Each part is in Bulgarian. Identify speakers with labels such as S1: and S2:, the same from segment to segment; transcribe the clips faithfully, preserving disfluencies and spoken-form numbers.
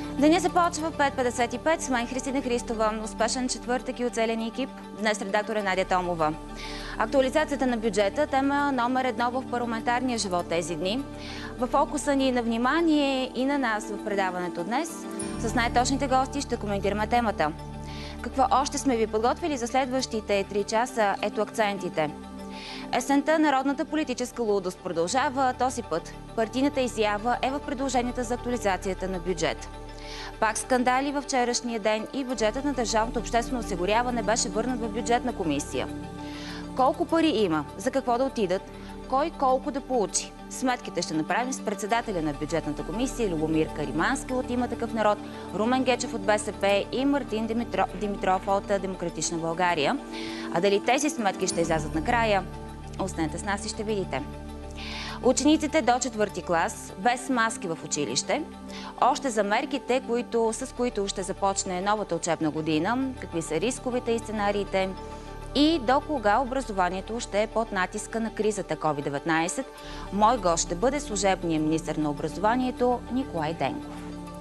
S1: Деня започва в пет петдесет и пет с мен Христина Христова. Успешен четвъртък и оцелен екип. Днес редактор е Надя Томова. Актуализацията на бюджета – тема номер едно в парламентарния живот тези дни. В фокуса ни на внимание и на нас в предаването днес. С най-точните гости ще коментираме темата. Какво още сме ви подготвили за следващите три часа? Ето акцентите. Есента народната политическа лудост продължава. Този път партийната изява е в предложенията за актуализацията на бюджет. Пак скандали във вчерашния ден и бюджетът на държавното обществено осигуряване беше върнат в бюджетна комисия. Колко пари има? За какво да отидат? Кой колко да получи? Сметките ще направим с председателя на бюджетната комисия Любомир Каримански от Има такъв народ, Румен Гечев от БСП и Мартин Димитро... Димитров от Демократична България. А дали тези сметки ще излязат накрая? Останете с нас и ще видите. Учениците до четвърти клас без маски в училище. Още за мерките, които, с които ще започне новата учебна година, какви са рисковете и сценариите и до кога образованието ще е под натиска на кризата ковид деветнайсет. Мой гост ще бъде служебният министър на образованието Николай Денков.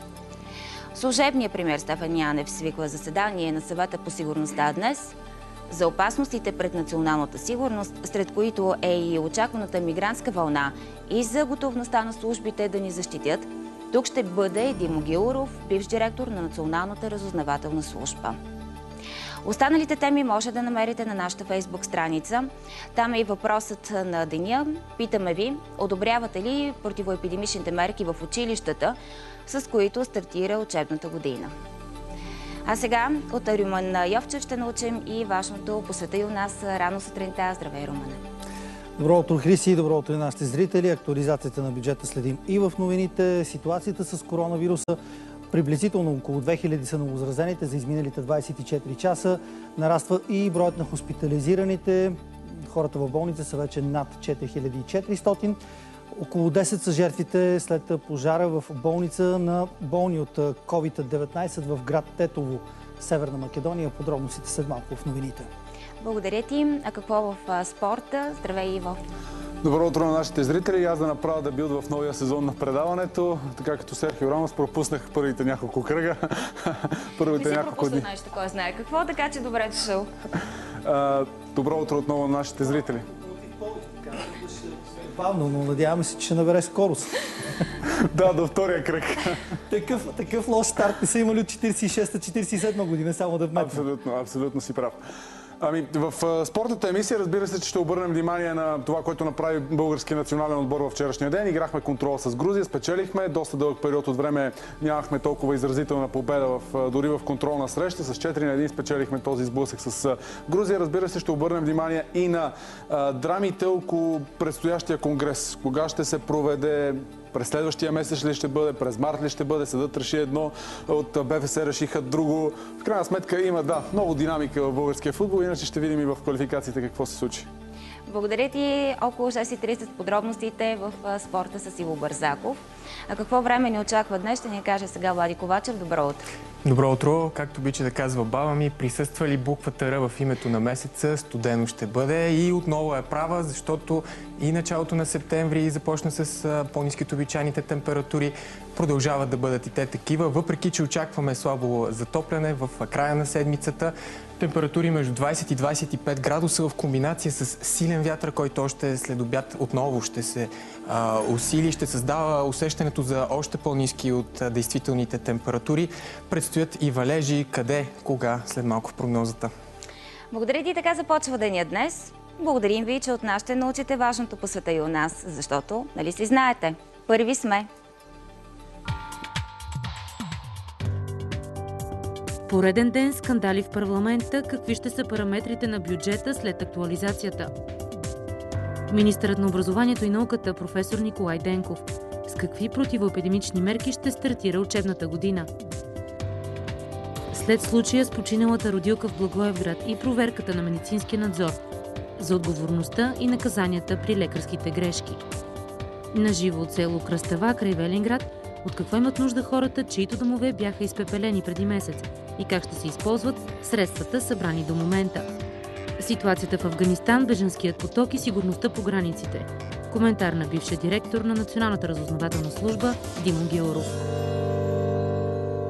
S1: Служебният премиер Стефан Янев свиква заседание на Съвета по сигурността днес за опасностите пред националната сигурност, сред които е и очакваната мигрантска вълна и за готовността на службите да ни защитят. Тук ще бъде Димо Гилоров, бивш директор на Националната разузнавателна служба. Останалите теми може да намерите на нашата фейсбук страница. Там е и въпросът на деня. Питаме ви, одобрявате ли противоепидемичните мерки в училищата, с които стартира учебната година? А сега от Румен Йовчев ще научим и важното по света и у нас рано сутринта. Здравей, Румене!
S2: Добро утро, Хриси, и добро утро и нашите зрители. Актуализацията на бюджета следим и в новините. Ситуацията с коронавируса. Приблизително около две хиляди са новозаразените за изминалите двайсет и четири часа. Нараства и броят на хоспитализираните. Хората в болница са вече над четири хиляди и четиристотин. Около десет са жертвите след пожара в болница на болни от ковид деветнайсет в град Тетово, Северна Македония. Подробностите след малко в новините.
S1: Благодаря ти. А какво в спорта? Здравей, Иво!
S3: Добро утро на нашите зрители. Аз да направя дебют в новия сезон на предаването. Така като Серхио Рамос пропуснах първите няколко кръга.
S1: Първите няколко пропусна нещо, кой знае какво, така че добре дошъл.
S3: Добро утро отново на нашите зрители.
S2: Бавно, но надяваме се, че ще набере скорост.
S3: Да, до втория кръг.
S2: Такъв, такъв лош старт не са имали от четирийсет и шеста четирийсет и седма година, само да вметна.
S3: Абсолютно, абсолютно си прав. Ами, в спортната емисия, разбира се, че ще обърнем внимание на това, което направи български национален отбор във вчерашния ден. Играхме контрол с Грузия, спечелихме. Доста дълъг период от време нямахме толкова изразителна победа в, дори в контролна среща. С четири на един спечелихме този сблъсък с Грузия. Разбира се, ще обърнем внимание и на а, драмите около предстоящия конгрес. Кога ще се проведе? През следващия месец ли ще бъде, през март ли ще бъде, съдът реши едно, от БФС решиха друго. В крайна сметка има, да, много динамика в българския футбол, иначе ще видим и в квалификациите какво се случи.
S1: Благодаря ти. Около шест и трийсет подробностите в спорта с Иво Бързаков. А какво време ни очаква днес, ще ни каже сега Влади Ковачев. Добро утро!
S4: Добро утро! Както обича да казва баба ми, присъства ли буквата Р в името на месеца, студено ще бъде. И отново е права, защото и началото на септември започна с по-ниски от обичайните температури. Продължават да бъдат и те такива, въпреки че очакваме слабо затопляне в края на седмицата. Температури между двайсет и двайсет и пет градуса в комбинация с силен вятър, който още след обяд отново ще се а, усили, ще създава усещането за още по-ниски от а, действителните температури. Предстоят и валежи. Къде, кога, след малко в прогнозата.
S1: Благодаря ти, така започва деня днес. Благодарим ви, че от нас ще научите важното по света и у нас, защото, нали си знаете, първи сме.
S5: Пореден ден скандали в парламента. Какви ще са параметрите на бюджета след актуализацията? Министърът на образованието и науката професор Николай Денков. С какви противоепидемични мерки ще стартира учебната година? След случая с починалата родилка в Благоевград и проверката на медицинския надзор за отговорността и наказанията при лекарските грешки. Наживо от село Кръстава край Велинград. От какво имат нужда хората, чието домове бяха изпепелени преди месец и как ще се използват средствата, събрани до момента. Ситуацията в Афганистан, бежанският поток и сигурността по границите. Коментар на бившия директор на Националната разузнавателна служба Димо Гилоров.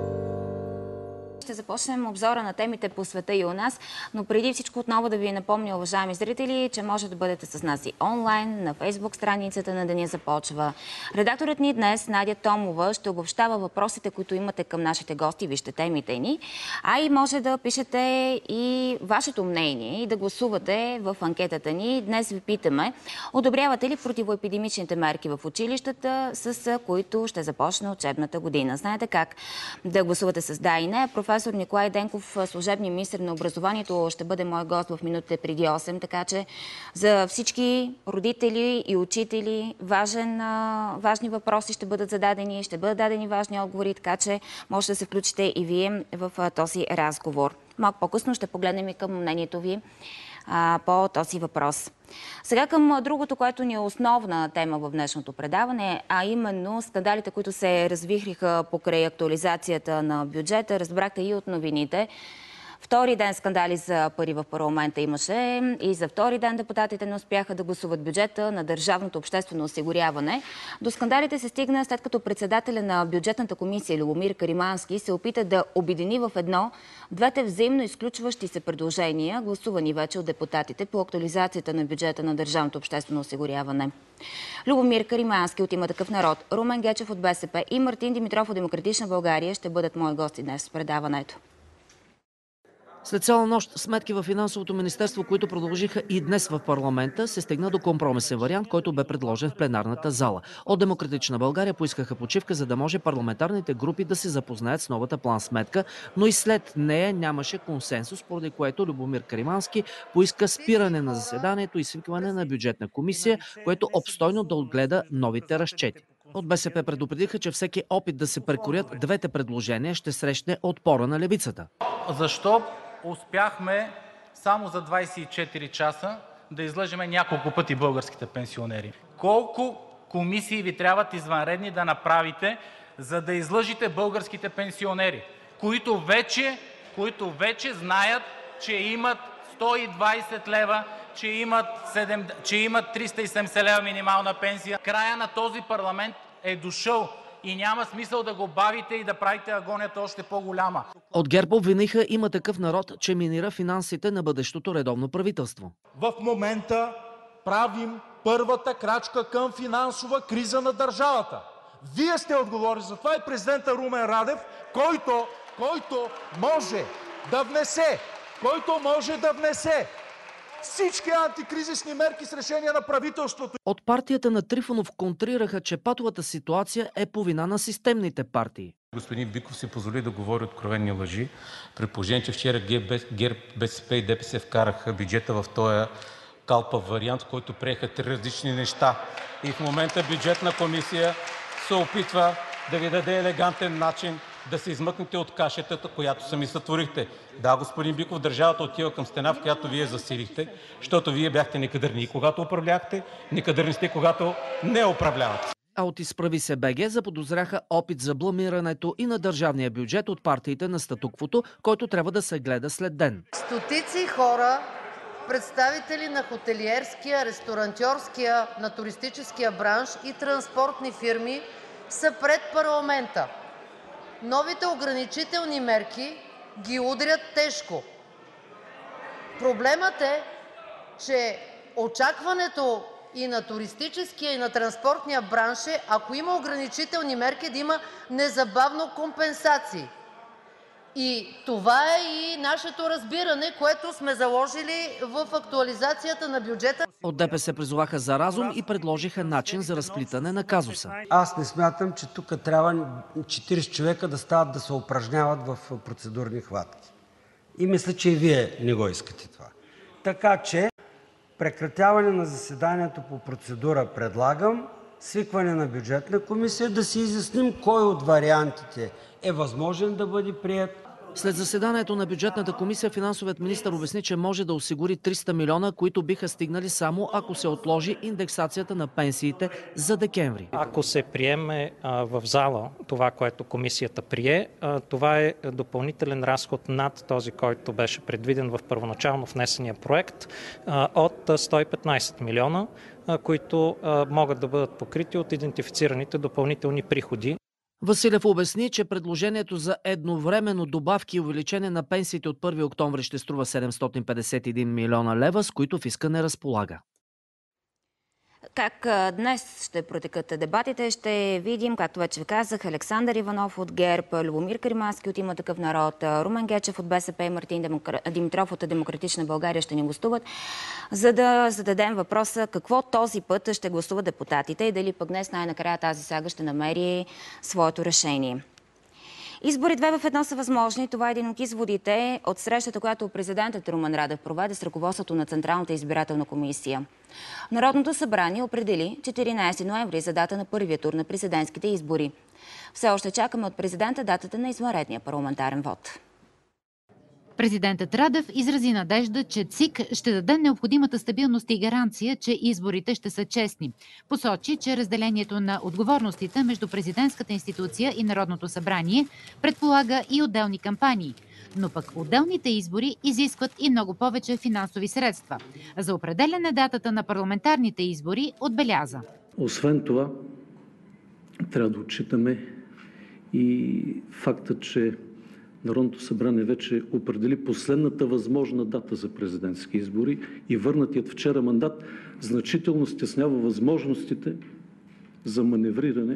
S1: ще започнем обзора на темите по света и у нас, но преди всичко отново да ви напомня, уважаеми зрители, че може да бъдете с нас и онлайн, на Фейсбук страницата на Деня започва. Редакторът ни днес, Надя Томова, ще обобщава въпросите, които имате към нашите гости, вижте темите ни, а и може да пишете и вашето мнение и да гласувате в анкетата ни. Днес ви питаме, одобрявате ли противоепидемичните мерки в училищата, с които ще започне учебната година? Знаете как да гласувате с да и не. Професор Николай Денков, служебният министър на образованието, ще бъде мой гост в минутите преди осем, така че за всички родители и учители важен, важни въпроси ще бъдат зададени, ще бъдат дадени важни отговори, така че може да се включите и вие в този разговор. Малко по-късно ще погледнем и към мнението ви по този въпрос. Сега към другото, което ни е основна тема в днешното предаване, а именно скандалите, които се развихриха покрай актуализацията на бюджета. Разбрахте и от новините. Втори ден скандали за пари в парламента имаше и за втори ден депутатите не успяха да гласуват бюджета на държавното обществено осигуряване. До скандалите се стигна след като председателя на бюджетната комисия Любомир Каримански се опита да обедини в едно двете взаимно изключващи се предложения, гласувани вече от депутатите по актуализацията на бюджета на държавното обществено осигуряване. Любомир Каримански от Има такъв народ, Румен Гечев от БСП и Мартин Димитров от Демократична България ще бъдат мои гости днес в предаването.
S6: След цяла нощ сметки във финансовото министерство, които продължиха и днес в парламента, се стигна до компромисен вариант, който бе предложен в пленарната зала. От Демократична България поискаха почивка, за да може парламентарните групи да се запознаят с новата план-сметка, но и след нея нямаше консенсус, поради което Любомир Каримански поиска спиране на заседанието и свикване на бюджетна комисия, което обстойно да отгледа новите разчети. От БСП предупредиха, че всеки опит да се прекорят двете предложения ще срещне отпора на левицата.
S7: Защо успяхме само за двадесет и четири часа да излъжем няколко пъти българските пенсионери? Колко комисии ви трябват извънредни да направите, за да излъжете българските пенсионери, които вече, които вече знаят, че имат сто и двадесет лева, че имат, седем, че имат триста и седемдесет лева минимална пенсия? Края на този парламент е дошъл и няма смисъл да го бавите и да правите агонията още по-голяма.
S6: От ГЕРБ обвиниха Има такъв народ, че минира финансите на бъдещото редовно правителство.
S8: В момента правим първата крачка към финансова криза на държавата. Вие сте отговорни за това и президента Румен Радев, който, който може да внесе, който може да внесе всички антикризисни мерки с решение на правителството.
S6: От партията на Трифонов контрираха, че патовата ситуация е по вина на системните партии.
S9: Господин Биков се позволи да говори откровени лъжи, при положение, че вчера ГЕРБ, БСП и ДПС вкараха бюджета в този калпав вариант, в който приеха три различни неща. И в момента бюджетна комисия се опитва да ви даде елегантен начин да се измъкнете от кашетата, която сами сътворихте. Да, господин Биков, държавата отива към стена, в която вие засилихте, защото вие бяхте некадърни, когато управлявахте, некадърни сте, когато не управлявате.
S6: А от Изправи се БГ заподозряха опит за бламирането и на държавния бюджет от партиите на статуквото, който трябва да се гледа след ден.
S10: Стотици хора, представители на хотелиерския, ресторантьорския, на туристическия бранш и транспортни фирми са пред парламента. Новите ограничителни мерки ги удрят тежко. Проблемът е, че очакването и на туристическия, и на транспортния бранш е, ако има ограничителни мерки, да има незабавно компенсации. И това е и нашето разбиране, което сме заложили в актуализацията на бюджета.
S6: От ДПС призоваха за разум и предложиха начин за разплитане на казуса.
S11: Аз не смятам, че тук трябва четиридесет човека да стават да се упражняват в процедурни хватки. И мисля, че и вие не го искате това. Така че прекратяване на заседанието по процедура предлагам, свикване на бюджетна комисия, да си изясним кой от вариантите е възможен да бъде приет.
S6: След заседанието на бюджетната комисия финансовият министър обясни, че може да осигури триста милиона, които биха стигнали само ако се отложи индексацията на пенсиите за декември.
S12: Ако се приеме а, в зала това, което комисията прие, а, това е допълнителен разход над този, който беше предвиден в първоначално внесения проект а, от сто и петнадесет милиона, а, които а, могат да бъдат покрити от идентифицираните допълнителни приходи.
S6: Василев обясни, че предложението за едновременно добавки и увеличение на пенсиите от първи октомври ще струва седемстотин петдесет и един милиона лева, с които фиска не разполага.
S1: Как днес ще протекат дебатите, ще видим, както вече ви казах, Александър Иванов от ГЕРБ, Любомир Каримански от Има такъв народ, Румен Гечев от БСП и Мартин Димитров от Демократична България ще ни гостуват, за да зададем въпроса какво този път ще гласуват депутатите и дали пък днес най-накрая тази сага ще намери своето решение. Избори две в едно са възможни. Това е един от изводите от срещата, която президентът Румен Радев проведе с ръководството на Централната избирателна комисия. Народното събрание определи четиринадесети ноември за дата на първия тур на президентските избори. Все още чакаме от президента датата на извънредния парламентарен вод.
S13: Президентът Радев изрази надежда, че ЦИК ще даде необходимата стабилност и гаранция, че изборите ще са честни. Посочи, че разделението на отговорностите между президентската институция и Народното събрание предполага и отделни кампании. Но пък отделните избори изискват и много повече финансови средства. За определяне датата на парламентарните избори отбеляза.
S14: Освен това, трябва да отчитаме и факта, че Народното събрание вече определи последната възможна дата за президентски избори и върнатият вчера мандат значително стеснява възможностите за маневриране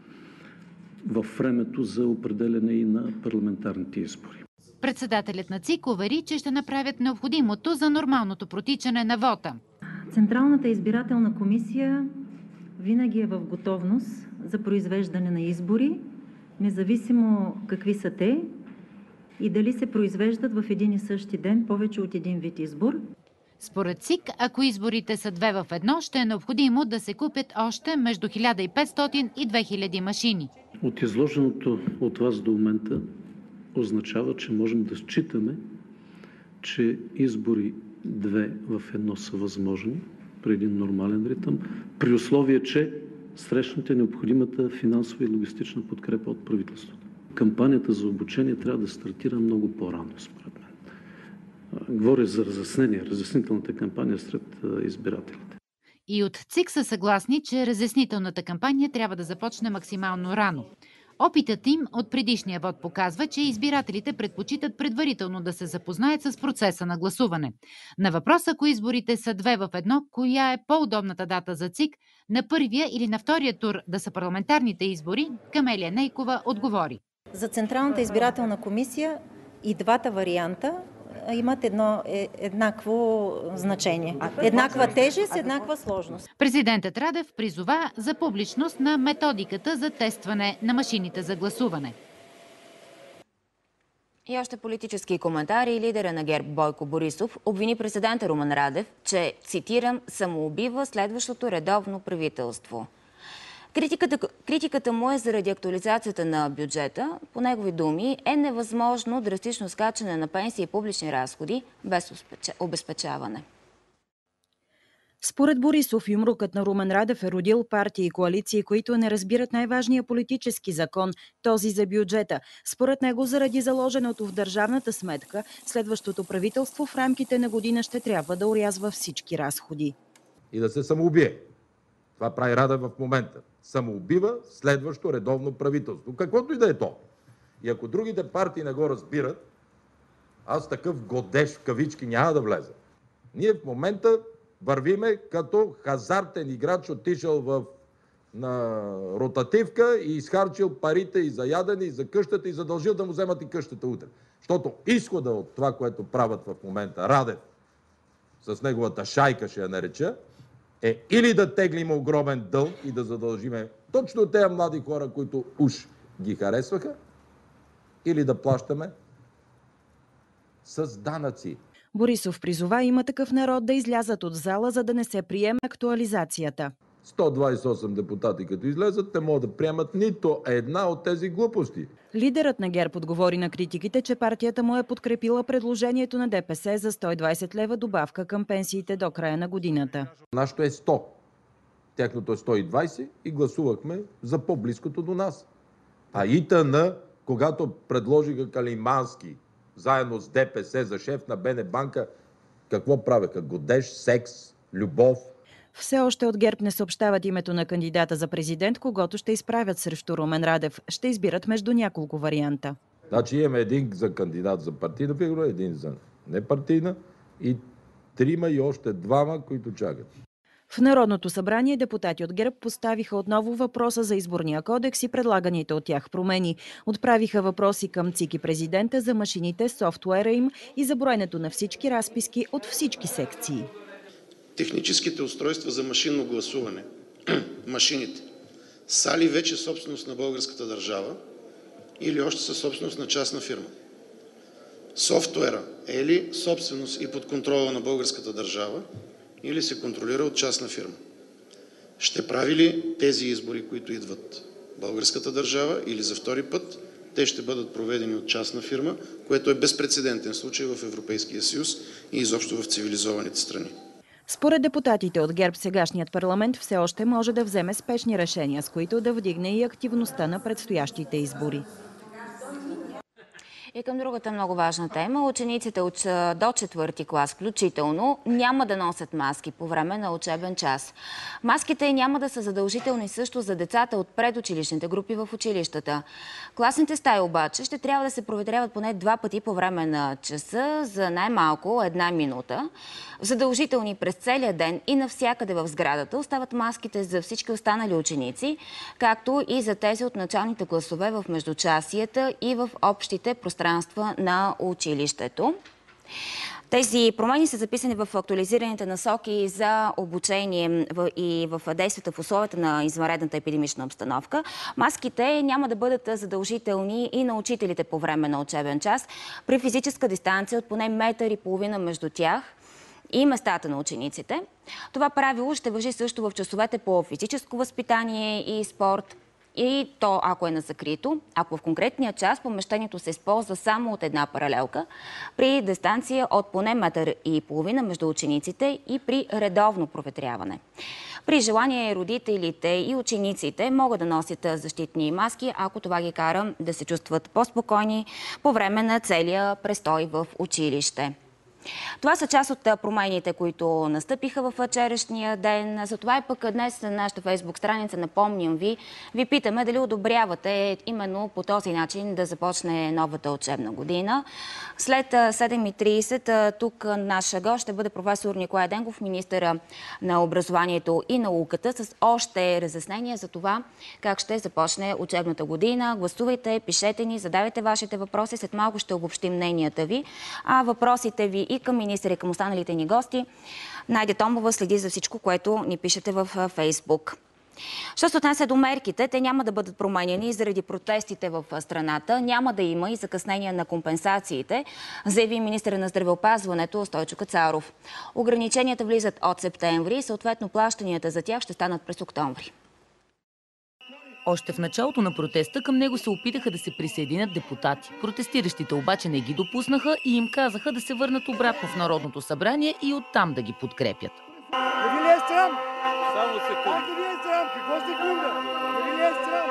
S14: във времето за определяне и на парламентарните избори.
S13: Председателят на ЦИК увери, че ще направят необходимото за нормалното протичане на вота.
S15: Централната избирателна комисия винаги е в готовност за произвеждане на избори, независимо какви са те и дали се произвеждат в един и същи ден повече от един вид избор.
S13: Според ЦИК, ако изборите са две в едно, ще е необходимо да се купят още между хиляда и петстотин и две хиляди машини.
S14: От изложеното от вас до момента означава, че можем да считаме, че избори две в едно са възможни при един нормален ритъм, при условие, че срещнете необходимата финансова и логистична подкрепа от правителството. Кампанията за обучение трябва да стартира много по-рано, според мен. Говоря за разяснение, разяснителната кампания сред избирателите.
S13: И от ЦИК са съгласни, че разяснителната кампания трябва да започне максимално рано. Опитът им от предишния вод показва, че избирателите предпочитат предварително да се запознаят с процеса на гласуване. На въпроса, ако изборите са две в едно, коя е по-удобната дата за ЦИК, на първия или на втория тур да са парламентарните избори, Камелия Нейкова отговори.
S15: За Централната избирателна комисия и двата варианта имат едно е, еднакво значение. Еднаква тежест, еднаква сложност.
S13: Президентът Радев призова за публичност на методиката за тестване на машините за гласуване.
S1: И още политически коментари. Лидера на ГЕРБ Бойко Борисов обвини президента Румен Радев, че, цитирам, самоубива следващото редовно правителство. Критиката, критиката му е заради актуализацията на бюджета. По негови думи е невъзможно драстично скачане на пенсии и публични разходи без обезпечаване.
S16: Според Борисов, юмрукът на Румен Радев е родил партии и коалиции, които не разбират най-важния политически закон, този за бюджета. Според него, заради заложеното в държавната сметка, следващото правителство в рамките на година ще трябва да орязва всички разходи.
S17: И да се самоубие. Това прави Радев в момента. Самоубива следващо редовно правителство. Каквото и да е то. И ако другите партии не го разбират, аз такъв годеж в кавички няма да влеза. Ние в момента вървиме като хазартен играч, отишъл в, на ротативка и изхарчил парите и за ядене, и за къщата, и задължил да му вземат и къщата утре. Защото изхода от това, което правят в момента Радев, с неговата шайка ще я нареча, е или да теглим огромен дълг и да задължиме точно тези млади хора, които уж ги харесваха, или да плащаме с данъци.
S16: Борисов призова Има такъв народ да излязат от зала, за да не се приеме актуализацията.
S17: сто двадесет и осем депутати като излезат, не могат да приемат нито една от тези глупости.
S16: Лидерът на ГЕРБ отговори на критиките, че партията му е подкрепила предложението на ДПС за сто и двадесет лева добавка към пенсиите до края на годината.
S17: Нашето е сто. Тяхното е сто и двадесет и гласувахме за по-близкото до нас. А ИТН, когато предложиха Калимански заедно с ДПС за шеф на БН банка, какво правеха? Годеж, секс, любов.
S16: Все още от ГЕРБ не съобщават името на кандидата за президент, когото ще изправят срещу Румен Радев. Ще избират между няколко варианта.
S17: Значи имаме един за кандидат за партийна фигура, един за непартийна и трима и още двама, които чакат.
S16: В Народното събрание депутати от ГЕРБ поставиха отново въпроса за изборния кодекс и предлаганите от тях промени. Отправиха въпроси към ЦИК и президента за машините, софтуера им и за броенето на всички разписки от всички секции.
S18: Техническите устройства за машинно гласуване, машините, са ли вече собственост на българската държава или още са собственост на частна фирма? Софтуера е ли собственост и под контрола на българската държава или се контролира от частна фирма? Ще прави ли тези избори, които идват българската държава, или за втори път те ще бъдат проведени от частна фирма, което е безпрецедентен случай в Европейския съюз и изобщо в цивилизованите страни?
S16: Според депутатите от ГЕРБ, сегашният парламент все още може да вземе спешни решения, с които да вдигне и активността на предстоящите избори.
S1: И към другата много важна тема. Учениците от до четвърти клас включително няма да носят маски по време на учебен час. Маските няма да са задължителни също за децата от предучилищните групи в училищата. Класните стаи обаче ще трябва да се проветряват поне два пъти по време на часа за най-малко една минута. Задължителни през целия ден и навсякъде в сградата остават маските за всички останали ученици, както и за тези от началните класове в междучасията и в общите пространства на училището. Тези промени са записани в актуализираните насоки за обучение и в действията в условията на извънредната епидемична обстановка. Маските няма да бъдат задължителни и на учителите по време на учебен час при физическа дистанция от поне метър и половина между тях и местата на учениците. Това правило ще важи също в часовете по физическо възпитание и спорт, и то ако е на закрито, ако в конкретния час помещението се използва само от една паралелка, при дистанция от поне метър и половина между учениците и при редовно проветряване. При желание родителите и учениците могат да носят защитни маски, ако това ги кара да се чувстват по-спокойни по време на целия престой в училище. Това са част от промените, които настъпиха в вчерашния ден. Затова и пък днес на нашата фейсбук страница, напомням ви, ви питаме дали одобрявате именно по този начин да започне новата учебна година. След седем и трийсет тук наш гост ще бъде професор Николай Денков, министър на образованието и науката, с още разяснения за това как ще започне учебната година. Гласувайте, пишете ни, задавайте вашите въпроси. След малко ще обобщим мненията ви. А въпросите ви и към министър и към останалите ни гости, Надя Томова следи за всичко, което ни пишете в Фейсбук. Що се отнася до мерките, те няма да бъдат променени заради протестите в страната. Няма да има и закъснение на компенсациите, заяви министъра на здравеопазването Стойчо Кацаров. Ограниченията влизат от септември и съответно плащанията за тях ще станат през октомври.
S19: Още в началото на протеста към него се опитаха да се присъединят депутати. Протестиращите обаче не ги допуснаха и им казаха да се върнат обратно в Народното събрание и оттам да ги подкрепят.
S20: Не ви ли е срам? Само секунда. Не ви е срам? Какво сте гунда? Не ви ли е срам?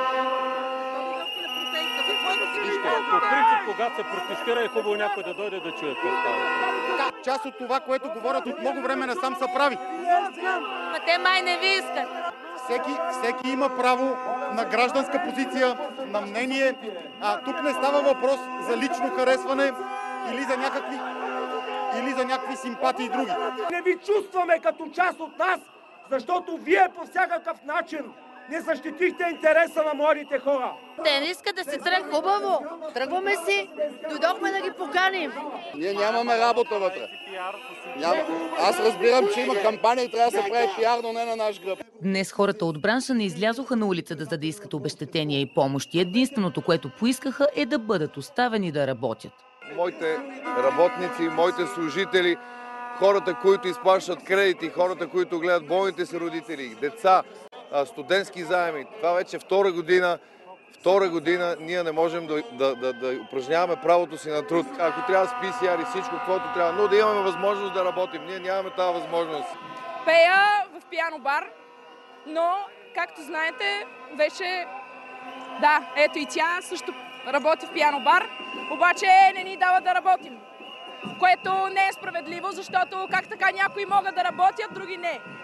S21: По принцип, когато се протестира, е хубаво някой да дойде да чуе какво става.
S20: Част от това, което говорят от много време насам, са прави.
S19: Ма те май не ви искат.
S20: Всеки, всеки има право на гражданска позиция, на мнение. А, тук не става въпрос за лично харесване или за някакви, или за някакви симпатии и други.
S22: Не ви чувстваме като част от нас, защото вие по всякакъв начин не защитихте интереса на младите хора.
S23: Те не искат да се тръгнат. Хубаво, тръгваме си, дойдохме да ги поканим.
S24: Ние нямаме работа вътре. Няма. Аз разбирам, че има кампания и трябва да се прави пиар, но не на наш гръб.
S19: Днес хората от бранша не излязоха на улицата, за да искат обезщетения и помощи. Единственото, което поискаха, е да бъдат оставени да работят.
S24: Моите работници, моите служители, хората, които изплащат кредити, хората, които гледат болните си родители, деца, студентски заеми. Това вече втора година, втора година ние не можем да, да, да, да упражняваме правото си на труд. Ако трябва с пи си ар и всичко, което трябва, но да имаме възможност да работим. Ние нямаме тази възможност.
S25: Пея в пиано бар, но, както знаете, вече, да, ето и тя също работи в пиано бар, обаче не ни дава да работим. Което не е справедливо, защото как така някои могат да работят, други не.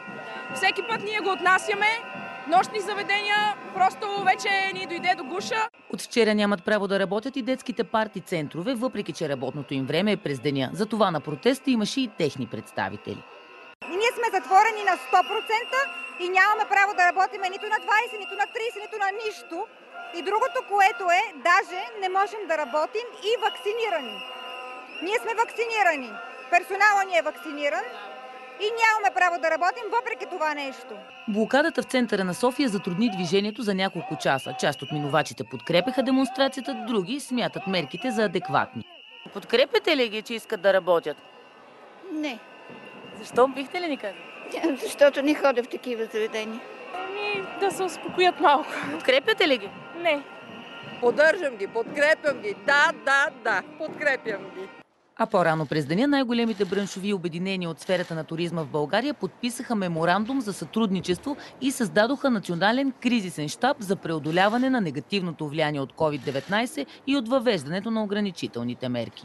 S25: всеки път ние го отнасяме. Нощни заведения просто вече ни дойде до гуша.
S19: От вчера нямат право да работят и детските парти центрове, въпреки че работното им време е през деня. Затова на протеста имаше и техни представители.
S2: И ние сме затворени на сто процента и нямаме право да работим нито на двайсет, нито на трийсет, нито на нищо. И другото, което е, даже не можем да работим и вакцинирани. Ние сме вакцинирани, персонала ни е вакциниран и нямаме право да работим въпреки това нещо.
S19: Блокадата в центъра на София затрудни движението за няколко часа. Част от минувачите подкрепяха демонстрацията, други смятат мерките за адекватни. Подкрепяте ли ги, че искат да работят?
S23: Не.
S19: Защо? Бихте ли ни казали?
S23: Защото не ходя в такива заведения.
S25: Ами да се успокоят малко.
S19: Подкрепяте ли ги?
S25: Не.
S3: Поддържам ги, подкрепям ги. Да, да, да, подкрепям ги.
S19: А по-рано през деня най-големите браншови обединения от сферата на туризма в България подписаха меморандум за сътрудничество и създадоха национален кризисен щаб за преодоляване на негативното влияние от ковид деветнайсет и от въвеждането на ограничителните мерки.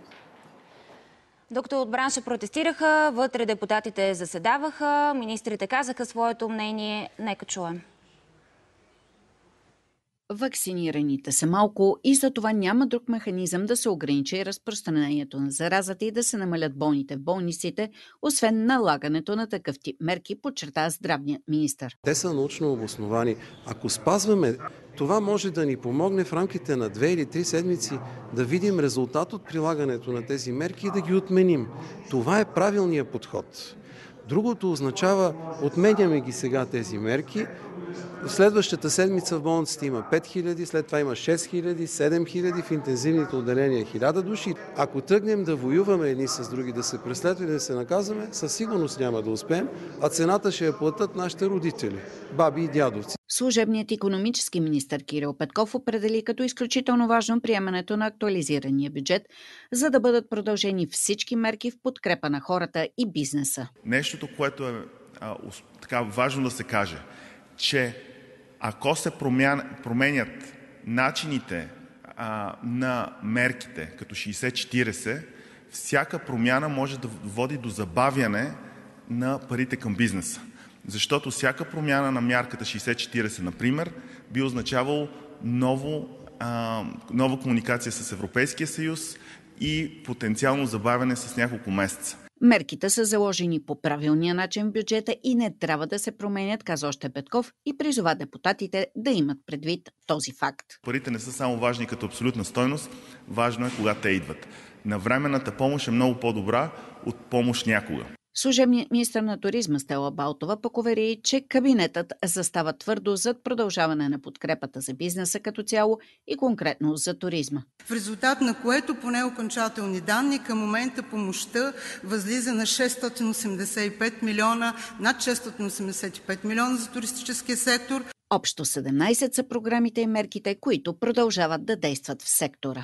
S1: Докато от бранша протестираха, вътре депутатите заседаваха, министрите казаха своето мнение. Нека чуем.
S4: Вакцинираните са малко и за това няма друг механизъм да се ограничи разпространението на заразата и да се намалят болните в болниците, освен налагането на такъв тип мерки, подчерта здравният министър.
S5: Те са научно обосновани. Ако спазваме, това може да ни помогне в рамките на две или три седмици да видим резултат от прилагането на тези мерки и да ги отменим. Това е правилният подход. Другото означава, отменяме ги сега тези мерки. В следващата седмица в болниците има пет хиляди, след това има шест хиляди, седем хиляди, в интензивните отделения хиляда души. Ако тръгнем да воюваме едни с други, да се преследваме, да се наказваме, със сигурност няма да успеем, а цената ще я платят нашите родители, баби и дядовци.
S4: Служебният икономически министър Кирил Петков определи като изключително важно приемането на актуализирания бюджет, за да бъдат продължени всички мерки в подкрепа на хората и бизнеса.
S7: Нещото, което е а, така важно да се каже, че ако се променят начините а, на мерките като шейсет четирийсет, всяка промяна може да води до забавяне на парите към бизнеса. Защото всяка промяна на мярката шейсет четирийсет, например, би означавало ново, а, нова комуникация с Европейския съюз и потенциално забавяне с няколко месеца.
S4: Мерките са заложени по правилния начин в бюджета и не трябва да се променят, каза още Петков и призова депутатите да имат предвид този факт.
S7: Парите не са само важни като абсолютна стойност, важно е кога те идват. Навременната помощ е много по-добра от помощ някога.
S4: Служебният министър на туризма Стела Балтова пък увери, че кабинетът застава твърдо зад продължаване на подкрепата за бизнеса като цяло и конкретно за туризма.
S26: В резултат на което по неокончателни данни към момента помощта възлиза на шестстотин осемдесет и пет милиона, над шестстотин осемдесет и пет милиона за туристическия сектор.
S4: Общо седемнайсет са програмите и мерките, които продължават да действат в сектора.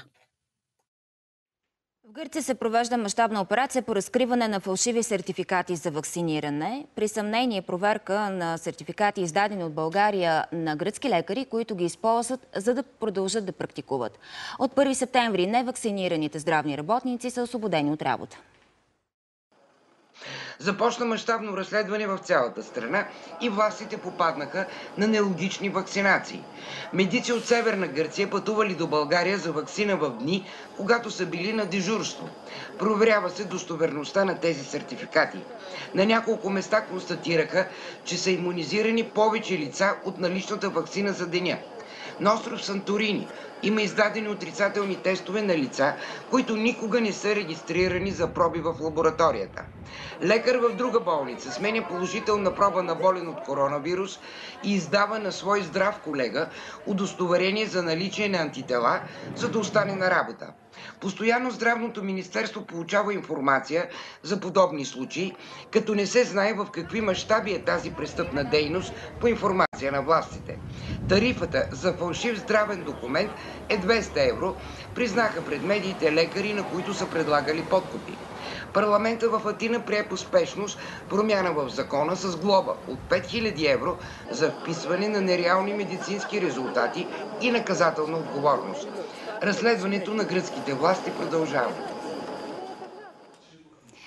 S1: В Гърция се провежда мащабна операция по разкриване на фалшиви сертификати за вакциниране. При съмнение проверка на сертификати, издадени от България на гръцки лекари, които ги използват, за да продължат да практикуват. От първи септември невакцинираните здравни работници са освободени от работа.
S27: Започна мащабно разследване в цялата страна и властите попаднаха на нелогични вакцинации. Медици от Северна Гърция пътували до България за вакцина в дни, когато са били на дежурство. Проверява се достоверността на тези сертификати. На няколко места констатираха, че са имунизирани повече лица от наличната вакцина за деня. На остров Санторини има издадени отрицателни тестове на лица, които никога не са регистрирани за проби в лабораторията. Лекар в друга болница сменя положителна проба на болен от коронавирус и издава на свой здрав колега удостоверение за наличие на антитела, за да остане на работа. Постоянно Здравното министерство получава информация за подобни случаи, като не се знае в какви мащаби е тази престъпна дейност по информация на властите. Тарифата за фалшив здравен документ е двеста евро, признаха пред медиите лекари, на които са предлагали подкупи. Парламентът в Атина прие по спешност промяна в закона с глоба от пет хиляди евро за вписване на нереални медицински резултати и наказателна отговорност. Разследването на гръцките власти продължава.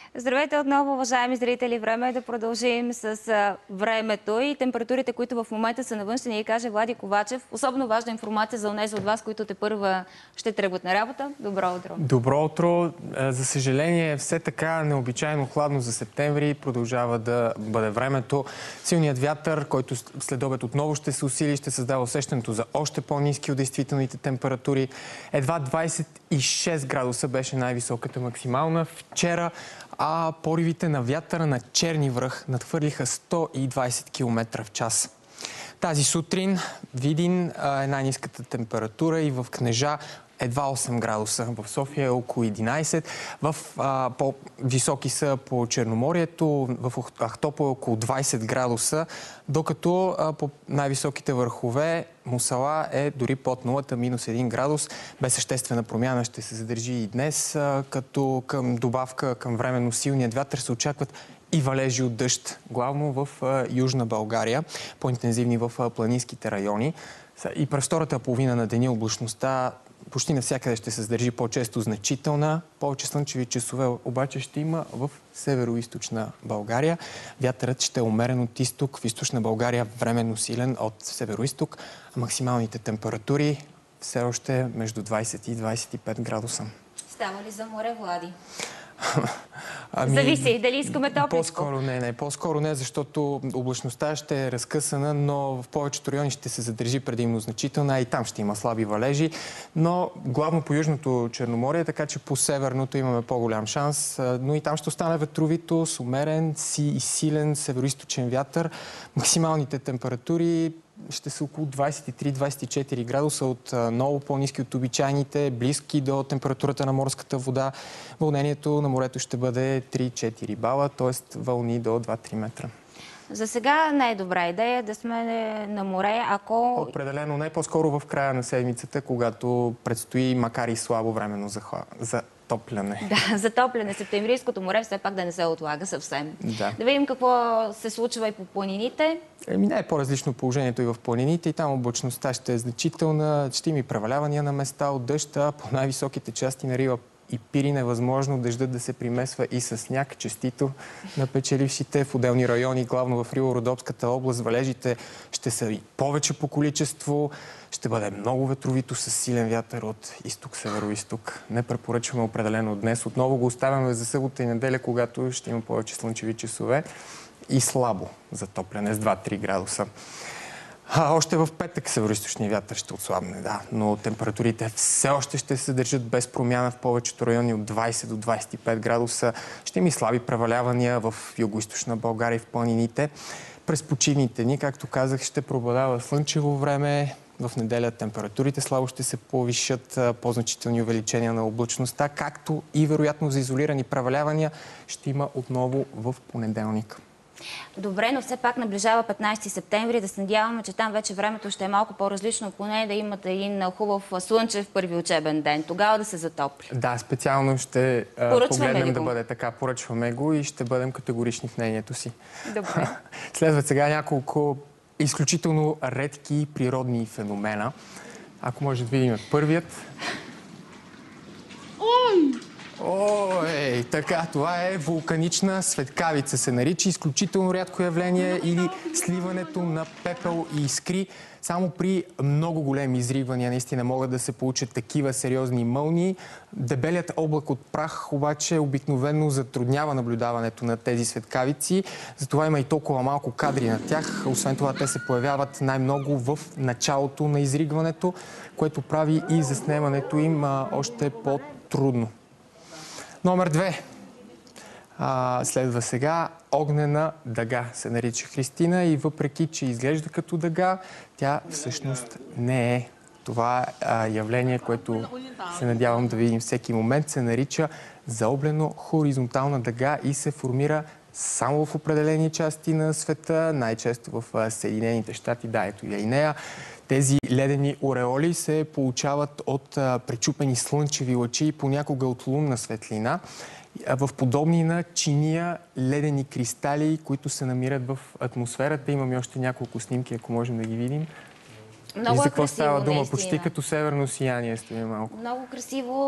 S1: Здравейте отново, уважаеми зрители. Време е да продължим с а, времето и температурите, които в момента са навън. Ще ни каже Влади Ковачев. Особено важна информация за онези от вас, които те първа ще тръгват на работа. Добро утро.
S6: Добро утро. За съжаление, все така необичайно хладно за септември. Продължава да бъде времето. Силният вятър, който след обед отново ще се усили, ще създава усещането за още по-ниски от действителните температури. Едва двадесет и шест градуса беше най-високата максимална вчера, а поривите на вятъра на Черни връх надхвърлиха сто и двадесет километра в час. Тази сутрин Видин е най-ниската температура и в Кнежа едва осем градуса. В София е около единадесет. В, а, по-високи са по Черноморието, в Ахтопол е около двадесет градуса, докато а, по най-високите върхове Мусала е дори под нулата, минус един градус. Без съществена промяна ще се задържи и днес, а, като към добавка към временно силният вятър се очакват и валежи от дъжд, главно в а, Южна България, по-интензивни в а, планинските райони. И през втората половина на деня облачността почти навсякъде ще се задържи по-често значителна. Повече слънчеви часове обаче ще има в северо-источна България. Вятърът ще е умерен от изток, в източна България временно силен от северо-исток. Максималните температури все още между двадесет и двадесет и пет градуса.
S1: Става ли за море, Влади?
S6: Ами,
S1: зависи, дали искаме топличко.
S6: По-скоро не, не. По-скоро не, защото облачността ще е разкъсана, но в повечето райони ще се задържи предимно значителна, а и там ще има слаби валежи. Но главно по Южното Черноморие, така че по северното имаме по-голям шанс. Но и там ще остане ветровито, с умерен си и силен североизточен вятър. Максималните температури ще са около двадесет и три до двадесет и четири градуса, от много по-ниски от обичайните, близки до температурата на морската вода. Вълнението на морето ще бъде три-четири бала, т.е. вълни до два-три метра.
S1: За сега не е добра идея да сме на море, ако...
S6: Определено не, по-скоро в края на седмицата, когато предстои, макар и слабо временно за, за топляне.
S1: Да, затопляне. Септемврийското море все пак да не се отлага съвсем.
S6: Да.
S1: Да видим какво се случва и по планините.
S6: Еми, не е по-различно положението и в планините. И там облачността ще е значителна. Ще има и превалявания на места от дъжда. По най-високите части на Рила и Пирин е възможно дъждът да се примесва и с сняг. Честито на печелившите в отделни райони, главно в Рило-Родопската област. Валежите ще са и повече по количество. Ще бъде много ветровито с силен вятър от изток-северо-исток. Не препоръчваме определено днес. Отново го оставяме за събота и неделя, когато ще има повече слънчеви часове и слабо затопляне с два-три градуса. А, още в петък североизточния вятър ще отслабне, да, но температурите все още ще се държат без промяна в повечето райони от двадесет до двадесет и пет градуса. Ще има и слаби превалявания в югоизточна България и в планините. През почивните дни, както казах, ще преобладава слънчево време. В неделя температурите слабо ще се повишат, по-значителни увеличения на облачността, както и вероятно за изолирани превалявания ще има отново в понеделник.
S1: Добре, но все пак наближава петнадесети септември. Да се надяваме, че там вече времето ще е малко по-различно, поне да имате един хубав слънчев първи учебен ден. Тогава да се затопли.
S6: Да, специално ще
S1: Поръчваме
S6: погледнем да
S1: го?
S6: бъде така. Поръчваме го и ще бъдем категорични в мнението си.
S1: Добре.
S6: Следват сега няколко изключително редки природни феномена. Ако може да видим първият.
S23: Ой!
S6: Ой, така, това е вулканична светкавица, се нарича, изключително рядко явление или сливането на пепел и искри. Само при много големи изригвания наистина могат да се получат такива сериозни мълнии. Дебелият облак от прах обаче обикновено затруднява наблюдаването на тези светкавици. Затова има и толкова малко кадри на тях. Освен това, те се появяват най-много в началото на изригването, което прави и заснемането им а, още по-трудно. Номер две. А, следва сега огнена дъга. Се нарича Христина и въпреки, че изглежда като дъга, тя всъщност не е. Това а, явление, което се надявам да видим всеки момент, се нарича заоблено хоризонтална дъга и се формира само в определени части на света, най-често в Съединените щати. Да, ето и нея. Тези ледени ореоли се получават от а, пречупени слънчеви лъчи и понякога от лунна светлина в подобни на чиния ледени кристали, които се намират в атмосферата. Имаме още няколко снимки, ако можем да ги видим.
S1: Много
S6: и за
S1: е
S6: какво
S1: красиво,
S6: става дума?
S1: наистина.
S6: Почти като северно сияние стои малко.
S1: Много красиво.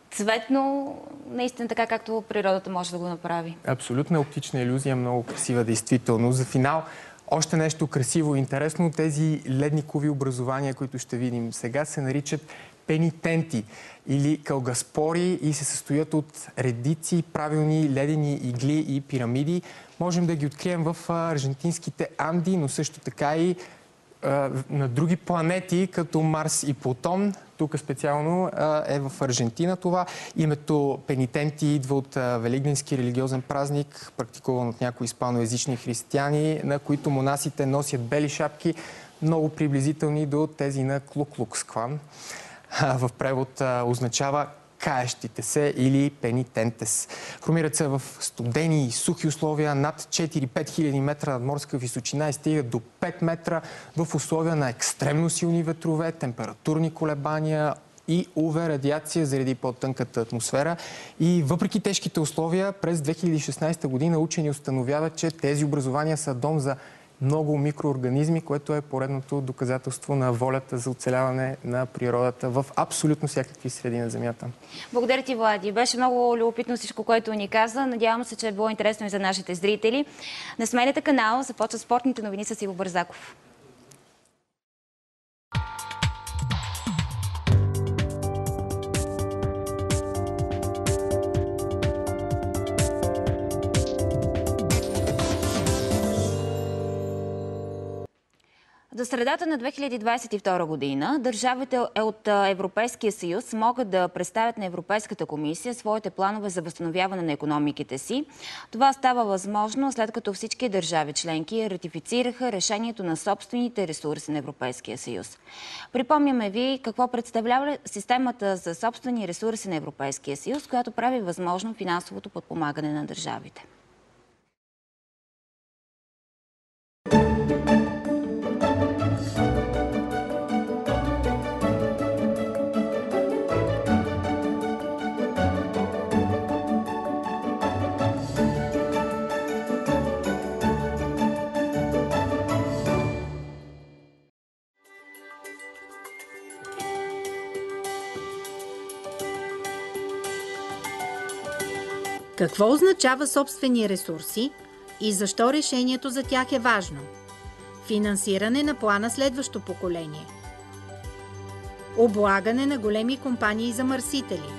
S1: цветно, наистина така, както природата може да го направи.
S6: Абсолютна оптична илюзия, много красива действително. За финал, още нещо красиво и интересно. Тези ледникови образования, които ще видим сега, се наричат пенитенти или калгаспори и се състоят от редици правилни ледени игли и пирамиди. Можем да ги открием в аржентинските Анди, но също така и на други планети, като Марс и Плутон. Тук специално е в Аржентина това. Името пенитенти идва от великденски религиозен празник, практикуван от някои испаноязични християни, на които монасите носят бели шапки, много приблизителни до тези на Клуклукс Клан. В превод означава каещите се или пенитентес. Формират се в студени и сухи условия над четири-пет хиляди метра над морска височина и стигат до пет метра в условия на екстремно силни ветрове, температурни колебания и ю ви радиация заради по-тънката атмосфера. И въпреки тежките условия, през две хиляди и шестнадесета година учени установяват, че тези образования са дом за много микроорганизми, което е поредното доказателство на волята за оцеляване на природата в абсолютно всякакви среди на Земята.
S1: Благодаря ти, Влади. Беше много любопитно всичко, което ни каза. Надявам се, че е било интересно и за нашите зрители. Не сменете канал, започват спортните новини с Иво Бързаков. До средата на две хиляди двадесет и втора година държавите от Европейския съюз могат да представят на Европейската комисия своите планове за възстановяване на икономиките си. Това става възможно след като всички държави членки ратифицираха решението на собствените ресурси на Европейския съюз. Припомняме ви какво представлява системата за собствени ресурси на Европейския съюз, която прави възможно финансовото подпомагане на държавите.
S8: Какво означава собствени ресурси и защо решението за тях е важно? Финансиране на плана следващо поколение. Облагане на големи компании замърсители.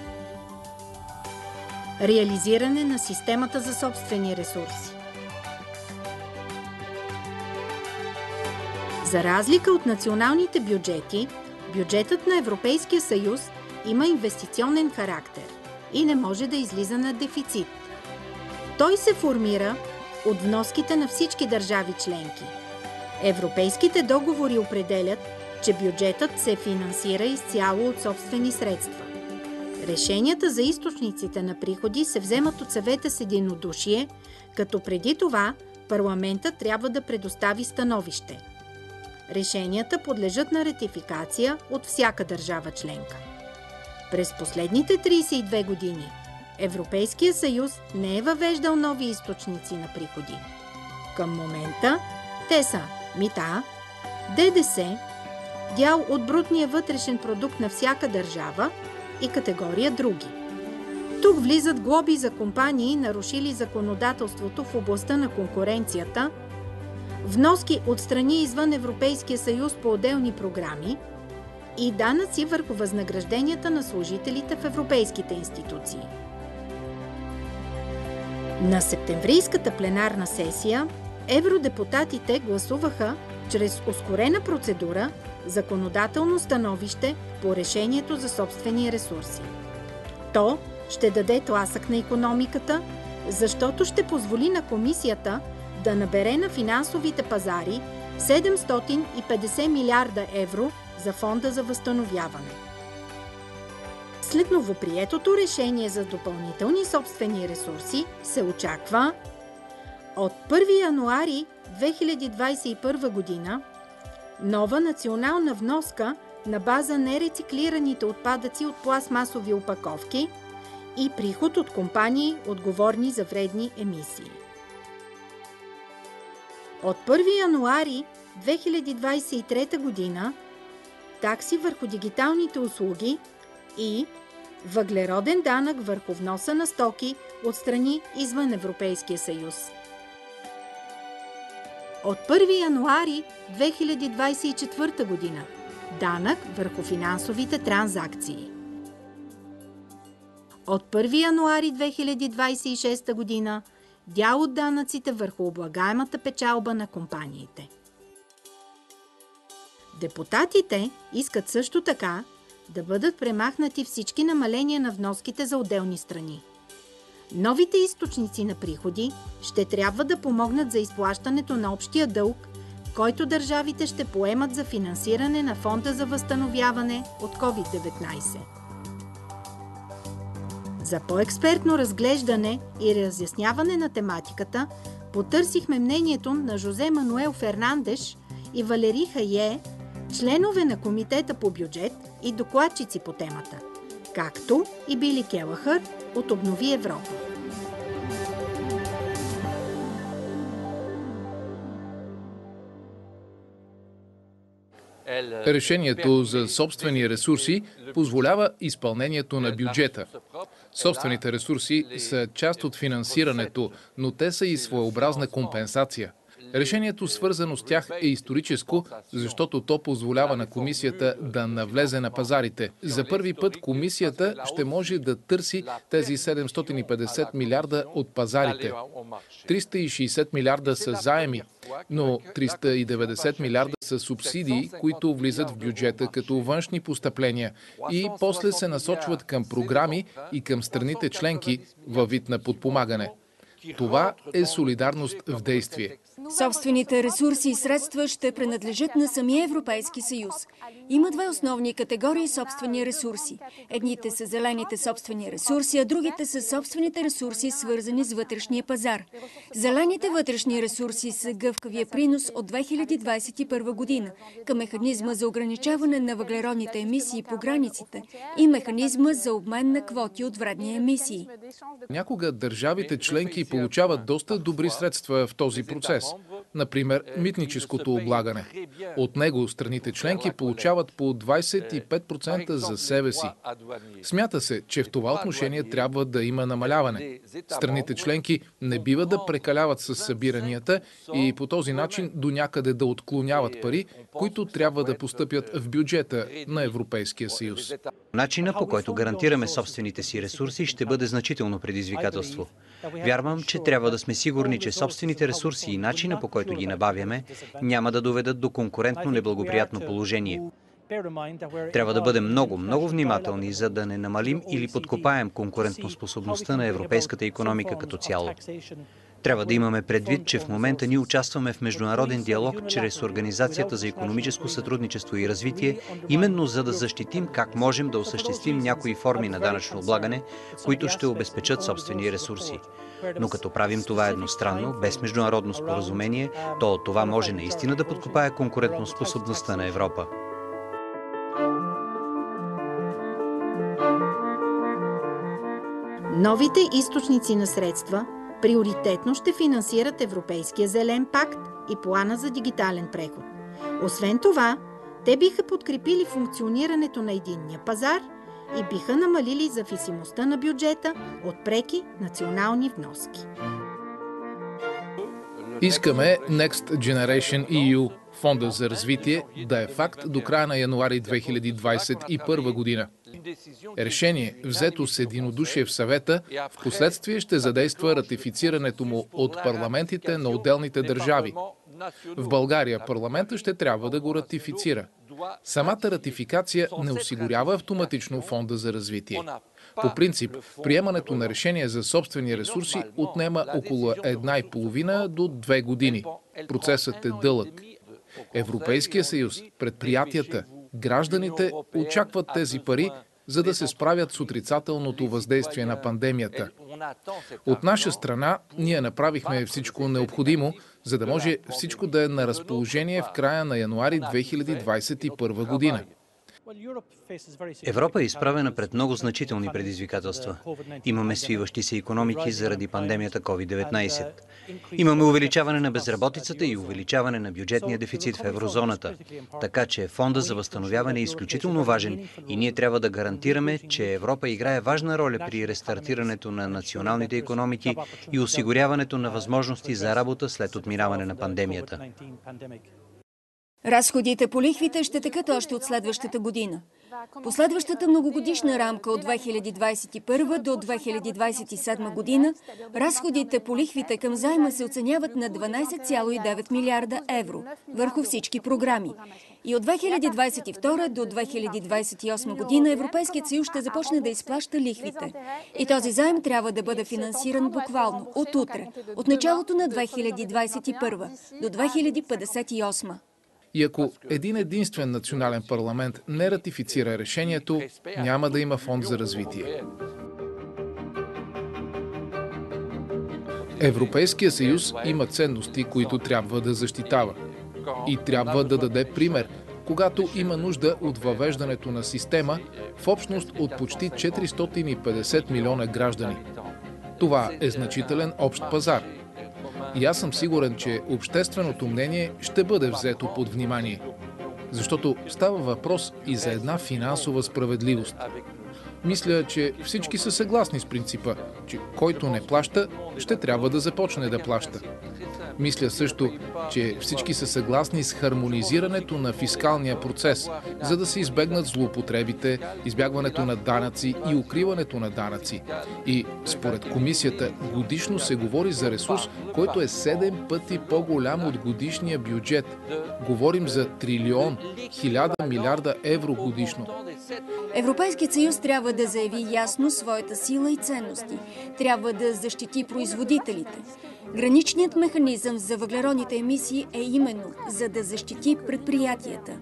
S8: Реализиране на системата за собствени ресурси. За разлика от националните бюджети, бюджетът на Европейския съюз има инвестиционен характер и не може да излиза на дефицит. Той се формира от вноските на всички държави членки. Европейските договори определят, че бюджетът се финансира изцяло от собствени средства. Решенията за източниците на приходи се вземат от съвета с единодушие, като преди това парламентът трябва да предостави становище. Решенията подлежат на ратификация от всяка държава членка. През последните тридесет и две години Европейския съюз не е въвеждал нови източници на приходи. Към момента те са мита, ДДС, дял от брутния вътрешен продукт на всяка държава и категория други. Тук влизат глоби за компании, нарушили законодателството в областта на конкуренцията, вноски от страни извън Европейския съюз по отделни програми и данъци върху възнагражденията на служителите в европейските институции. На септемврийската пленарна сесия евродепутатите гласуваха чрез ускорена процедура законодателно становище по решението за собствени ресурси. То ще даде тласък на икономиката, защото ще позволи на комисията да набере на финансовите пазари седемстотин и петдесет милиарда евро за фонда за възстановяване. След новоприетото решение за допълнителни собствени ресурси се очаква от първи януари две хиляди двадесет и първа година нова национална вноска на база нерециклираните отпадъци от пластмасови опаковки и приход от компании, отговорни за вредни емисии. От първи януари две хиляди двадесет и трета година такси върху дигиталните услуги и въглероден данък върху вноса на стоки от страни извън Европейския съюз. От първи януари две хиляди двадесет и четвърта година данък върху финансовите транзакции. От първи януари две хиляди двадесет и шеста година дял от данъците върху облагаемата печалба на компаниите. Депутатите искат също така да бъдат премахнати всички намаления на вноските за отделни страни. Новите източници на приходи ще трябва да помогнат за изплащането на общия дълг, който държавите ще поемат за финансиране на Фонда за възстановяване от ковид деветнадесет. За по-експертно разглеждане и разясняване на тематиката потърсихме мнението на Жозе Мануел Фернандеш и Валери Хайе, членове на Комитета по бюджет и докладчици по темата, както и Били Келахър от Обнови Европа.
S9: Решението за собствени ресурси позволява изпълнението на бюджета. Собствените ресурси са част от финансирането, но те са и своеобразна компенсация. Решението, свързано с тях, е историческо, защото то позволява на комисията да навлезе на пазарите. За първи път комисията ще може да търси тези седемстотин и петдесет милиарда от пазарите. триста и шейсет милиарда са заеми, но триста и деветдесет милиарда са субсидии, които влизат в бюджета като външни постъпления и после се насочват към програми и към страните членки във вид на подпомагане. Това е солидарност в действие.
S10: Собствените ресурси и средства ще принадлежат на самия Европейски съюз. Има две основни категории собствени ресурси. Едните са зелените собствени ресурси, а другите са собствените ресурси, свързани с вътрешния пазар. Зелените вътрешни ресурси са гъвкавия принос от две хиляди двадесет и първа година към механизма за ограничаване на въглеродните емисии по границите и механизма за обмен на квоти от вредни емисии.
S9: Някога държавите членки получават доста добри средства в този процес. Например, митническото облагане. От него страните членки получават по двадесет и пет процента за себе си. Смята се, че в това отношение трябва да има намаляване. Страните членки не бива да прекаляват с събиранията и по този начин до някъде да отклоняват пари, които трябва да постъпят в бюджета на Европейския съюз.
S11: Начина, по който гарантираме собствените си ресурси, ще бъде значително предизвикателство. Вярвам, че трябва да сме сигурни, че собствените ресурси и начина, по който ги набавяме, няма да доведат до конкурентно неблагоприятно положение. Трябва да бъдем много, много внимателни, за да не намалим или подкопаем конкурентоспособността на европейската икономика като цяло. Трябва да имаме предвид, че в момента ние участваме в международен диалог чрез Организацията за икономическо сътрудничество и развитие, именно за да защитим как можем да осъществим някои форми на данъчно облагане, които ще обезпечат собствени ресурси. Но като правим това едностранно, без международно споразумение, то това може наистина да подкопае конкурентоспособността на Европа.
S8: Новите източници на средства приоритетно ще финансират Европейския зелен пакт и плана за дигитален преход. Освен това, те биха подкрепили функционирането на единния пазар и биха намалили зависимостта на бюджета от преки национални вноски.
S9: Искаме Next Generation и ю, Фонда за развитие, да е факт до края на януари две хиляди двадесет и първа година. Решение, взето с единодушие в съвета, в последствие ще задейства ратифицирането му от парламентите на отделните държави. В България парламентът ще трябва да го ратифицира. Самата ратификация не осигурява автоматично Фонда за развитие. По принцип, приемането на решение за собствени ресурси отнема около една и половина до две години. Процесът е дълъг. Европейския съюз, предприятията, гражданите очакват тези пари, за да се справят с отрицателното въздействие на пандемията. От наша страна, ние направихме всичко необходимо, за да може всичко да е на разположение в края на януари две хиляди двадесет и първа година.
S11: Европа е изправена пред много значителни предизвикателства. Имаме свиващи се икономики заради пандемията ковид деветнайсет. Имаме увеличаване на безработицата и увеличаване на бюджетния дефицит в еврозоната. Така че фонда за възстановяване е изключително важен и ние трябва да гарантираме, че Европа играе важна роля при рестартирането на националните икономики и осигуряването на възможности за работа след отминаване на пандемията.
S10: Разходите по лихвите ще текат още от следващата година. Последващата многогодишна рамка от две хиляди двадесет и първа до две хиляди двадесет и седма година разходите по лихвите към заема се оценяват на дванадесет цяло и девет милиарда евро върху всички програми. И от две хиляди двадесет и втора до две хиляди двадесет и осма година Европейският съюз ще започне да изплаща лихвите. И този заем трябва да бъде финансиран буквално от утре, от началото на две хиляди двадесет и първа до две хиляди петдесет и осма.
S9: И ако един единствен национален парламент не ратифицира решението, няма да има фонд за развитие. Европейския съюз има ценности, които трябва да защитава. И трябва да даде пример, когато има нужда от въвеждането на система в общност от почти четиристотин и петдесет милиона граждани. Това е значителен общ пазар. И аз съм сигурен, че общественото мнение ще бъде взето под внимание. Защото става въпрос и за една финансова справедливост. Мисля, че всички са съгласни с принципа, че който не плаща, ще трябва да започне да плаща. Мисля също, че всички са съгласни с хармонизирането на фискалния процес, за да се избегнат злоупотребите, избягването на данъци и укриването на данъци. И според комисията годишно се говори за ресурс, който е седем пъти по-голям от годишния бюджет. Говорим за трилион, хиляда милиарда евро годишно.
S10: Европейският съюз трябва да заяви ясно своята сила и ценности. Трябва да защити производителите. Граничният механизъм за въглеродните емисии е именно за да защити предприятията.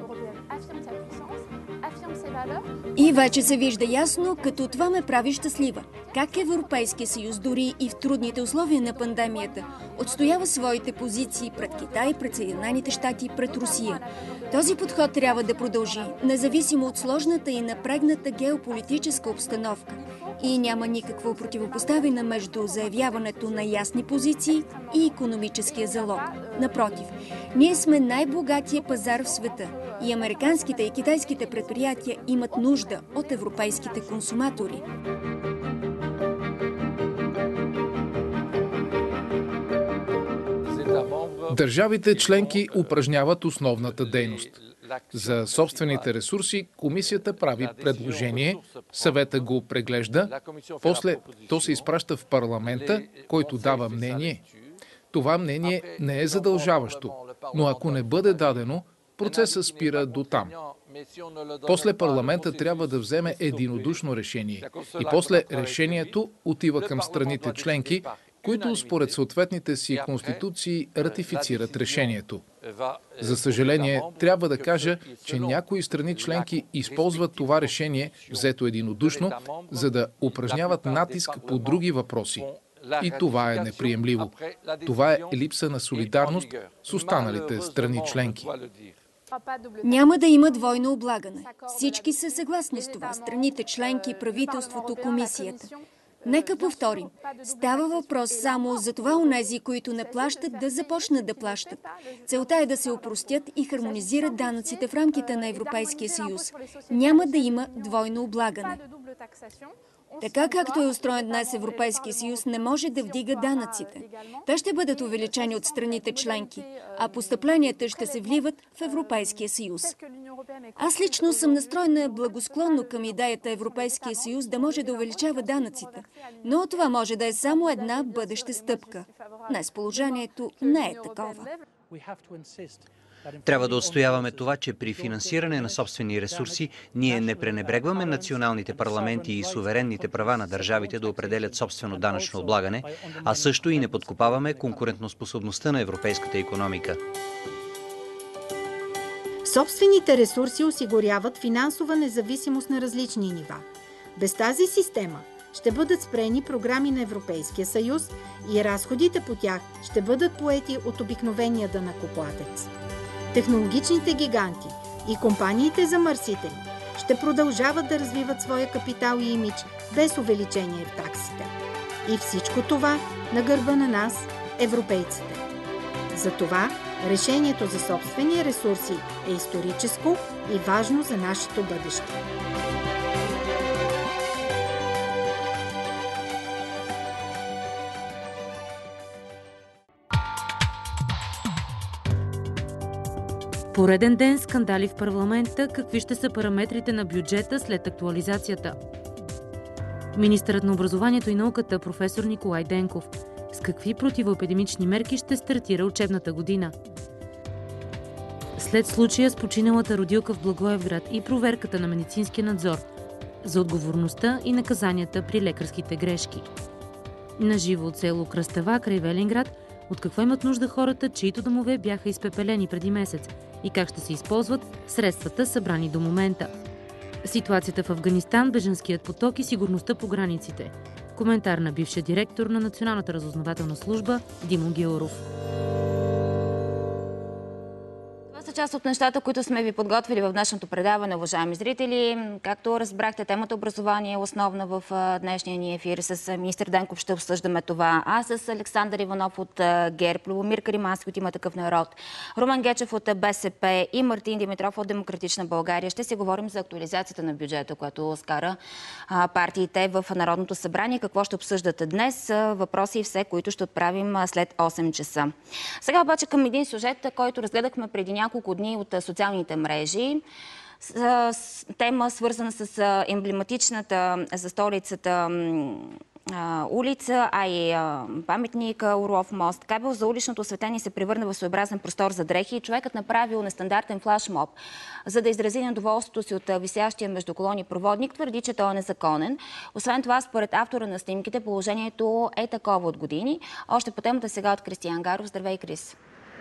S10: И вече се вижда ясно, като това ме прави щастлива. Как Европейския съюз, дори и в трудните условия на пандемията, отстоява своите позиции пред Китай, пред Съединените щати, пред Русия. Този подход трябва да продължи, независимо от сложната и напрегната геополитическа обстановка. И няма никакво противопоставяне между заявяването на ясни позиции и икономическия залог. Напротив, ние сме най-богатия пазар в света и американските и китайските предприятия имат нужда от европейските консуматори.
S9: Държавите членки упражняват основната дейност. За собствените ресурси комисията прави предложение, съвета го преглежда, после то се изпраща в парламента, който дава мнение. Това мнение не е задължаващо, но ако не бъде дадено, процесът спира до там. После парламента трябва да вземе единодушно решение и после решението отива към страните членки, които според съответните си конституции ратифицират решението. За съжаление, трябва да кажа, че някои страни членки използват това решение, взето единодушно, за да упражняват натиск по други въпроси. И това е неприемливо. Това е липса на солидарност с останалите страни членки.
S10: Няма да има двойно облагане. Всички са съгласни с това. Страните членки, правителството, комисията. Нека повторим. Става въпрос само за това онези, които не плащат, да започнат да плащат. Целта е да се опростят и хармонизират данъците в рамките на Европейския съюз. Няма да има двойно облагане. Така както е устроен днес Европейския съюз, не може да вдига данъците. Те ще бъдат увеличени от страните членки, а постъпленията ще се вливат в Европейския съюз. Аз лично съм настроена благосклонно към идеята Европейския съюз да може да увеличава данъците, но това може да е само една бъдеща стъпка. Днес положението не е такова.
S11: Трябва да отстояваме това, че при финансиране на собствени ресурси ние не пренебрегваме националните парламенти и суверенните права на държавите да определят собствено данъчно облагане, а също и не подкопаваме конкурентоспособността на европейската икономика.
S8: Собствените ресурси осигуряват финансова независимост на различни нива. Без тази система ще бъдат спрени програми на Европейския съюз и разходите по тях ще бъдат поети от обикновения данъкоплатец. Технологичните гиганти и компаниите замърсители ще продължават да развиват своя капитал и имидж без увеличение в таксите. И всичко това на гърба на нас, европейците. Затова решението за собствени ресурси е историческо и важно за нашето бъдеще.
S12: Пореден ден скандали в парламента. Какви ще са параметрите на бюджета след актуализацията? Министърът на образованието и науката професор Николай Денков. С какви противоепидемични мерки ще стартира учебната година? След случая с починалата родилка в Благоевград и проверката на медицинския надзор за отговорността и наказанията при лекарските грешки. Наживо от село Кръстава край Велинград, от какво имат нужда хората, чието домове бяха изпепелени преди месец и как ще се използват средствата, събрани до момента. Ситуацията в Афганистан, бежанският поток и сигурността по границите. Коментар на бившия директор на Националната разузнавателна служба Димо Гилоров.
S1: Това са част от нещата, които сме ви подготвили в днешното предаване, уважаеми зрители. Както разбрахте, темата образование е основна в днешния ни ефир. С министър Денков ще обсъждаме това. А с Александър Иванов от ГЕРБ, Любомир Каримански от Има такъв народ, Румен Гечев от БСП и Мартин Димитров от Демократична България ще си говорим за актуализацията на бюджета, която скара партиите в Народното събрание. Какво ще обсъждате днес? Въпроси и все, които ще отправим след осем часа. Сега обаче към един сюжет, който разгледахме преди няколко дни от социалните мрежи. Тема свързана с емблематичната за столицата улица, а и паметник Орлов мост. Кабел за уличното осветление се превърна в своеобразен простор за дрехи и човекът направил нестандартен флашмоб, за да изрази недоволството си от висящия между колони проводник, твърди, че той е незаконен. Освен това, според автора на снимките, положението е такова от години. Още по темата сега от Кристиян Гаров. Здравей, Крис!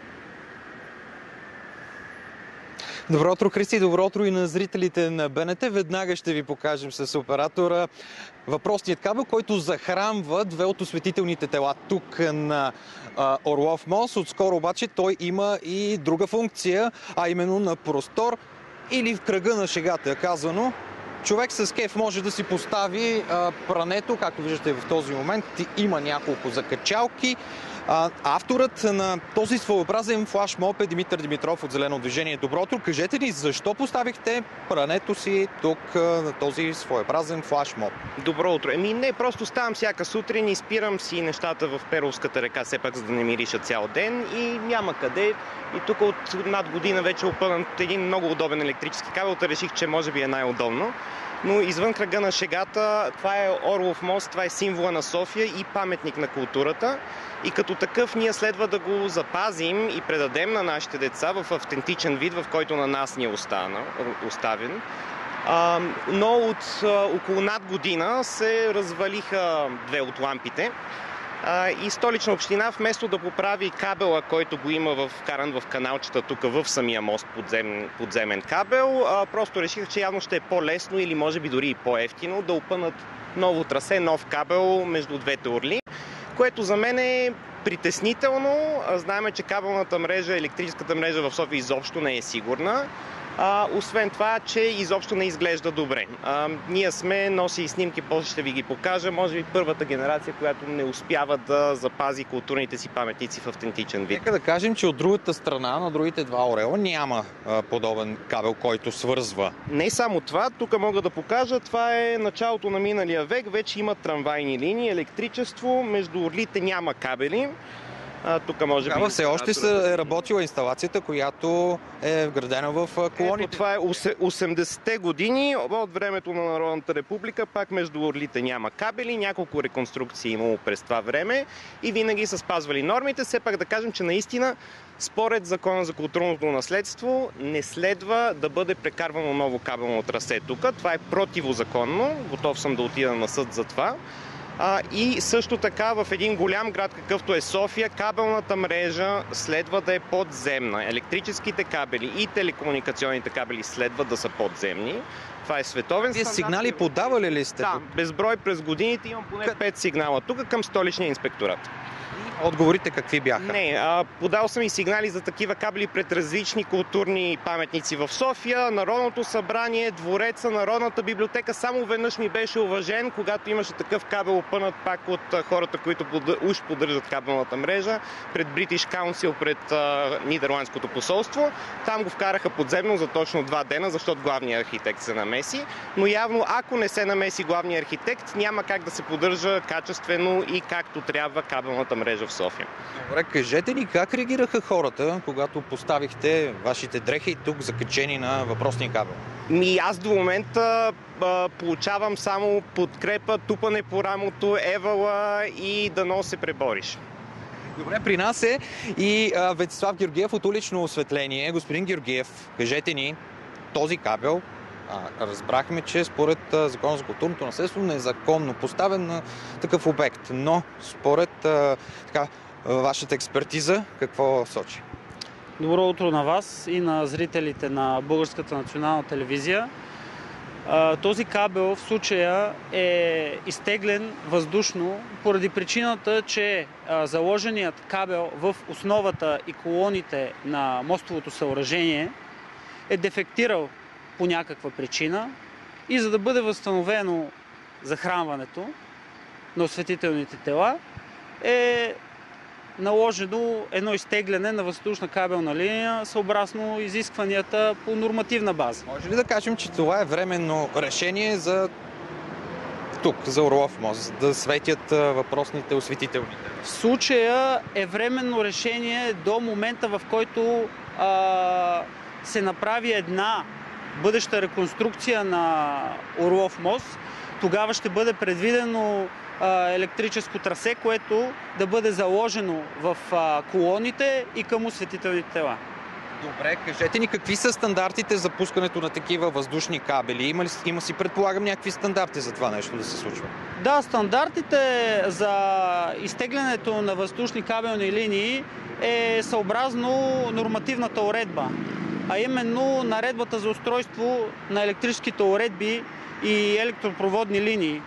S13: Добро утро, Христи! Добро утро и на зрителите на БНТ. Веднага ще ви покажем с оператора въпросният кабел, който захранва две от осветителните тела тук на а, Орлов мост. Отскоро обаче той има и друга функция, а именно на простор или в кръга на шегата, казано. Човек с кеф може да си постави а, прането, както виждате в този момент. Има няколко закачалки. А, авторът на този своеобразен флашмоб е Димитър Димитров от Зелено движение. Добро утро! Кажете ни, защо поставихте прането си тук на този своеобразен флашмоб?
S14: Добро утро! Еми не, просто ставам всяка сутрин и спирам си нещата в Перовската река, все пак за да не мириша цял ден и няма къде. И тук от над година вече е опънат един много удобен електрически кабел, та реших, че може би е най-удобно. Но извън кръга на шегата, това е Орлов мост, това е символа на София и паметник на културата. И като такъв ние следва да го запазим и предадем на нашите деца в автентичен вид, в който на нас ни е оставен. А, но от а, около над година се развалиха две от лампите. А, и Столична община, вместо да поправи кабела, който го има вкаран в каналчета тук в самия мост, подзем, подземен кабел, а, просто решиха, че явно ще е по-лесно или може би дори и по-евтино да опънат ново трасе, нов кабел между двете орли, което за мен е притеснително. Знаем, че кабелната мрежа, електрическата мрежа в София изобщо не е сигурна. А, освен това, че изобщо не изглежда добре. А, ние сме, носи и снимки, после ще ви ги покажа. Може би първата генерация, която не успява да запази културните си паметници в автентичен вид.
S13: Нека да кажем, че от другата страна, на другите два орела, няма а, подобен кабел, който свързва.
S14: Не само това, тук мога да покажа, това е началото на миналия век, вече има трамвайни линии, електричество, между орлите няма кабели. А, тук може
S13: Тогава
S14: би...
S13: все още е работила инсталацията, която е вградена в колоните.
S14: Ето, това е осемдесетте години, от времето на Народната република, пак между орлите няма кабели, няколко реконструкции имало през това време и винаги са спазвали нормите. Все пак да кажем, че наистина според Закона за културното наследство не следва да бъде прекарвано ново кабелно трасе тук. Това е противозаконно, готов съм да отида на съд за това. А, и също така в един голям град, какъвто е София, кабелната мрежа следва да е подземна. Електрическите кабели и телекомуникационните кабели следва да са подземни. Това е световен
S13: Вие
S14: стандарт.
S13: сигнали подавали ли сте?
S14: Да, безброй през годините имам поне пет сигнала тук към Столичния инспекторат.
S13: Отговорите какви бяха?
S14: Не, а, подал съм и сигнали за такива кабели пред различни културни паметници в София, Народното събрание, Двореца, Народната библиотека. Само веднъж ми беше уважен, когато имаше такъв кабел опънат пак от хората, които под... уж поддържат кабелната мрежа, пред British Council, пред а, Нидерландското посолство. Там го вкараха подземно за точно два дена, защото главният архитект се намеси. Но явно, ако не се намеси главният архитект, няма как да се поддържа качествено и както трябва кабелната мрежа в София.
S13: Добре, кажете ни как реагираха хората, когато поставихте вашите дрехи тук закачени на въпросния кабел?
S14: Ми аз до момента а, получавам само подкрепа, тупане по рамото, евала и дано се пребориш.
S13: Добре, при нас е и а, Венцислав Георгиев от улично осветление. Господин Георгиев, кажете ни, този кабел, а, разбрахме, че според а, Закона за културното наследство незаконно поставен на такъв обект, но според а, така, вашата експертиза, какво сочи?
S15: Добро утро на вас и на зрителите на Българската национална телевизия. Този кабел в случая е изтеглен въздушно поради причината, че заложеният кабел в основата и колоните на мостовото съоръжение е дефектирал по някаква причина и за да бъде възстановено захранването на осветителните тела е наложено едно изтегляне на въздушна кабелна линия съобразно изискванията по нормативна база.
S13: Може ли да кажем, че това е временно решение за тук, за Орлов мост, да светят въпросните осветителни?
S15: В случая е временно решение до момента, в който а, се направи една бъдеща реконструкция на Орлов мост. Тогава ще бъде предвидено електрическо трасе, което да бъде заложено в колоните и към осветителните тела.
S13: Добре, кажете ни какви са стандартите за пускането на такива въздушни кабели? Има, ли, има си, предполагам, някакви стандарти за това нещо да се случва?
S15: Да, стандартите за изтеглянето на въздушни кабелни линии е съобразно нормативната уредба, а именно наредбата за устройство на електрическите уредби и електропроводни линии.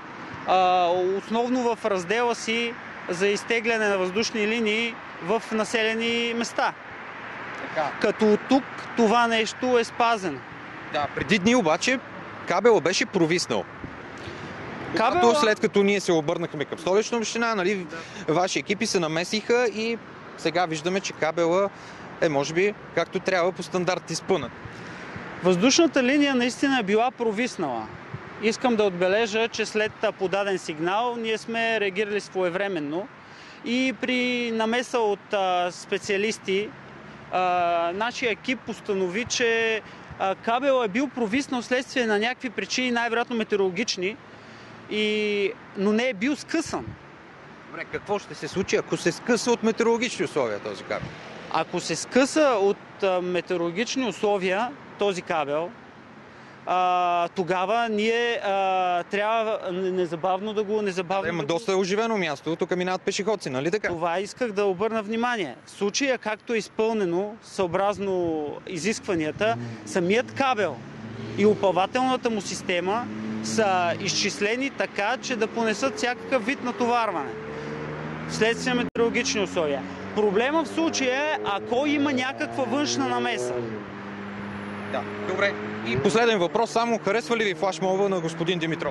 S15: Основно в раздела си за изтегляне на въздушни линии в населени места. Така. Като тук това нещо е спазено.
S13: Да, преди дни обаче кабелът беше провиснал. Кабела... Когато, след като ние се обърнахме към Столична община, нали, да. Ваши екипи се намесиха и сега виждаме, че кабела е, може би, както трябва по стандарт изпънат.
S15: Въздушната линия наистина е била провиснала. Искам да отбележа, че след подаден сигнал ние сме реагирали своевременно и при намеса от а, специалисти а, нашия екип постанови, че а, кабел е бил провиснал вследствие на някакви причини, най-вероятно метеорологични, и... но не е бил скъсан.
S13: Добре, какво ще се случи, ако се скъса от метеорологични условия този кабел?
S15: Ако се скъса от а, метеорологични условия този кабел, А, тогава ние а, трябва незабавно да го... Незабавно
S13: да, има
S15: да
S13: доста
S15: го...
S13: оживено място, тук минават пешеходци, нали така?
S15: Това исках да обърна внимание. В случая, както е изпълнено, съобразно изискванията, самият кабел и опъвателната му система са изчислени така, че да понесат всякакъв вид натоварване вследствие на метеорологични условия. Проблема в случая е, ако има някаква външна намеса.
S13: Да, добре. И последен въпрос, само харесва ли ви флашмоба на господин Димитров?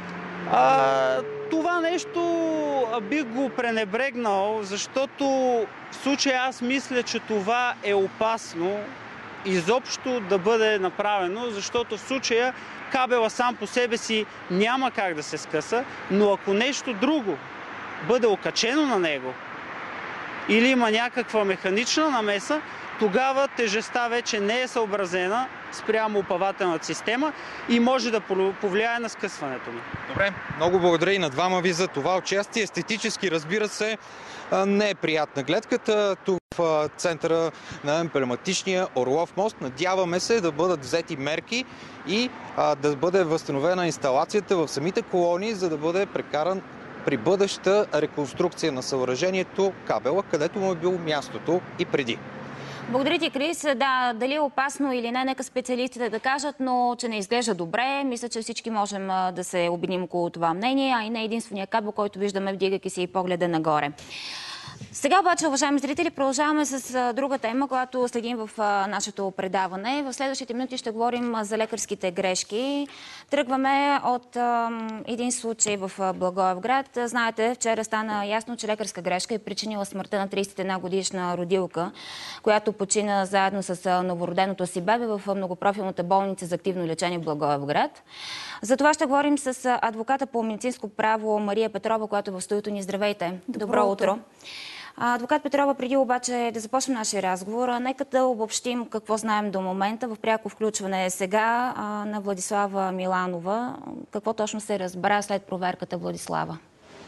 S15: А, това нещо бих го пренебрегнал, защото в случая аз мисля, че това е опасно изобщо да бъде направено, защото в случая кабела сам по себе си няма как да се скъса, но ако нещо друго бъде окачено на него или има някаква механична намеса, тогава тежестта вече не е съобразена спрямо опъвателната система и може да повлияе на скъсването ми.
S13: Добре, много благодаря и на двама ви за това участие. Естетически, разбира се, не е приятна гледката. Тук в центъра на емблематичния Орлов мост. Надяваме се да бъдат взети мерки и а, да бъде възстановена инсталацията в самите колони, за да бъде прекаран при бъдеща реконструкция на съоръжението кабела, където му е било мястото и преди.
S1: Благодаря ти, Крис. Да, дали е опасно или не, нека специалистите да кажат, но че не изглежда добре. Мисля, че всички можем да се обединим около това мнение, а и не единствения кабел, който виждаме, вдигайки си и погледа нагоре. Сега обаче, уважаеми зрители, продължаваме с друга тема, която следим в нашето предаване. В следващите минути ще говорим за лекарските грешки. Тръгваме от един случай в Благоевград. Знаете, вчера стана ясно, че лекарска грешка е причинила смъртта на тридесет и една годишна родилка, която почина заедно с новороденото си бебе в многопрофилната болница за активно лечение в Благоевград. За това ще говорим с адвоката по медицинско право Мария Петрова, която е в студиото ни. Здравейте! Добро, Добро утро! утро. Адвокат Петрова, преди обаче да започнем нашия разговор, нека да обобщим какво знаем до момента. В пряко включване е сега на Владислава Миланова. Какво точно се разбра след проверката, Владислава?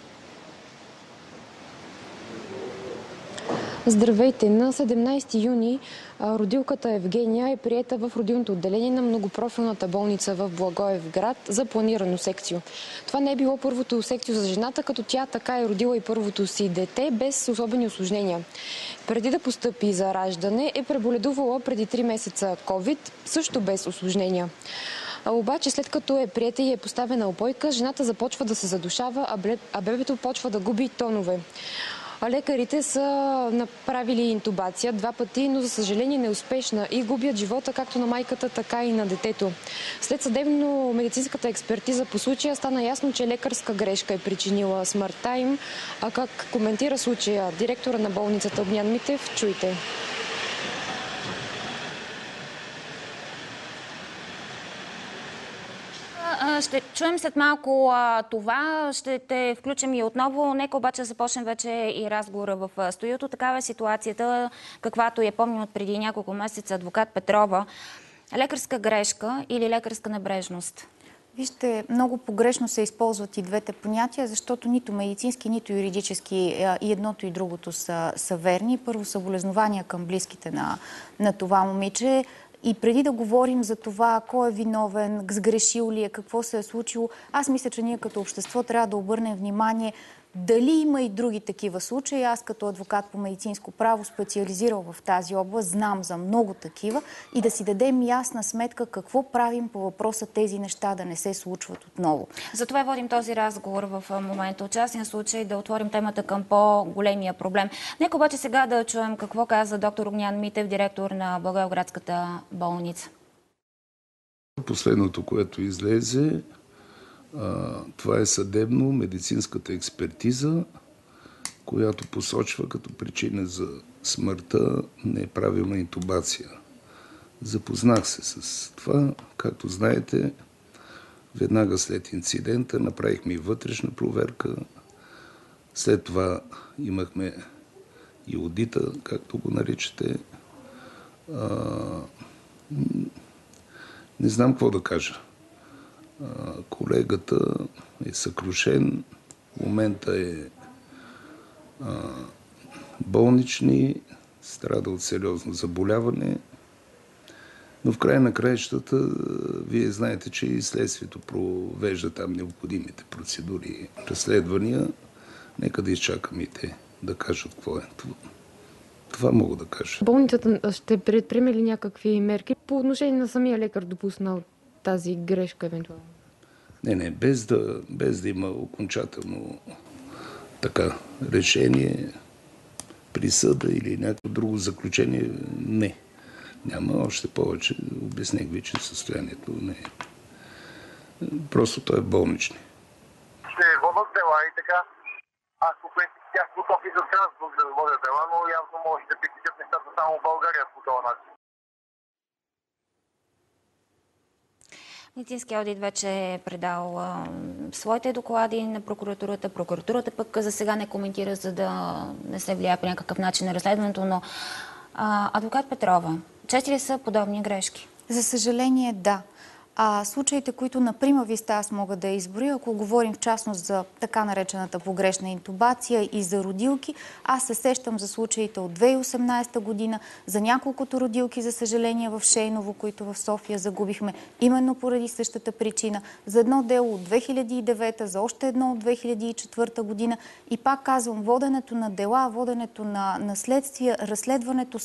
S16: Здравейте! На седемнадесети юни родилката Евгения е приета в родилното отделение на многопрофилната болница в Благоевград за планирано секцио. Това не е било първото секцио за жената, като тя така е родила и първото си дете без особени усложнения. Преди да постъпи за раждане е преболедувала преди три месеца ковид, също без усложнения. Обаче след като е приета и е поставена опойка, жената започва да се задушава, а бебето почва да губи тонове. Лекарите са направили интубация два пъти, но за съжаление неуспешна и губят живота както на майката, така и на детето. След съдебно-медицинската експертиза по случая стана ясно, че лекарска грешка е причинила смъртта им. А как коментира случая директора на болницата Огнян Митев, чуйте.
S1: Ще чуем след малко а, това. Ще те включим и отново. Нека обаче започнем вече и разговора в студиото. Такава е ситуацията, каквато я помним от преди няколко месеца. Адвокат Петрова. Лекарска грешка или лекарска небрежност?
S17: Вижте, много погрешно се използват и двете понятия, защото нито медицински, нито юридически и едното и другото са, са верни. Първо, съболезнования към близките на, на това момиче. И преди да говорим за това кой е виновен, сгрешил ли е, какво се е случило, аз мисля, че ние като общество трябва да обърнем внимание дали има и други такива случаи. Аз като адвокат по медицинско право, специализирал в тази област, знам за много такива и да си дадем ясна сметка какво правим по въпроса тези неща да не се случват отново.
S1: Затова водим този разговор в момента. От частния случай да отворим темата към по-големия проблем. Нека обаче сега да чуем какво каза доктор Огнян Митев, директор на Благоевградската болница.
S18: Последното, което излезе, това е съдебно-медицинската експертиза, която посочва като причина за смъртта неправилна интубация. Запознах се с това. Както знаете, веднага след инцидента направихме и вътрешна проверка. След това имахме и одита, както го наричате. Не знам какво да кажа. Колегата е съкрушен, в момента е а, болнични, страда от сериозно заболяване, но в края на краищата вие знаете, че и следствието провежда там необходимите процедури и разследвания. Нека да изчакаме и те да кажат какво е. Това, това мога да кажа.
S16: Болницата ще предприеме ли някакви мерки по отношение на самия лекар, допуснал тази грешка евентуално?
S18: Не, не, без да, без да има окончателно така решение, присъда или някакво друго заключение, не. Няма, още повече. Обяснех ви, че състоянието не е. Просто той е болнични.
S20: Ще водят дела и така. Аз по принцип тях готов и за Страсбург да водя дела, но явно може да притичат нещата само в България по този начин.
S1: Медицинският одит вече е предал а, своите доклади на прокуратурата. Прокуратурата пък за сега не коментира, за да не се влияе по някакъв начин на разследването, но а, адвокат Петрова, чести ли са подобни грешки?
S17: За съжаление, да. А случаите, които на прима виста аз мога да изброя, ако говорим в частност за така наречената погрешна интубация и за родилки, аз се сещам за случаите от две хиляди и осемнадесета година, за няколкото родилки, за съжаление, в Шейново, които в София загубихме именно поради същата причина, за едно дело от две хиляди и девета, за още едно от две хиляди и четвърта година. И пак казвам, воденето на дела, воденето на, на следствия, разследването са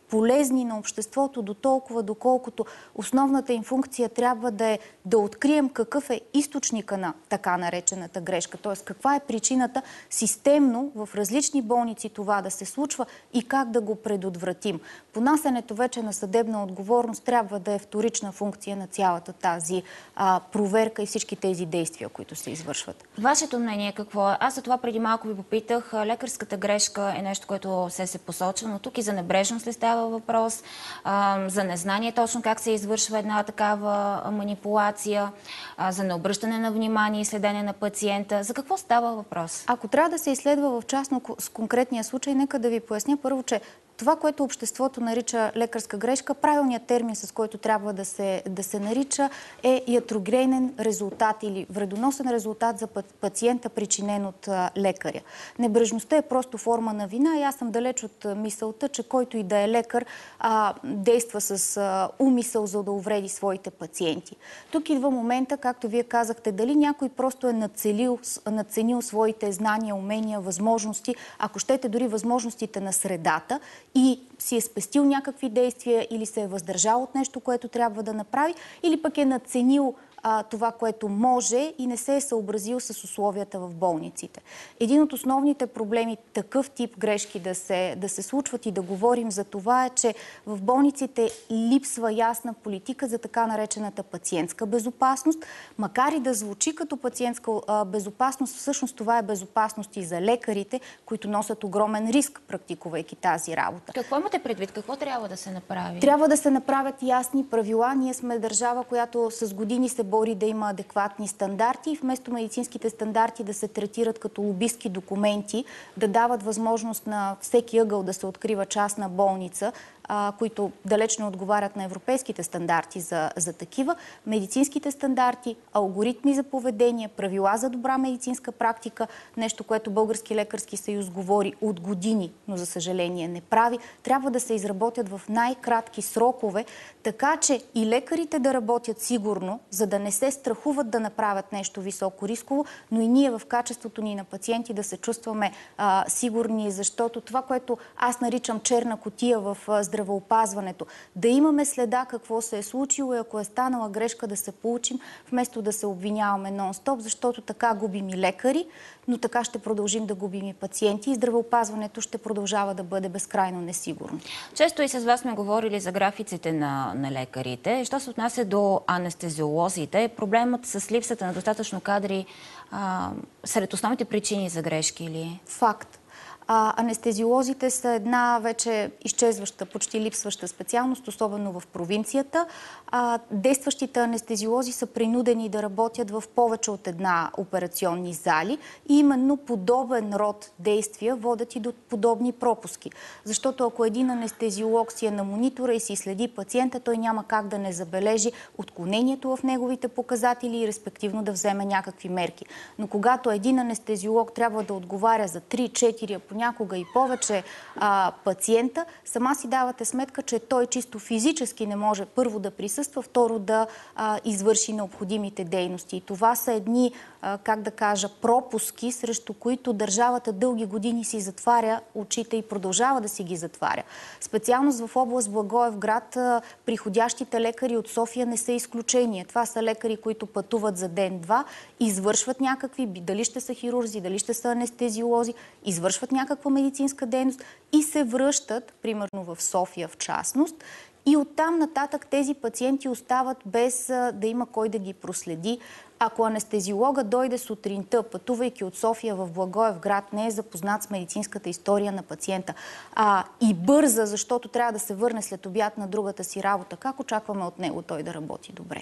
S17: полезни на обществото до толкова, доколкото основната им функция трябва да е да открием какъв е източника на така наречената грешка. Т.е. каква е причината системно в различни болници това да се случва и как да го предотвратим. Понасенето вече на съдебна отговорност трябва да е вторична функция на цялата тази а, проверка и всички тези действия, които се извършват.
S1: Вашето мнение какво е? Аз за това преди малко ви попитах. Лекарската грешка е нещо, което се се посочва, но тук и за небрежност ли става въпрос, а, за незнание точно как се извършва една такава манипулация, а, за необръщане на внимание и следене на пациента. За какво става въпрос?
S17: Ако трябва да се изследва в частно с конкретния случай, нека да ви поясня първо, че това, което обществото нарича лекарска грешка, правилният термин, с който трябва да се, да се нарича, е ятрогенен резултат или вредоносен резултат за пациента, причинен от лекаря. Небрежността е просто форма на вина и аз съм далеч от мисълта, че който и да е лекар а, действа с а, умисъл, за да увреди своите пациенти. Тук идва момента, както вие казахте, дали някой просто е надценил, надценил своите знания, умения, възможности, ако щете дори възможностите на средата, и си е спестил някакви действия или се е въздържал от нещо, което трябва да направи, или пък е надценил а, това, което може и не се е съобразил с условията в болниците. Един от основните проблеми такъв тип грешки да се, да се случват и да говорим за това е, че в болниците липсва ясна политика за така наречената пациентска безопасност. Макар и да звучи като пациентска а, безопасност, всъщност това е безопасност и за лекарите, които носят огромен риск, практикувайки тази работа.
S1: Какво имате предвид? Какво трябва да се направи?
S17: Трябва да се направят ясни правила. Ние сме държава, която с години се бори да има адекватни стандарти и вместо медицинските стандарти да се третират като лобистки документи, да дават възможност на всеки ъгъл да се открива частна болница, а, които далеч не отговарят на европейските стандарти за, за такива. Медицинските стандарти, алгоритми за поведение, правила за добра медицинска практика, нещо, което Български лекарски съюз говори от години, но за съжаление не прави, трябва да се изработят в най-кратки срокове, така че и лекарите да работят сигурно, за да не се страхуват да направят нещо високо рисково, но и ние в качеството ни на пациенти да се чувстваме а, сигурни, защото това, което аз наричам черна кутия в здравеопазването, да имаме следа какво се е случило и ако е станала грешка да се получим, вместо да се обвиняваме нон-стоп, защото така губим и лекари, но така ще продължим да губим и пациенти и здравеопазването ще продължава да бъде безкрайно несигурно.
S1: Често и с вас сме говорили за графиците на, на лекарите. Що се отнася до анестезиолозите, проблемът с липсата на достатъчно кадри а, сред основните причини за грешки или?
S17: Факт. А, анестезиолозите са една вече изчезваща, почти липсваща специалност, особено в провинцията. А, действащите анестезиолози са принудени да работят в повече от една операционни зали и именно подобен род действия водят и до подобни пропуски. Защото ако един анестезиолог си е на монитора и си следи пациента, той няма как да не забележи отклонението в неговите показатели и респективно да вземе някакви мерки. Но когато един анестезиолог трябва да отговаря за три-четири, понякога и повече а, пациента, сама си давате сметка, че той чисто физически не може първо да присъства, второ да а, извърши необходимите дейности. И това са едни, а, как да кажа, пропуски, срещу които държавата дълги години си затваря очите и продължава да си ги затваря. Специалност в област Благоевград, а, приходящите лекари от София не са изключение. Това са лекари, които пътуват за ден-два, извършват някакви, дали ще са хирурзи, дали ще са анестезиолози, извършват някаква медицинска дейност и се връщат, примерно в София в частност, и оттам нататък тези пациенти остават без да има кой да ги проследи. Ако анестезиолога дойде сутринта, пътувайки от София в Благоевград, не е запознат с медицинската история на пациента а, и бърза, защото трябва да се върне след обяд на другата си работа, как очакваме от него той да работи добре?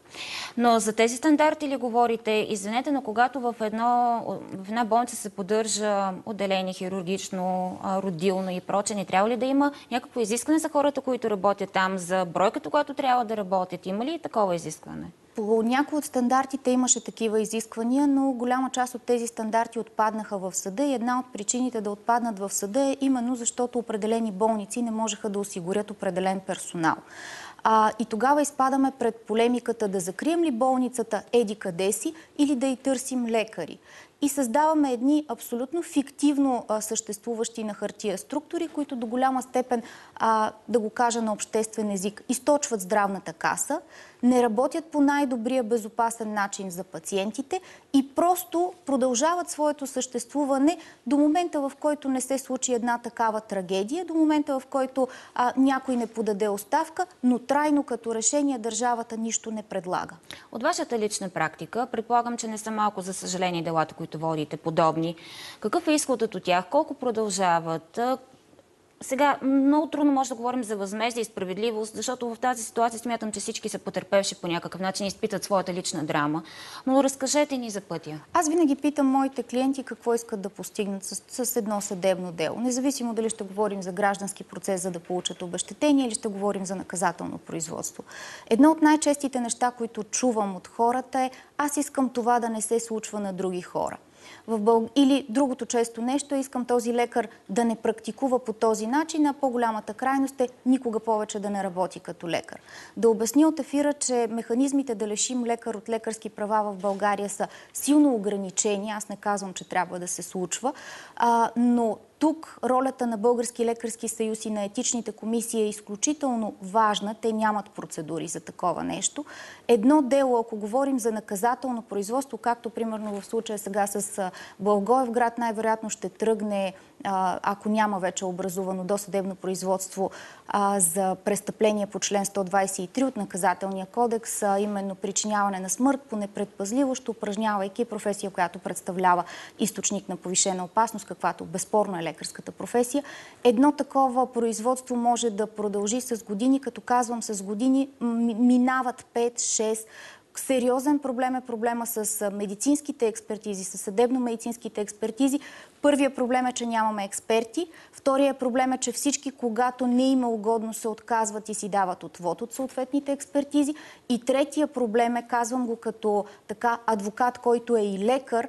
S1: Но за тези стандарти ли говорите? Извинете, но когато в, едно, в една болница се поддържа отделение хирургично, родилно и прочее, не трябва ли да има някакво изискване за хората, които работят там, за бройката, която трябва да работят? Има ли такова изискване?
S17: По някои от стандартите имаше такива изисквания, но голяма част от тези стандарти отпаднаха в съда и една от причините да отпаднат в съда е именно защото определени болници не можеха да осигурят определен персонал. А, и тогава изпадаме пред полемиката да закрием ли болницата еди къде си или да й търсим лекари. и създаваме едни абсолютно фиктивно а, съществуващи на хартия структури, които до голяма степен, а, да го кажа на обществен език, източват здравната каса, не работят по най-добрия безопасен начин за пациентите и просто продължават своето съществуване до момента, в който не се случи една такава трагедия, до момента, в който а, някой не подаде оставка, но трайно като решение държавата нищо не предлага.
S1: От вашата лична практика, предполагам, че не са малко, за съжаление, делата, които водите, подобни. Какъв е изходът от тях? Колко продължават? Сега много трудно може да говорим за възмездие и справедливост, защото в тази ситуация смятам, че всички са потърпевши по някакъв начин и изпитат своята лична драма. Но разкажете ни за пътя.
S17: Аз винаги питам моите клиенти какво искат да постигнат с, с едно съдебно дело. Независимо дали ще говорим за граждански процес, за да получат обезщетение, или ще говорим за наказателно производство. Едно от най-честите неща, които чувам от хората е: аз искам това да не се случва на други хора. В Бълг... Или другото често нещо е: искам този лекар да не практикува по този начин, а по-голямата крайност е никога повече да не работи като лекар. Да обясня от ефира, че механизмите да лишим лекар от лекарски права в България са силно ограничени. Аз не казвам, че трябва да се случва, а, но тук ролята на Български лекарски съюз и на етичните комисии е изключително важна. Те нямат процедури за такова нещо. Едно дело, ако говорим за наказателно производство, както примерно в случая сега с Благоевград, най-вероятно ще тръгне, ако няма вече образувано досъдебно производство за престъпление по член сто двадесет и три от Наказателния кодекс, именно причиняване на смърт по непредпазливост, упражнявайки професия, която представлява източник на повишена опасност, каквато безспорно е лекарската професия. Едно такова производство може да продължи с години, като казвам с години, минават пет-шест. Сериозен проблем е проблема с медицинските експертизи, с съдебно-медицинските експертизи. Първият проблем е, че нямаме експерти. Вторият проблем е, че всички, когато не има угодно, се отказват и си дават отвод от съответните експертизи. И третия проблем е, казвам го като така адвокат, който е и лекар,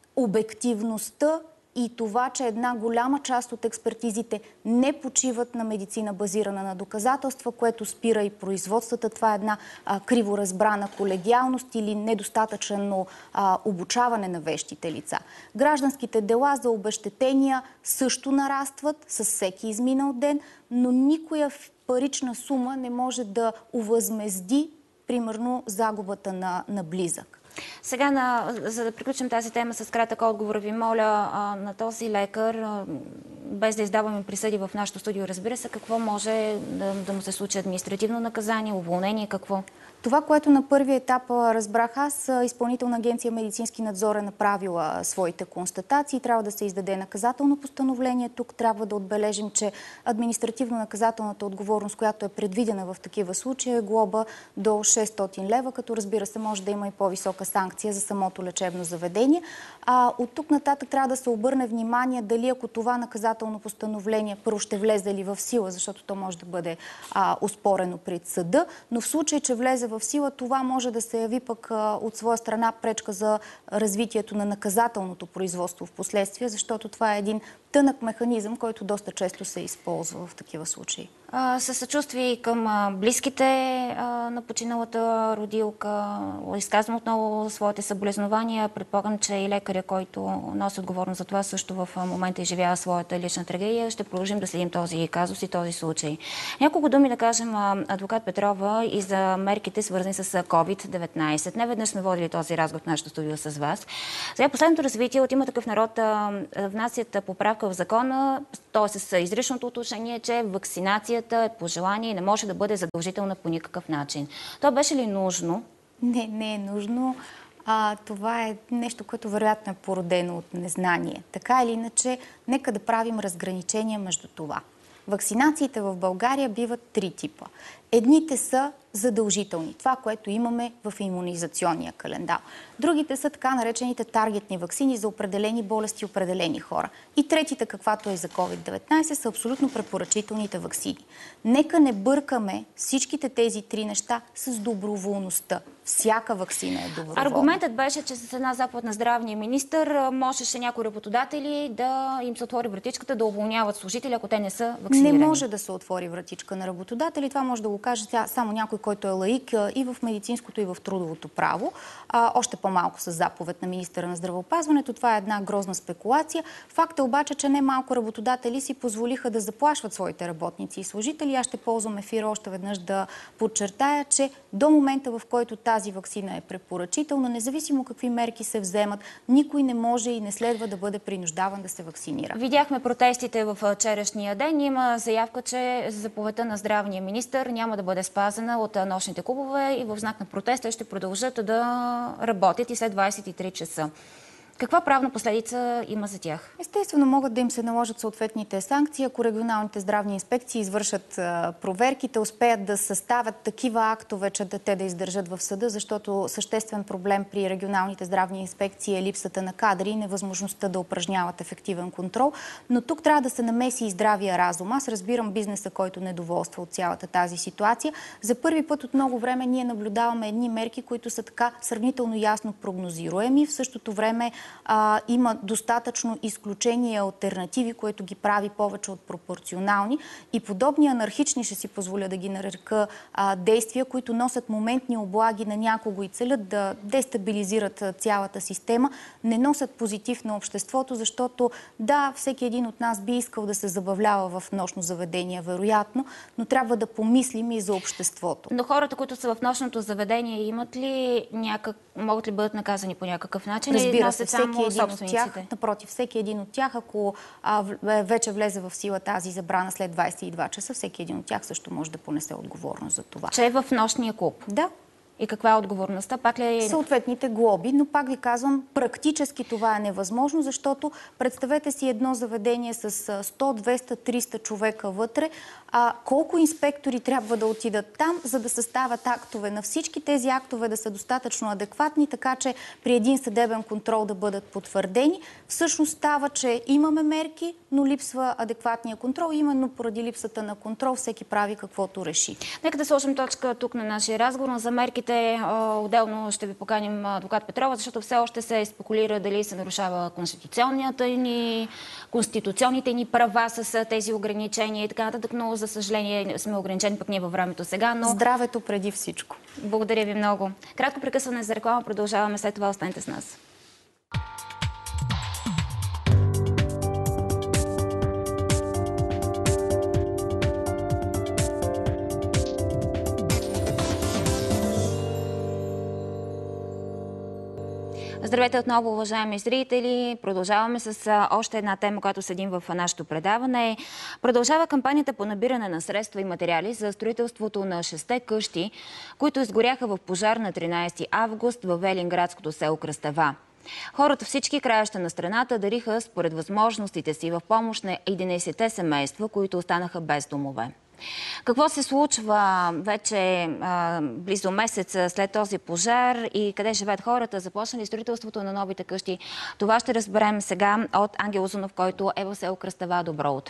S17: обективността и това, че една голяма част от експертизите не почиват на медицина базирана на доказателства, което спира и производствата. Това е една а, криворазбрана колегиалност или недостатъчно а, обучаване на вещите лица. Гражданските дела за обезщетения също нарастват с всеки изминал ден, но никоя парична сума не може да увъзмезди, примерно, загубата на, на близък.
S1: Сега, на, за да приключим тази тема с кратък отговор, ви моля а, на този лекар, а, без да издаваме присъди в нашото студио, разбира се, какво може да, да му се случи? Административно наказание, уволнение, какво?
S17: Това, което на първия етап разбрах аз, Изпълнителна агенция медицински надзор е направила своите констатации. Трябва да се издаде наказателно постановление. Тук трябва да отбележим, че административно-наказателната отговорност, която е предвидена в такива случаи, е глоба до шестстотин лева, като разбира се може да има и по-висока санкция за самото лечебно заведение. А от тук нататък трябва да се обърне внимание дали, ако това наказателно постановление първо ще влезе ли в сила, защото то може да бъде а, оспорено пред съда, но в случай, че влезе в сила, това може да се яви пък а, от своя страна пречка за развитието на наказателното производство в последствие, защото това е един тънък механизъм, който доста често се използва в такива случаи.
S1: Със съчувствие и към а, близките а, на починалата родилка, изказвам отново своите съболезнования. Предполагам, че и лекаря, който носи отговорност за това, също в момента изживява своята лична трагедия. Ще продължим да следим този казус и този случай. Няколко думи да кажем, адвокат Петрова, и за мерките, свързани с ковид деветнайсет. Не веднъж сме водили този разговор в нашото студио с вас. Сега последното развитие от Има такъв народ внасят поправка в закона, т.е. с изричното уточнение, че вакцинацията е по желание и не може да бъде задължителна по никакъв начин. Това беше ли нужно?
S17: Не, не е нужно. А, това е нещо, което вероятно е породено от незнание. Така или иначе, нека да правим разграничения между това. Вакцинациите в България биват три типа. Едните са задължителни, това, което имаме в имунизационния календар. Другите са така наречените таргетни ваксини за определени болести, определени хора. И третите, каквато е за ковид деветнайсет, са абсолютно препоръчителните ваксини. Нека не бъркаме всичките тези три неща с доброволността. всяка ваксина е доброволна.
S1: Аргументът беше, че с една заповед на здравния министър можеше някои работодатели да им се отвори вратичката да уволняват служители, ако те не са вакцинирани.
S17: Не може да се отвори вратичка на работодатели. Това може да го каже само някой, който е лаик и в медицинското, и в трудовото право. А, още по-малко с заповед на министъра на здравеопазването. Това е една грозна спекулация. Факт е обаче, че не малко работодатели си позволиха да заплашват своите работници и служители. Аз ще ползвам ефира още веднъж да подчертая, че до момента, в който тази ваксина е препоръчителна, независимо какви мерки се вземат, никой не може и не следва да бъде принуждаван да се вакцинира.
S1: Видяхме протестите в вчерашния ден. Има заявка, че заповедта на здравния министър няма да бъде спазена от нощните клубове и в знак на протеста ще продължат да работят и след двадесет и три часа. Каква правна последица има за тях?
S17: Естествено, могат да им се наложат съответните санкции, ако регионалните здравни инспекции извършат а, проверките, успеят да съставят такива актове, че да те да издържат в съда, защото съществен проблем при регионалните здравни инспекции е липсата на кадри и невъзможността да упражняват ефективен контрол. Но тук трябва да се намеси и здравия разум. Аз разбирам бизнеса, който недоволства от цялата тази ситуация. За първи път от много време ние наблюдаваме едни мерки, които са така сравнително ясно прогнозируеми. В същото време А, има достатъчно изключения и алтернативи, което ги прави повече от пропорционални. И подобни анархични, ще си позволя да ги нарека, а, действия, които носят моментни облаги на някого и целят да дестабилизират цялата система, не носят позитив на обществото, защото да, всеки един от нас би искал да се забавлява в нощно заведение, вероятно, но трябва да помислим и за обществото.
S1: Но хората, които са в нощното заведение, имат ли някак... могат ли бъдат наказани по някакъв начин?
S17: Разбира се, всеки един от тях, напротив, всеки един от тях, ако а, вече влезе в сила тази забрана след двадесет и два часа, всеки един от тях също може да понесе отговорност за това.
S1: Че е в нощния клуб?
S17: Да.
S1: И каква е отговорността? Пак ли...
S17: Съответните глоби, но пак ви казвам, практически това е невъзможно, защото представете си едно заведение с сто, двеста, триста човека вътре, а колко инспектори трябва да отидат там, за да съставят актове. На всички тези актове да са достатъчно адекватни, така че при един съдебен контрол да бъдат потвърдени. Всъщност става, че имаме мерки, но липсва адекватния контрол. Именно поради липсата на контрол всеки прави каквото реши.
S1: Нека да сложим точка тук на нашия разговор. За мерките отделно ще ви поканим адвокат Петрова, защото все още се спекулира дали се нарушава ни, конституционните ни права с тези ограничения и така нататък, но за съжаление сме ограничени пък ние във времето сега. Но...
S17: Здравето преди всичко.
S1: Благодаря ви много. Кратко прекъсване за реклама, продължаваме след това. Останете с нас. Здравейте отново, уважаеми зрители. Продължаваме с още една тема, която седим в нашето предаване. Продължава кампанията по набиране на средства и материали за строителството на шестте къщи, които изгоряха в пожар на тринадесети август в Велинградското село Кръстава. Хората всички краища на страната дариха според възможностите си в помощ на единадесетте семейства, които останаха без домове. Какво се случва вече а, близо месец след този пожар и къде живеят хората? Започна ли строителството на новите къщи? Това ще разберем сега от Ангел Узунов, който е в село Кръстава. Добро утро!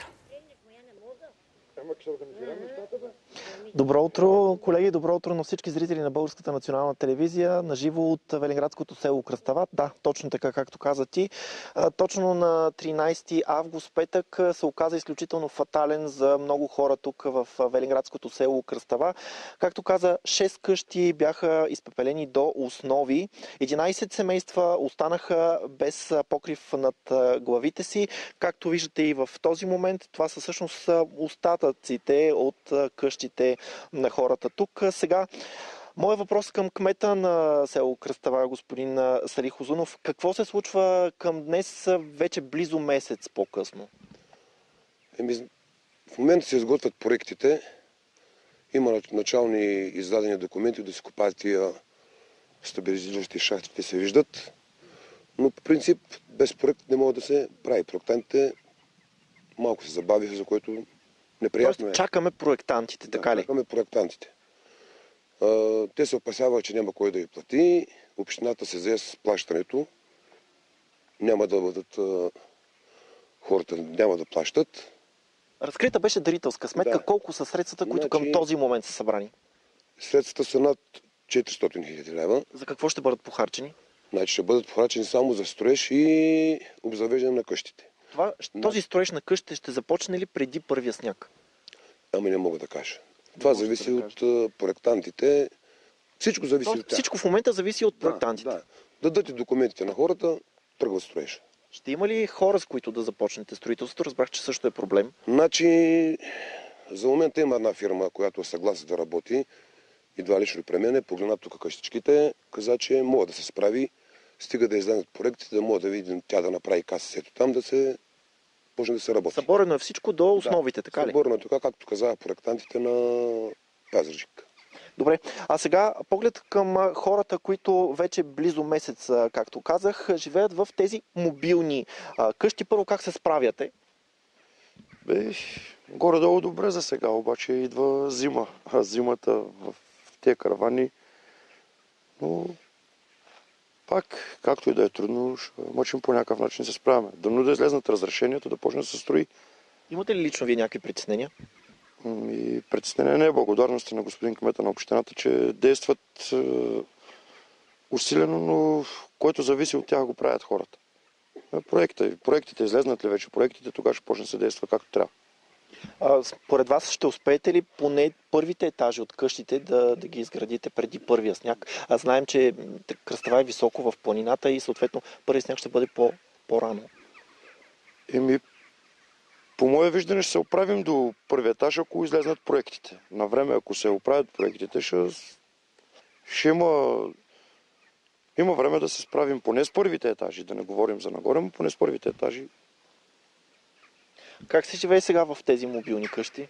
S2: Добро утро, колеги! Добро утро на всички зрители на Българската национална телевизия, наживо от Велинградското село Кръстава. Да, точно така, както каза ти. Точно на тринадесети август, петък, се оказа изключително фатален за много хора тук в Велинградското село Кръстава. Както каза, шест къщи бяха изпепелени до основи. единадесет семейства останаха без покрив над главите си. Както виждате и в този момент, това са всъщност остатъците от къщите на хората тук. Сега, моят въпрос към кмета на село Кръстава, господин Салих Узунов. Какво се случва към днес, вече близо месец по-късно?
S3: Еми, в момента се изготвят проектите. Има начални издадени документи да се копаят тия стабилизиращи шахти, те се виждат. Но по принцип без проект не могат да се прави. Проектантите малко се забавиха, за което неприятно
S2: Тоест, чакаме проектантите, така
S3: да,
S2: ли?
S3: Чакаме проектантите. А, те се опасяват, че няма кой да ги плати. Общината се взе с плащането. Няма да бъдат... А, хората няма да плащат.
S2: Разкрита беше дарителска сметка. Да. Колко са средствата, които значи, към този момент са събрани?
S3: Средствата са над четиристотин хиляди лева.
S2: За какво ще бъдат похарчени?
S3: Значи ще бъдат похарчени само за строеж и обзавеждане на къщите.
S2: Това, този строеж на къщите ще започне ли преди първия сняг?
S3: Ами не мога да кажа. Това зависи да от uh, проектантите. Всичко зависи
S2: То,
S3: от тях.
S2: Всичко в момента зависи от проектантите.
S3: Да, да. Дадат и документите на хората, тръгват строеж.
S2: Ще има ли хора, с които да започнете строителството? Разбрах, че също е проблем.
S3: Значи, за момента има една фирма, която е съгласна да работи. Идва лично при мен, погледна тук къщичките, каза, че мога да се справи, стига да излязат проектите, да мога да видим тя да направи касето там, да се почне да се работи.
S2: Съборено е всичко до основите,
S3: да,
S2: така ли?
S3: Съборено е така, както каза проектантите на Пазарджик.
S2: Добре, а сега поглед към хората, които вече близо месец, както казах, живеят в тези мобилни къщи. Първо, как се справяте?
S5: Бе, горе-долу добре за сега, обаче идва зима. А зимата в тези каравани, но пак, както и да е трудно, ще мъчим по някакъв начин се справяме. Дано да излезнат разрешението, да почне да се строи.
S2: Имате ли лично вие някакви притеснения?
S5: И притеснение не е благодарности на господин кмета на общината, че действат е, усилено, но което зависи от тях го правят хората. Проекта, проектите излезнат ли вече проектите, тогава ще почне да се действа както трябва.
S2: А, според вас ще успеете ли поне първите етажи от къщите да, да ги изградите преди първия сняг? А знаем, че Кръстава е високо в планината и съответно първият сняг ще бъде по, по-рано.
S5: Еми, по мое виждане ще се оправим до първия етаж, ако излезнат проектите. На време, ако се оправят проектите, ще, ще има, има време да се справим поне с първите етажи. Да не говорим за нагоре, но поне с първите етажи.
S2: Как се живее сега в тези мобилни къщи?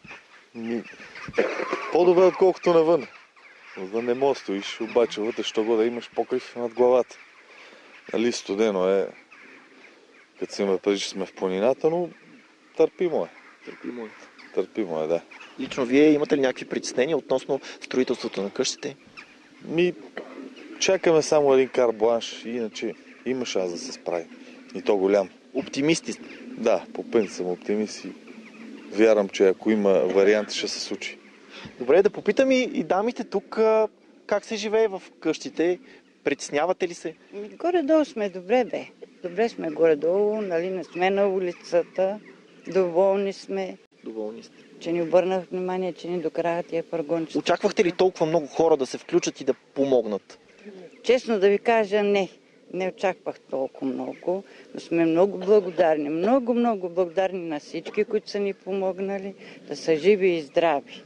S7: По-добре, отколкото навън. Отвън не можеш да стоиш, обаче вътре, що го да имаш покрив над главата. Нали, студено е, като си има преди, че сме в планината, но търпимо е.
S2: Търпимо е.
S7: Търпимо е, да.
S2: Лично вие имате ли някакви притеснения относно строителството на къщите?
S7: Ми, чакаме само един карбланш, иначе има шанс да се справи. И то голям.
S2: Оптимисти сте?
S7: Да, по принцип съм оптимист и вярвам, че ако има вариант, ще се случи.
S2: Добре, да попитам и, и дамите тук как се живее в къщите. Притеснявате ли се?
S19: Горе-долу сме добре, бе. Добре сме горе-долу, нали, не сме на улицата. Доволни сме.
S2: Доволни сте.
S19: Че ни обърнах внимание, че ни докрая тия паргончета.
S2: Очаквахте ли толкова много хора да се включат и да помогнат?
S19: Честно да ви кажа, не. Не очаквах толкова много, но сме много благодарни. Много, много благодарни на всички, които са ни помогнали да са живи и здрави.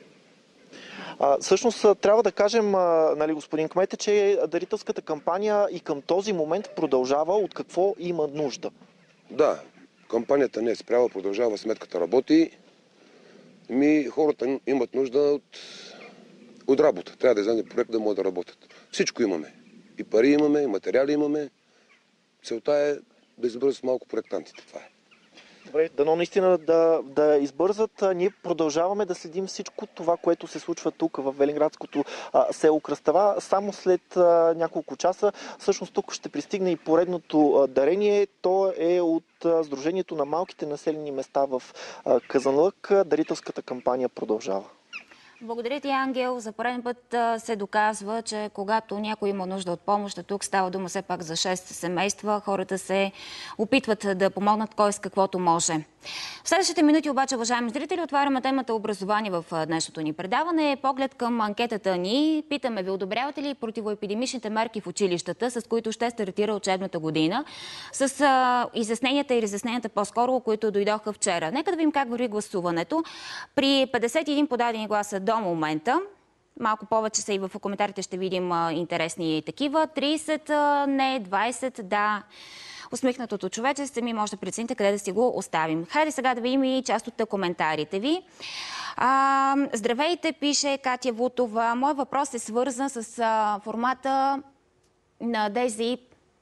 S2: А, всъщност трябва да кажем, а, нали, господин кмете, че дарителската кампания и към този момент продължава. От какво има нужда?
S3: Да, кампанията не е спряла, продължава, сметката работи. Ми, хората имат нужда от, от работа. Трябва да излезе проект да могат да работят. Всичко имаме. И пари имаме, и материали имаме. Целта е да избързат малко проектантите. Това е.
S2: Добре, дано наистина да, да избързат. Ние продължаваме да следим всичко това, което се случва тук в Велинградското а, село Кръстава. Само след а, няколко часа, всъщност тук ще пристигне и поредното а, дарение. То е от а, Сдружението на малките населени места в а, Казанлък. Дарителската кампания продължава.
S1: Благодаря ти, Ангел. За пореден път се доказва, че когато някой има нужда от помощ, тук става дума все пак за шест семейства, хората се опитват да помогнат кой с каквото може. В следващите минути обаче, уважаеми зрители, отваряме темата образование в днешното ни предаване. Поглед към анкетата ни. Питаме ви, одобрявате ли противоепидемичните мерки в училищата, с които ще стартира учебната година, с а, изясненията и разясненията по-скоро, които дойдоха вчера. Нека да видим как върви гласуването. При петдесет и един подадени гласа до момента, малко повече са и в коментарите ще видим а, интересни такива, трийсет а, не, двайсет да. Усмихнатото човече, сами може да прецените къде да си го оставим. Хайде сега да видим и част от коментарите ви. А, здравейте, пише Катя Вутова. Мой въпрос е свързан с а, формата на тези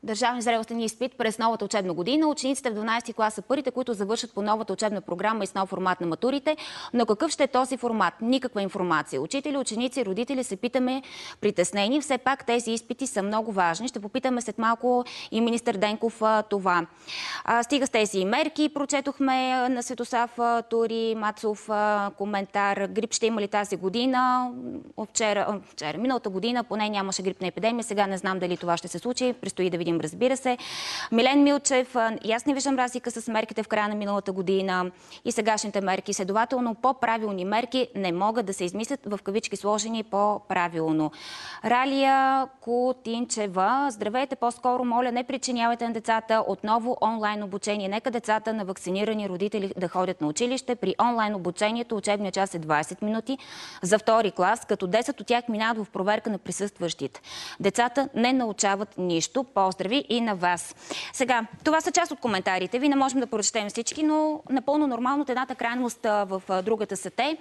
S1: държавен зрелостен изпит през новата учебна година. Учениците в дванадесети клас са първите, които завършат по новата учебна програма и с нов формат на матурите. Но какъв ще е този формат? Никаква информация. Учители, ученици, родители се питаме притеснени. Все пак тези изпити са много важни. Ще попитаме след малко и министър Денков това. А, стига с тези мерки. Прочетохме на Светослав Тури Мацов коментар. Грип ще има ли тази година? Вчера, вчера, миналата година поне нямаше грипна епидемия. Сега не знам дали това ще се случи. Предстои да видим, разбира се. Милен Милчев, и аз не виждам разлика с мерките в края на миналата година и сегашните мерки. Следователно, по-правилни мерки не могат да се измислят, в кавички сложени по-правилно. Ралия Кутинчева, здравейте, по-скоро моля, не причинявайте на децата отново онлайн обучение. Нека децата на вакцинирани родители да ходят на училище. При онлайн обучението учебният час е двадесет минути за втори клас, като десет от тях минават в проверка на присъстващите. Децата не научават нищо. Поздрави и на вас. Сега, това са част от коментарите ви. Не можем да прочетем всички, но напълно нормално от едната крайност в другата са те.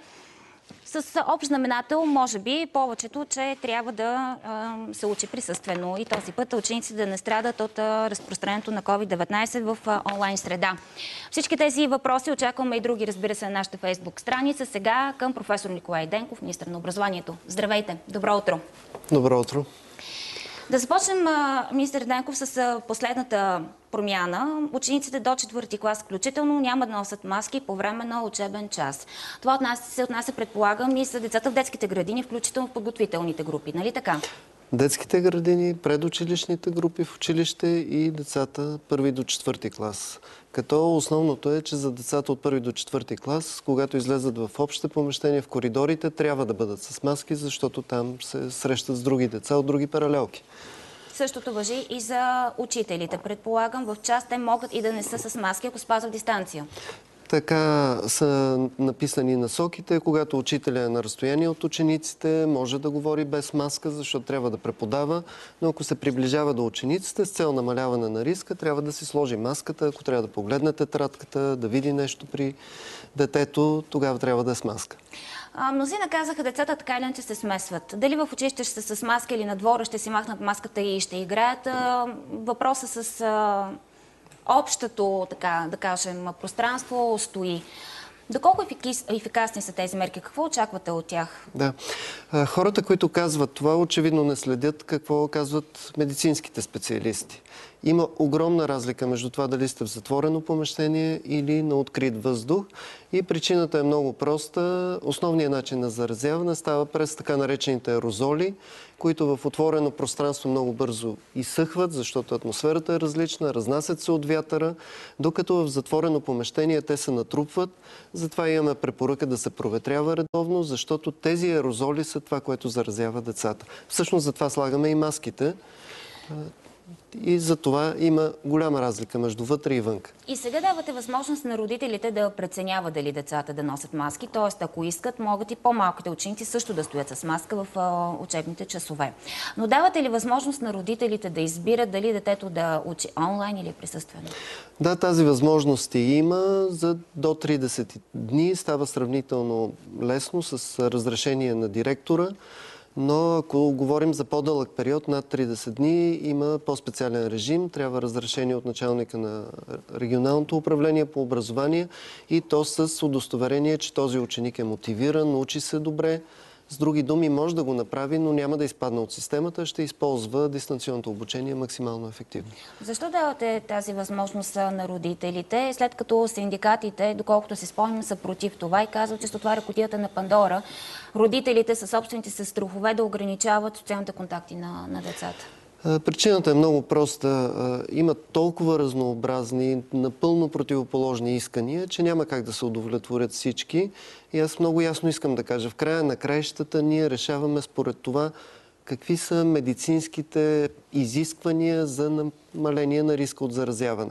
S1: С общ знаменател, може би, повечето, че трябва да а, се учи присъствено и този път учениците да не страдат от а, разпространението на ковид деветнадесет в а, онлайн среда. Всички тези въпроси очакваме и други, разбира се, на нашата фейсбук страница. Сега към професор Николай Денков, министър на образованието. Здравейте! Добро утро!
S4: Добро утро!
S1: Да започнем, министър Денков, с последната промяна. Учениците до четвърти клас включително няма да носят маски по време на учебен час. Това от нас, се отнася, предполагам, и за децата в детските градини, включително в подготвителните групи. Нали така?
S4: Детските градини, предучилищните групи в училище и децата първи до четвърти клас. Като основното е, че за децата от първи до четвърти клас, когато излезат в общите помещения, в коридорите, трябва да бъдат с маски, защото там се срещат с други деца от други паралелки.
S1: Същото важи и за учителите. Предполагам, в част те могат и да не са с маски, ако спазват дистанция.
S4: Така са написани насоките. Когато учителя е на разстояние от учениците, може да говори без маска, защото трябва да преподава. Но ако се приближава до учениците с цел намаляване на риска, трябва да си сложи маската. Ако трябва да погледне тетрадката, да види нещо при детето, тогава трябва да е с маска.
S1: Мнозина казаха, децата така или иначе се смесват. Дали в училище ще са с маска или на двора ще си махнат маската и ще играят. Въпросът с общото, така да кажем, пространство стои. Доколко ефикасни са тези мерки? Какво очаквате от тях?
S4: Да. Хората, които казват това, очевидно не следят какво казват медицинските специалисти. Има огромна разлика между това дали сте в затворено помещение или на открит въздух. И причината е много проста. Основният начин на заразяване става през така наречените аерозоли, които в отворено пространство много бързо изсъхват, защото атмосферата е различна, разнасят се от вятъра, докато в затворено помещение те се натрупват. Затова имаме препоръка да се проветрява редовно, защото тези аерозоли са това, което заразява децата. Всъщност затова слагаме и маските. И за това има голяма разлика между вътре и вън.
S1: И сега давате възможност на родителите да преценяват дали децата да носят маски, т.е. ако искат, могат и по-малките ученици също да стоят с маска в а, учебните часове. Но давате ли възможност на родителите да избират дали детето да учи онлайн или присъствено?
S4: Да, тази възможност има. За до тридесет дни става сравнително лесно с разрешение на директора. Но ако говорим за по-дълъг период, над тридесет дни, има по-специален режим. Трябва разрешение от началника на регионалното управление по образование и то с удостоверение, че този ученик е мотивиран, учи се добре. С други думи, може да го направи, но няма да изпадне от системата, ще използва дистанционното обучение максимално ефективно.
S1: Защо давате тази възможност на родителите, след като синдикатите, доколкото си спомням, са против това и казват, че се отваря кутията на Пандора, родителите със собствените се страхове да ограничават социалните контакти на, на децата?
S4: Причината е много проста. Има толкова разнообразни, напълно противоположни искания, че няма как да се удовлетворят всички. И аз много ясно искам да кажа, в края на краищата ние решаваме според това какви са медицинските изисквания за намаление на риска от заразяване.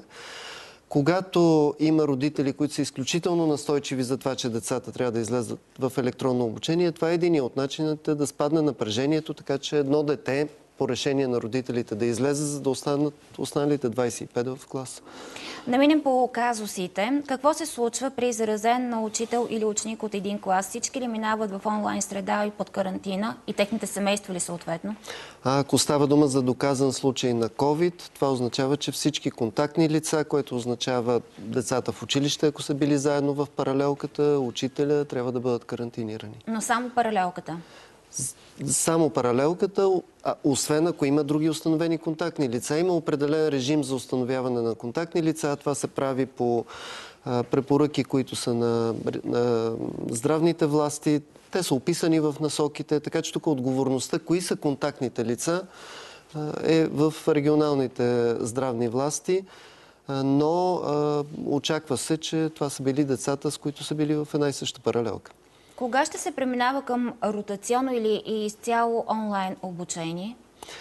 S4: Когато има родители, които са изключително настойчиви за това, че децата трябва да излезат в електронно обучение, това е един от начините да спадне напрежението, така че едно дете по решение на родителите да излезе, за да останат останалите двадесет и пет в клас.
S1: Да минем по казусите. Какво се случва при заразен на учител или ученик от един клас? Всички ли минават в онлайн среда и под карантина и техните семейства ли съответно?
S4: А ако става дума за доказан случай на COVID, това означава, че всички контактни лица, което означава децата в училище, ако са били заедно в паралелката, учителя, трябва да бъдат карантинирани.
S1: Но само паралелката?
S4: Само паралелката, а освен ако има други установени контактни лица. Има определен режим за установяване на контактни лица. Това се прави по а, препоръки, които са на, на здравните власти. Те са описани в насоките, така че тук отговорността, кои са контактните лица, а, е в регионалните здравни власти. А, но а, очаква се, че това са били децата, с които са били в една и съща паралелка.
S1: Кога ще се преминава към ротационно или изцяло онлайн обучение?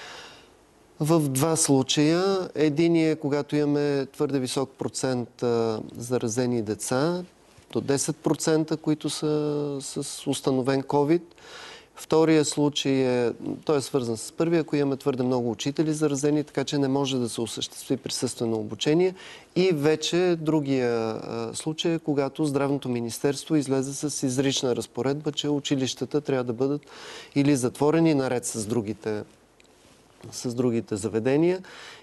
S4: В два случая. Един е, когато имаме твърде висок процент а, заразени деца, до десет процента, които са с установен COVID. Втория случай е, той е свързан с първия, ако имаме твърде много учители заразени, така че не може да се осъществи присъствено обучение. И вече другия а, случай е, когато Здравното министерство излезе с изрична разпоредба, че училищата трябва да бъдат или затворени наред с другите, с другите заведения,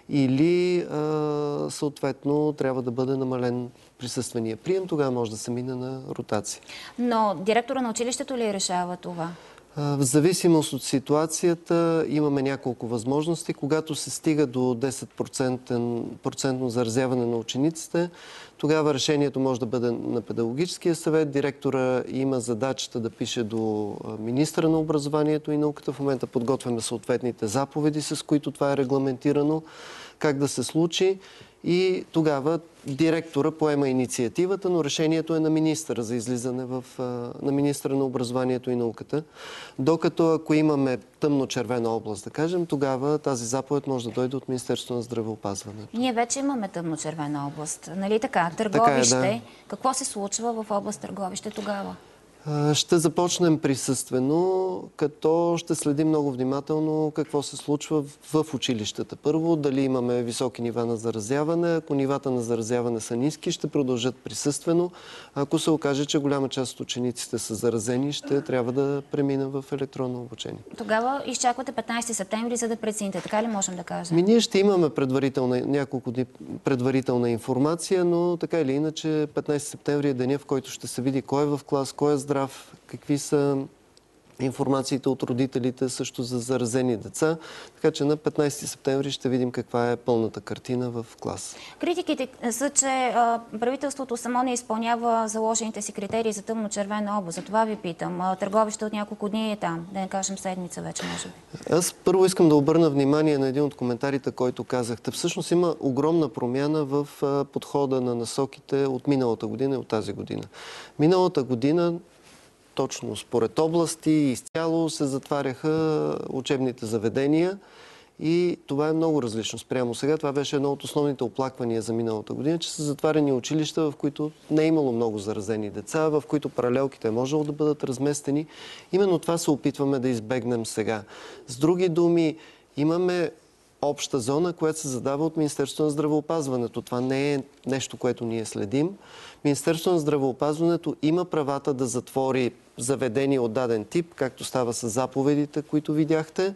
S4: или а, съответно трябва да бъде намален присъствения прием. Тогава може да се мине на ротация.
S1: Но директора на училището ли решава това?
S4: В зависимост от ситуацията имаме няколко възможности. Когато се стига до десет процента заразяване на учениците, тогава решението може да бъде на педагогическия съвет. Директора има задачата да пише до министъра на образованието и науката. В момента подготвяме съответните заповеди, с които това е регламентирано, как да се случи. И тогава директора поема инициативата, но решението е на министъра за излизане в, на министъра на образованието и науката. Докато ако имаме тъмно-червена област, да кажем, тогава тази заповед може да дойде от Министерството на здравеопазването.
S1: Ние вече имаме тъмно-червена област. Нали така? Търговище.
S4: Така е, да.
S1: Какво се случва в област Търговище тогава?
S4: Ще започнем присъствено, като ще следим много внимателно какво се случва в училищата. Първо, дали имаме високи нива на заразяване. Ако нивата на заразяване са ниски, ще продължат присъствено. Ако се окаже, че голяма част от учениците са заразени, ще трябва да преминем в електронно обучение.
S1: Тогава изчаквате петнадесети септември, за да прецените. Така ли можем да кажем?
S4: Ми, ние ще имаме предварителна, няколко дни предварителна информация, но така или иначе петнадесети септември е деня, в който ще се види кой е в клас, кой е здрав, какви са информациите от родителите също за заразени деца. Така че на петнадесети септември ще видим каква е пълната картина в клас.
S1: Критиките са, че а, правителството само не изпълнява заложените си критерии за тъмно-червена област. За това ви питам. А, Търговище от няколко дни е там. Да не кажем седмица вече, може би.
S4: Аз първо искам да обърна внимание на един от коментарите, който казахте. Всъщност има огромна промяна в а, подхода на насоките от миналата година и от тази година. Миналата година точно според области изцяло се затваряха учебните заведения и това е много различно спрямо сега. Това беше едно от основните оплаквания за миналата година, че са затваряни училища, в които не е имало много заразени деца, в които паралелките е можело да бъдат разместени. Именно това се опитваме да избегнем сега. С други думи, имаме обща зона, която се задава от Министерството на здравеопазването. Това не е нещо, което ние следим. Министерството на здравеопазването има правата да затвори заведения от даден тип, както става с заповедите, които видяхте.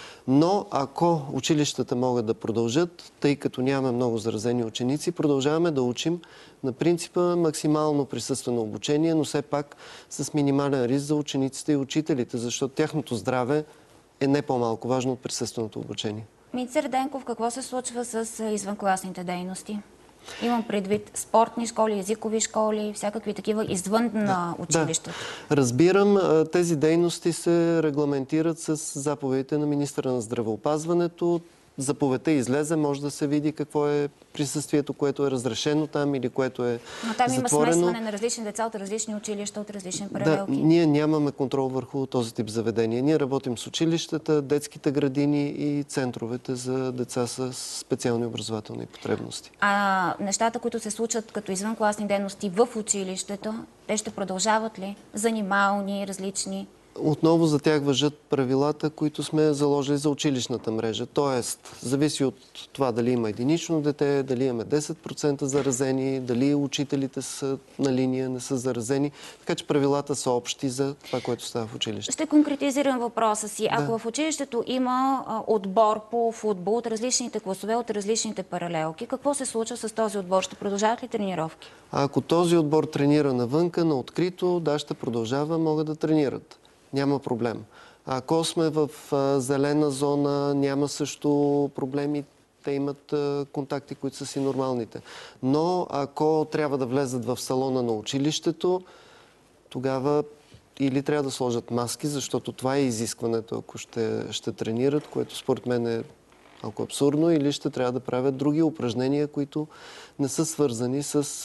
S4: Но ако училищата могат да продължат, тъй като нямаме много заразени ученици, продължаваме да учим на принципа максимално присъствено обучение, но все пак с минимален риск за учениците и учителите, защото тяхното здраве е не по-малко важно от присъственото обучение.
S1: Митцер Денков, какво се случва с извънкласните дейности? Имам предвид спортни школи, езикови школи, всякакви такива извън на училищата.
S4: Да, разбирам. Тези дейности се регламентират с заповедите на министъра на здравеопазването. Заповедта излезе, може да се види какво е присъствието, което е разрешено там или което е затворено.
S1: Но там има смесване на различни деца от различни училища, от различни паралелки.
S4: Да, ние нямаме контрол върху този тип заведения. Ние работим с училищата, детските градини и центровете за деца с специални образователни потребности.
S1: А нещата, които се случат като извънкласни дейности в училището, те ще продължават ли? Занимални, различни?
S4: отново за тях важат правилата, които сме заложили за училищната мрежа. Тоест, зависи от това дали има единично дете, дали имаме десет процента заразени, дали учителите са на линия, не са заразени. Така че правилата са общи за това, което става в училище.
S1: Ще конкретизирам въпроса си. Ако
S4: Да.
S1: в училището има а, отбор по футбол от различните класове, от различните паралелки, какво се случва с този отбор? Ще продължават ли тренировки?
S4: А ако този отбор тренира навънка, на открито, да, ще продължава, могат да тренират. Няма проблем. Ако сме в а, зелена зона, няма също проблеми. Те имат а, контакти, които са си нормалните. Но ако трябва да влезат в салона на училището, тогава или трябва да сложат маски, защото това е изискването, ако ще, ще тренират, което според мен е малко абсурдно, или ще трябва да правят други упражнения, които не са свързани с, а,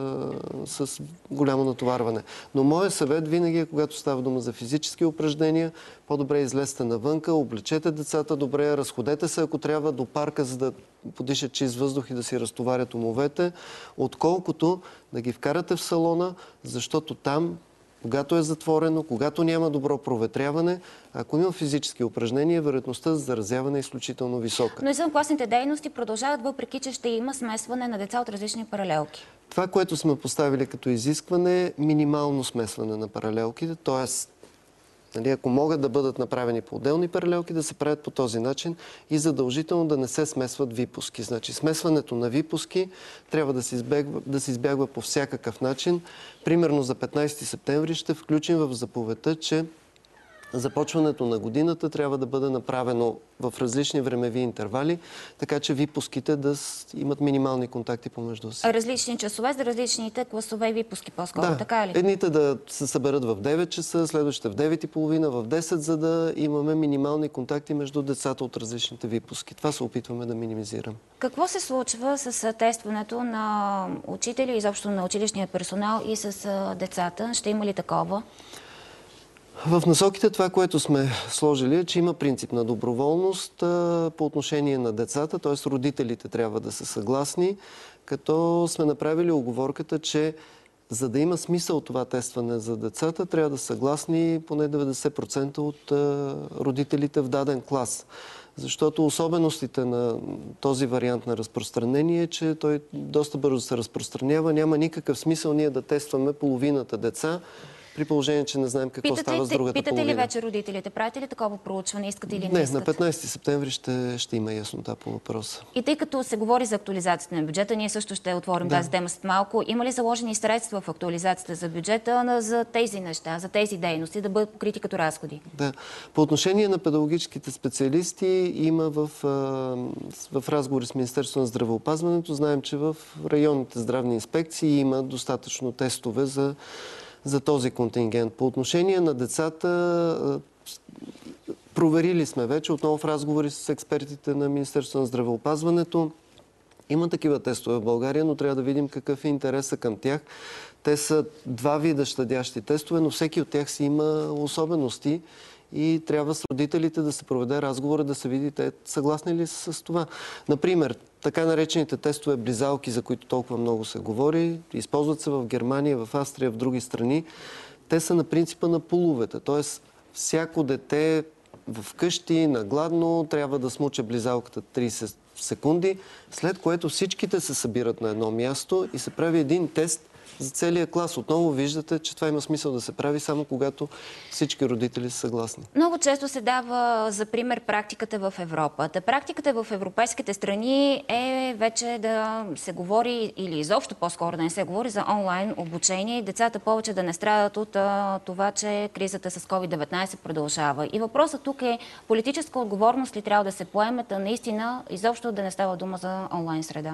S4: с голямо натоварване. Но моят съвет винаги е, когато става дума за физически упражнения, по-добре излезте навънка, облечете децата добре, разходете се, ако трябва, до парка, за да подишат чист въздух и да си разтоварят умовете, отколкото да ги вкарате в салона, защото там, когато е затворено, когато няма добро проветряване, ако има физически упражнения, вероятността за заразяване е изключително висока.
S1: Но извънкласните дейности продължават, въпреки че ще има смесване на деца от различни паралелки.
S4: Това, което сме поставили като изискване, е минимално смесване на паралелките, т.е. нали, ако могат да бъдат направени по отделни паралелки, да се правят по този начин и задължително да не се смесват випуски. Значи смесването на випуски трябва да се избягва, да се избягва по всякакъв начин. Примерно за петнайсети септември ще включим в заповедта, че започването на годината трябва да бъде направено в различни времеви интервали, така че випуските да имат минимални контакти помежду си.
S1: Различни часове за различните класове и випуски по-скоро,
S4: Да,
S1: така ли?
S4: едните да се съберат в девет часа, следващите в девет и половина, в десет, за да имаме минимални контакти между децата от различните випуски. Това се опитваме да минимизираме.
S1: Какво се случва с тестването на учители, изобщо на училищния персонал и с децата? Ще има ли такова?
S4: В насоките това, което сме сложили, е, че има принцип на доброволност а, по отношение на децата, т.е. родителите трябва да са съгласни, като сме направили уговорката, че за да има смисъл това тестване за децата, трябва да са съгласни поне деветдесет процента от а, родителите в даден клас. Защото особеностите на този вариант на разпространение е, че той доста бързо се разпространява. Няма никакъв смисъл ние да тестваме половината деца, при положение, че не знаем какво
S1: Питате,
S4: става с другата
S1: питате
S4: половина.
S1: ли вече родителите? Правите ли такова проучване? Искате или не,
S4: Не,
S1: искате?
S4: на петнайсети септември ще, ще има яснота по въпроса.
S1: И тъй като се говори за актуализацията на бюджета, ние също ще отворим
S4: Да.
S1: тази тема след малко. Има ли заложени средства в актуализацията за бюджета за тези неща, за тези дейности, да бъдат покрити като разходи?
S4: Да. По отношение на педагогическите специалисти има в, в разговори с Министерството на здравеопазването. Знаем, че в районните здравни инспекции има достатъчно тестове за за този контингент. По отношение на децата, проверили сме вече, отново в разговори с експертите на Министерството на здравеопазването. Има такива тестове в България, но трябва да видим какъв е интересът към тях. Те са два вида щадящи тестове, но всеки от тях си има особености и трябва с родителите да се проведе разговор, да се види те съгласни ли са с това. Например, така наречените тестове близалки, за които толкова много се говори, използват се в Германия, в Австрия, в други страни. Те са на принципа на пуловете, т.е. всяко дете вкъщи, нагладно, трябва да смуче близалката трийсет секунди, след което всичките се събират на едно място и се прави един тест за целия клас. Отново виждате, че това има смисъл да се прави само когато всички родители са съгласни.
S1: Много често се дава за пример практиката в Европа. Та практиката в европейските страни е вече да се говори, или изобщо по-скоро да не се говори за онлайн обучение и децата повече да не страдат от а, това, че кризата с ковид деветнайсет продължава. И въпросът тук е политическа отговорност ли трябва да се поеме, а наистина изобщо да не става дума за онлайн среда?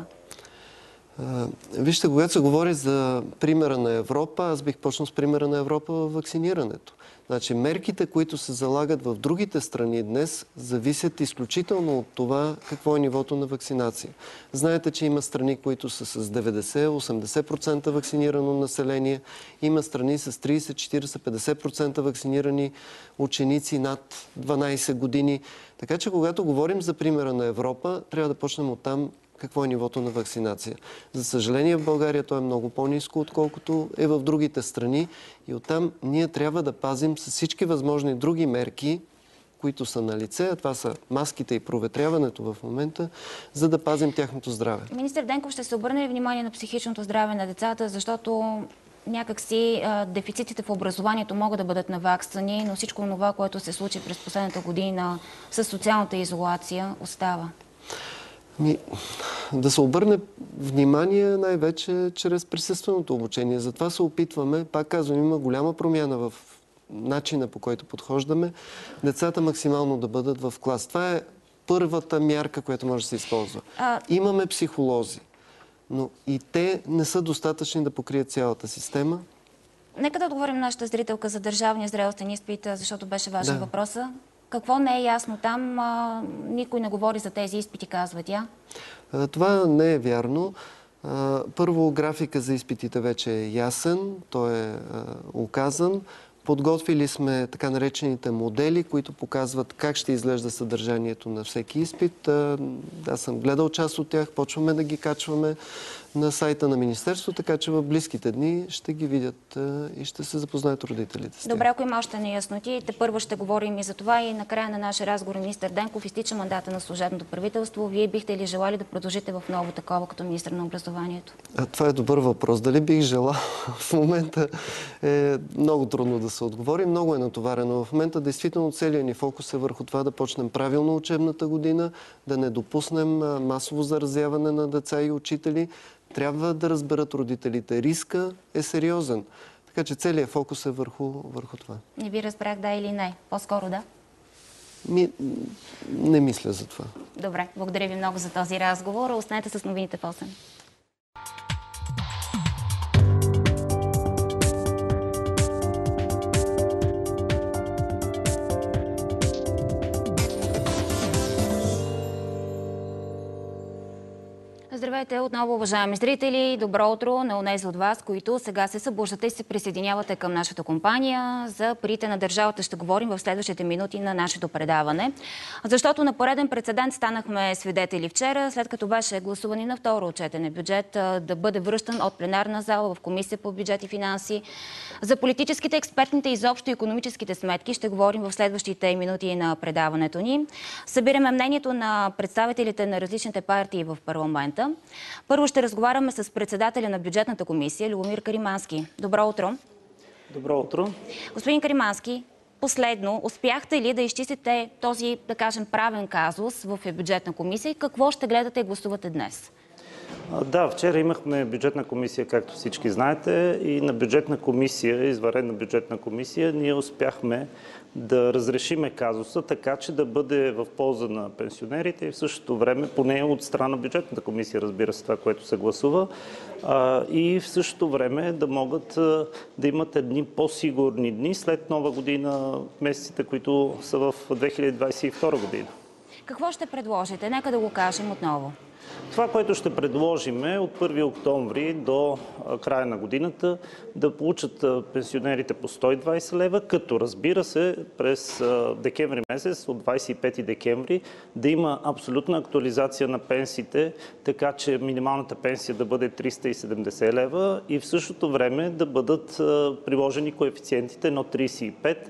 S4: Вижте, когато се говори за примера на Европа, аз бих почнал с примера на Европа във вакцинирането. Значи, мерките, които се залагат в другите страни днес, зависят изключително от това какво е нивото на вакцинация. Знаете, че има страни, които са с деветдесет до осемдесет процента вакцинирано население. Има страни с трийсет, четирийсет, петдесет процента вакцинирани ученици над дванайсет години. Така че, когато говорим за примера на Европа, трябва да почнем от там какво е нивото на вакцинация. За съжаление в България то е много по-ниско, отколкото е в другите страни и оттам ние трябва да пазим с всички възможни други мерки, които са на лице, а това са маските и проветряването в момента, за да пазим тяхното здраве.
S1: Министър Денков, ще се обърне ли внимание на психичното здраве на децата, защото някакси дефицитите в образованието могат да бъдат наваксани, но всичко това, което се случи през последната година с социалната изолация, остава?
S4: Ми, да се обърне внимание най-вече чрез присъственото обучение. Затова се опитваме, пак казвам, има голяма промяна в начина, по който подхождаме, децата максимално да бъдат в клас. Това е първата мярка, която може да се използва. А... Имаме психолози, но и те не са достатъчни да покрият цялата система.
S1: Нека да отговорим нашата зрителка за държавния зрелостен изпит, защото беше важен да. въпроса. Какво не е ясно там? А, никой не говори за тези изпити, казва тя.
S4: А, това не е вярно. А, първо, графика за изпитите вече е ясен, той е а, указан. Подготвили сме така наречените модели, които показват как ще изглежда съдържанието на всеки изпит. Аз съм гледал част от тях, почваме да ги качваме на сайта на Министерството, така че в близките дни ще ги видят и ще се запознаят родителите с тях.
S1: Добре, ако има още неясноти, те първо ще говорим и за това и накрая на нашия разговор министър Денков изтича мандата на служебното правителство. Вие бихте ли желали да продължите в ново такова като министър на образованието?
S4: А, това е добър въпрос. Дали бих желал? В момента е много трудно да се отговори. Много е натоварено. В момента действително целият ни фокус е върху това да почнем правилно учебната година, да не допуснем масово заразяване на деца и учители. Трябва да разберат родителите. Риска е сериозен. Така че целият фокус е върху, върху това.
S1: Не ви разбрах да или не. По-скоро да?
S4: Ми, не мисля за това.
S1: Добре, благодаря ви много за този разговор. Останете с новините в осем. Здравейте отново, уважаеми зрители. Добро утро на онези от вас, които сега се събуждате и се присъединявате към нашата компания. За парите на държавата ще говорим в следващите минути на нашето предаване. Защото на пореден прецедент станахме свидетели вчера, след като беше гласувани на второ четене бюджет да бъде връщан от пленарна зала в Комисия по бюджет и финанси. За политическите, експертните и изобщо икономическите сметки ще говорим в следващите минути на предаването ни. Събираме мнението на представителите на различните партии в парламента. Първо ще разговаряме с председателя на бюджетната комисия Любомир Каримански. Добро утро.
S21: Добро утро.
S1: Господин Каримански, последно, успяхте ли да изчистите този, да кажем, правен казус в бюджетна комисия и какво ще гледате и гласувате днес?
S21: Да, вчера имахме бюджетна комисия, както всички знаете, и на бюджетна комисия, извънредна бюджетна комисия, ние успяхме да разрешиме казуса, така че да бъде в полза на пенсионерите и в същото време, поне от страна на бюджетната комисия, разбира се, това, което се гласува, и в същото време да могат да имат едни по-сигурни дни след Нова година, месеците, които са в две хиляди двадесет и втора година.
S1: Какво ще предложите? Нека да го кажем отново.
S21: Това, което ще предложим е от първи октомври до края на годината да получат пенсионерите по сто и двадесет лева, като разбира се през декември месец, от двадесет и пети декември, да има абсолютна актуализация на пенсиите, така че минималната пенсия да бъде триста и седемдесет лева и в същото време да бъдат приложени коефициентите едно цяло тридесет и пет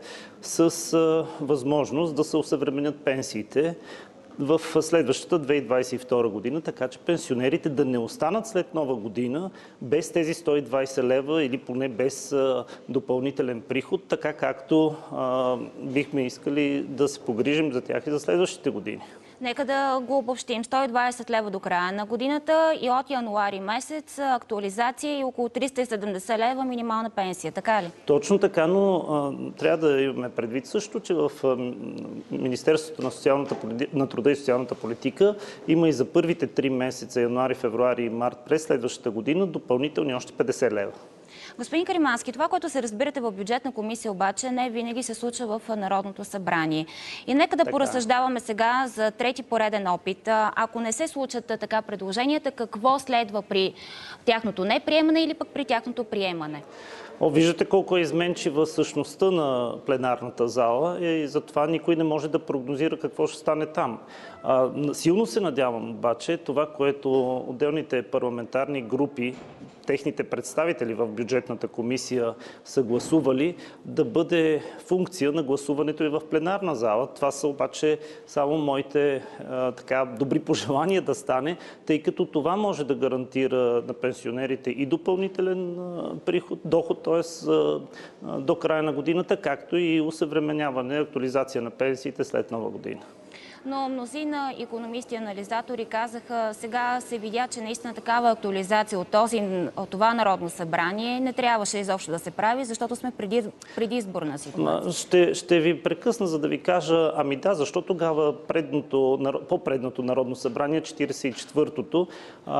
S21: с възможност да се осъвременят пенсиите в следващата две хиляди двадесет и втора година, така че пенсионерите да не останат след Нова година без тези сто и двадесет лева или поне без а, допълнителен приход, така както а, бихме искали да се погрижим за тях и за следващите години.
S1: Нека да го обобщим. сто и двадесет лева до края на годината и от януари месец актуализация и около триста и седемдесет лева минимална пенсия. Така ли?
S21: Точно така, но а, трябва да имаме предвид също, че в а, Министерството на, социалната, на труда и социалната политика има и за първите три месеца, януари, февруари и март, през следващата година, допълнителни още петдесет лева.
S1: Господин Каримански, това, което се разбирате в бюджетна комисия, обаче не винаги се случва в Народното събрание. И нека да така поразсъждаваме сега за трети пореден опит. Ако не се случат така предложенията, какво следва при тяхното неприемане или пък при тяхното приемане?
S21: О, виждате колко е изменчива същността на пленарната зала и затова никой не може да прогнозира какво ще стане там. А, силно се надявам обаче това, което отделните парламентарни групи, техните представители в бюджетната комисия са гласували, да бъде функция на гласуването и в пленарна зала. Това са обаче само моите а, така, добри пожелания да стане, тъй като това може да гарантира на пенсионерите и допълнителен а, приход, доход, т.е. до края на годината, както и усъвременяване, актуализация на пенсиите след Нова година.
S1: Но мнозина икономисти и анализатори казаха, сега се видя, че наистина такава актуализация от, този, от това Народно събрание не трябваше изобщо да се прави, защото сме преди, преди изборна ситуация.
S21: Ще, ще ви прекъсна, за да ви кажа, ами да, защо тогава предното, по-предното Народно събрание, четиридесет и четвъртото,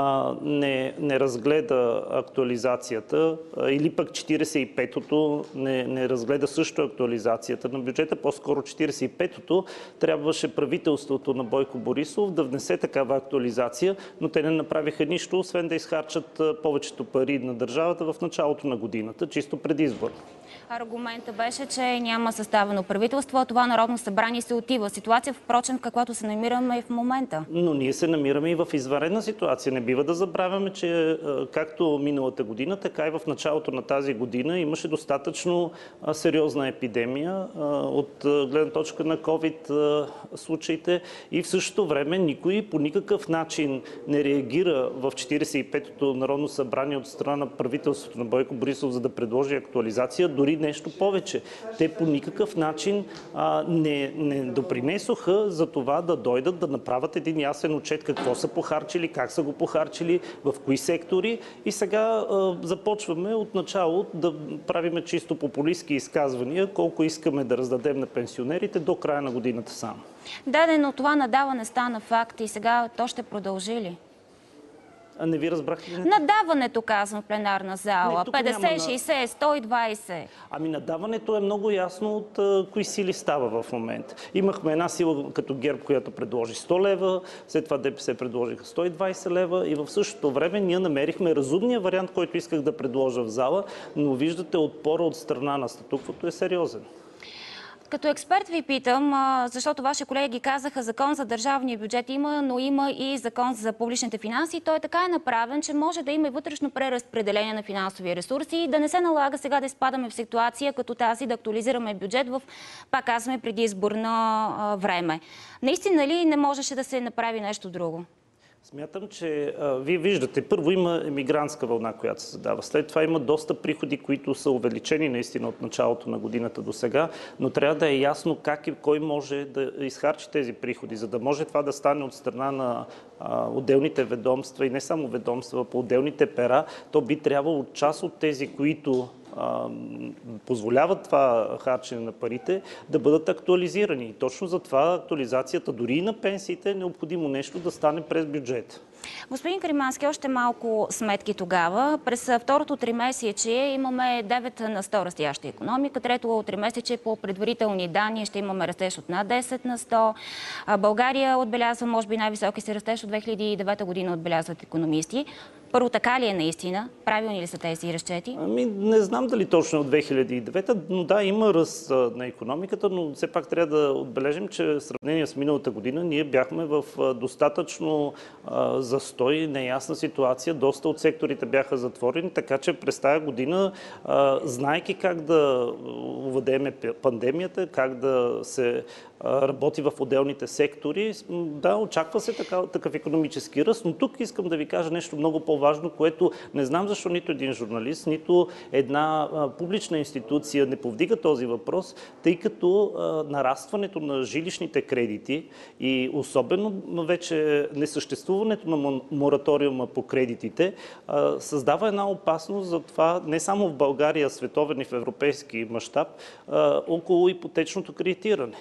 S21: не, не разгледа актуализацията, или пък четиридесет и петото не, не разгледа също актуализацията на бюджета, по-скоро четиридесет и петото трябваше правителството на Бойко Борисов да внесе такава актуализация, но те не направиха нищо, освен да изхарчат повечето пари на държавата в началото на годината, чисто предизборно.
S1: Аргументът беше, че няма съставено правителство, а това Народно събрание се отива. Ситуация, впрочем, в каквато се намираме и в момента.
S21: Но ние се намираме и в извънредна ситуация. Не бива да забравяме, че както миналата година, така и в началото на тази година имаше достатъчно сериозна епидемия от гледна точка на ковид случаите и в същото време никой по никакъв начин не реагира в четиридесет и петото Народно събрание от страна на правителството на Бойко Борисов, за да предложи актуализация, дори нещо повече. Те по никакъв начин а, не, не допринесоха за това да дойдат да направят един ясен отчет какво са похарчили, как са го похарчили, в кои сектори. И сега а, започваме от начало да правиме чисто популистски изказвания, колко искаме да раздадем на пенсионерите до края на годината само.
S1: Да, но това надаване стана факт и сега то ще продължи ли?
S21: А не ви разбрах ли?
S1: Надаването, казвам, в пленарна зала.
S21: Не,
S1: петдесет, шейсет, сто и двайсет.
S21: Ами надаването е много ясно от а, кои сили става в момента. Имахме една сила като ГЕРБ, която предложи сто лева, след това ДПС предложиха сто и двайсет лева и в същото време ние намерихме разумния вариант, който исках да предложа в зала, но виждате отпора от страна на статуквото е сериозен.
S1: Като експерт ви питам, защото ваши колеги казаха, закон за държавния бюджет има, но има и закон за публичните финанси. Той така е направен, че може да има и вътрешно преразпределение на финансови ресурси и да не се налага сега да изпадаме в ситуация като тази да актуализираме бюджет в, пак казваме, предизборно време. Наистина ли не можеше да се направи нещо друго?
S21: Смятам, че а, вие виждате, първо има емигрантска вълна, която се задава. След това има доста приходи, които са увеличени наистина от началото на годината до сега, но трябва да е ясно как и кой може да изхарчи тези приходи, за да може това да стане от страна на а, отделните ведомства и не само ведомства, по отделните пера, то би трябвало част от тези, които позволяват това харчене на парите, да бъдат актуализирани. И точно за това актуализацията дори и на пенсиите е необходимо нещо да стане през бюджет.
S1: Господин Каримански, още малко сметки тогава. През второто тримесечие имаме девет на сто растяща икономика. Трето тримесечие по предварителни данни ще имаме растеж от над десет на сто. България отбелязва, може би, най-високи се растеж от две хиляди и девета година, отбелязват икономисти. Първо, така ли е наистина? Правилни ли са тези разчети?
S21: Ами, не знам дали точно от две хиляди и девета, но да, има ръст на икономиката, но все пак трябва да отбележим, че в сравнение с миналата година ние бяхме в достатъчно а, застой, неясна ситуация. Доста от секторите бяха затворени, така че през тази година, а, знайки как да уведеме пандемията, как да се работи в отделните сектори. Да, очаква се така, такъв икономически ръст, но тук искам да ви кажа нещо много по-важно, което не знам защо нито един журналист, нито една а, публична институция не повдига този въпрос, тъй като а, нарастването на жилищните кредити и особено вече несъществуването на мораториума по кредитите а, създава една опасност за това не само в България, световен и в европейски мащаб, около ипотечното кредитиране.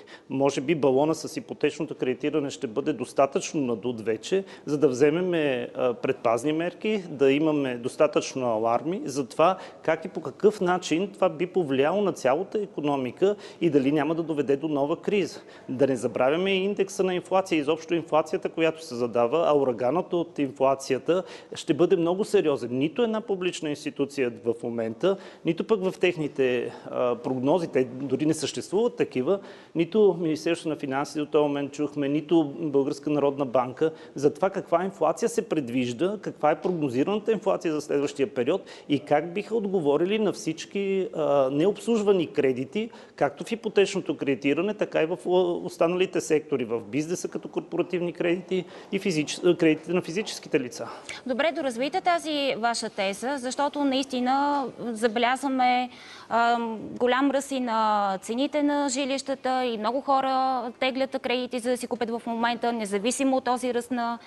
S21: може би балона с ипотечното кредитиране ще бъде достатъчно надут вече, за да вземем предпазни мерки, да имаме достатъчно аларми за това как и по какъв начин това би повлияло на цялата икономика и дали няма да доведе до нова криза. Да не забравяме и индекса на инфлация, изобщо инфлацията, която се задава, а ураганът от инфлацията ще бъде много сериозен. Нито една публична институция в момента, нито пък в техните а, прогнози, те дори не съществуват такива, нито Министерството на финансите до този момент чухме, нито Българска народна банка за това каква инфлация се предвижда, каква е прогнозираната инфлация за следващия период и как биха отговорили на всички а, необслужвани кредити, както в ипотечното кредитиране, така и в останалите сектори, в бизнеса като корпоративни кредити и физич... кредитите на физическите лица.
S1: Добре, доразвийте тази ваша теза, защото наистина забелязваме а, голям ръст и на цените на жилищата и много хора теглят кредити, за да си купят в момента, независимо от този ръст на,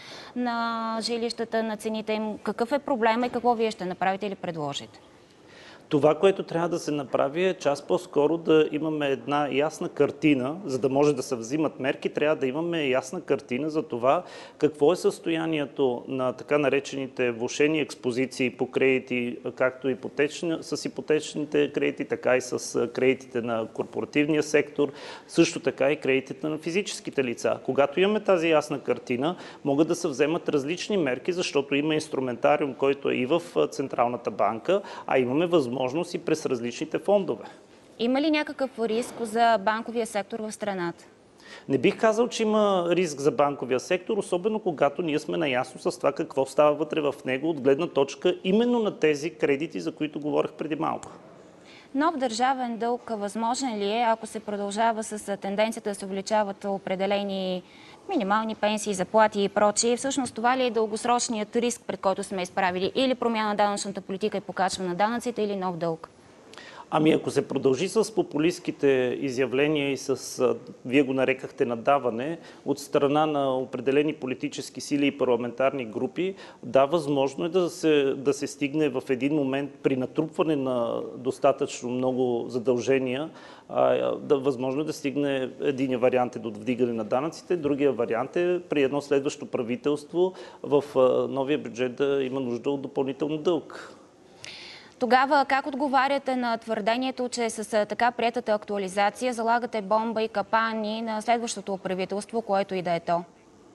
S1: на жилищата, на цените им. Какъв е проблема и какво вие ще направите или предложите?
S21: Това, което трябва да се направи е час по-скоро да имаме една ясна картина, за да може да се взимат мерки, трябва да имаме ясна картина за това какво е състоянието на така наречените влошени експозиции по кредити, както ипотечни, с ипотечните кредити, така и с кредитите на корпоративния сектор, също така и кредитите на физическите лица. Когато имаме тази ясна картина, могат да се вземат различни мерки, защото има инструментариум, който е и в Централната банка, а имаме възможност и през различните фондове.
S1: Има ли някакъв риск за банковия сектор в страната?
S21: Не бих казал, че има риск за банковия сектор, особено когато ние сме наясно с това какво става вътре в него от гледна точка именно на тези кредити, за които говорих преди малко.
S1: Нов държавен дълг възможен ли е, ако се продължава с тенденцията да се увеличават определени минимални пенсии, заплати и прочие? Всъщност това ли е дългосрочният риск, пред който сме изправили? Или промяна на данъчната политика и покачване на данъците, или нов дълг?
S21: Ами ако се продължи с популистските изявления и с, вие го нарекахте, надаване от страна на определени политически сили и парламентарни групи, да, възможно е да се, да се стигне в един момент при натрупване на достатъчно много задължения, а, да, възможно е да стигне, един вариант е до вдигане на данъците, другия вариант е при едно следващо правителство в новия бюджет да има нужда от допълнително дълг.
S1: Тогава как отговаряте на твърдението, че с така приетата актуализация залагате бомба и капани на следващото правителство, което и да е то?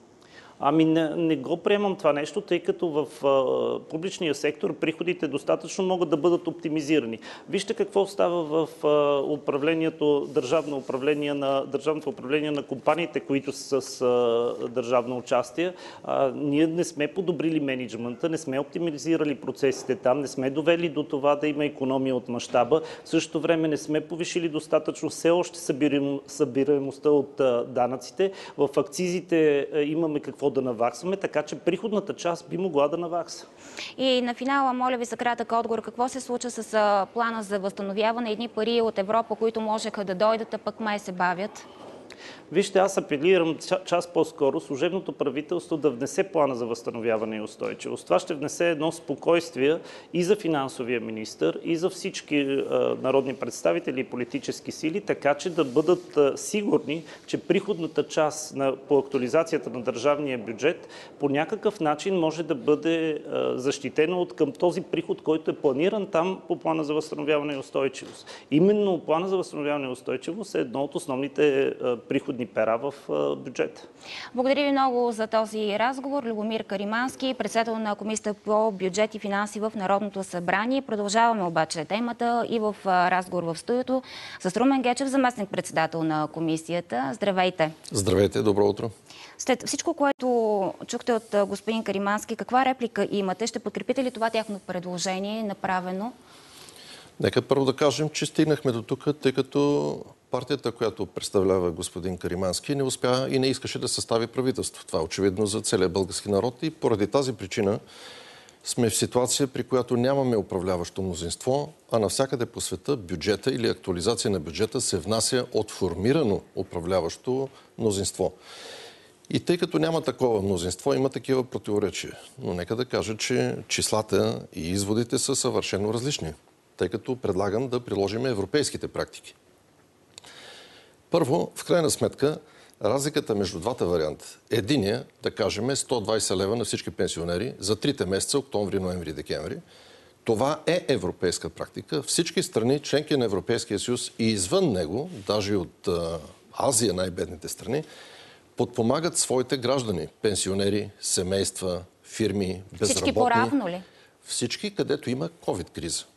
S21: Ами не, не го приемам това нещо, тъй като в а, публичния сектор приходите достатъчно могат да бъдат оптимизирани. Вижте какво става в а, управлението, държавно управление на, държавното управление на компаниите, които са с а, държавно участие. А, ние не сме подобрили мениджмънта, не сме оптимизирали процесите там, не сме довели до това да има икономия от мащаба. В същото време не сме повишили достатъчно все още събирам, събираемостта от а, данъците. В акцизите а, имаме какво да наваксваме, така че приходната част би могла да навакса.
S1: И на финала, моля ви за кратък отговор, какво се случва с плана за възстановяване? Едни пари от Европа, които можеха да дойдат, а пък май се бавят?
S21: Вижте, аз апелирам час по-скоро служебното правителство да внесе плана за възстановяване и устойчивост. Това ще внесе едно спокойствие и за финансовия министър, и за всички е, народни представители и политически сили, така че да бъдат е, сигурни, че приходната част на, по актуализацията на държавния бюджет по някакъв начин може да бъде е, защитена от към този приход, който е планиран там по плана за възстановяване и устойчивост. Именно плана за възстановяване и устойчивост е едно от основните е, приходни пера в бюджета.
S1: Благодаря ви много за този разговор. Любомир Каримански, председател на Комисията по бюджет и финанси в Народното събрание. Продължаваме обаче темата и в разговор в студиото с Румен Гечев, заместник-председател на комисията. Здравейте!
S6: Здравейте, добро утро!
S1: След всичко, което чухте от господин Каримански, каква реплика имате? Ще подкрепите ли това тяхно предложение, направено?
S6: Нека първо да кажем, че стигнахме до тук, тъй като партията, която представлява господин Каримански, не успя и не искаше да състави правителство. Това е очевидно за целия български народ и поради тази причина сме в ситуация, при която нямаме управляващо мнозинство, а навсякъде по света бюджета или актуализация на бюджета се внася от формирано управляващо мнозинство. И тъй като няма такова мнозинство, има такива противоречия. Но нека да кажа, че числата и изводите са съвършено различни, тъй като предлагам да приложим европейските практики. Първо, в крайна сметка, разликата между двата варианта. Единия, да кажем, е сто двайсет лева на всички пенсионери за трите месеца, октомври, ноември, декември. Това е европейска практика. Всички страни, членки на Европейския съюз и извън него, даже и от а, Азия, най-бедните страни, подпомагат своите граждани, пенсионери, семейства, фирми, безработни.
S1: Всички по-равно ли?
S6: Всички, където има ковид-криза.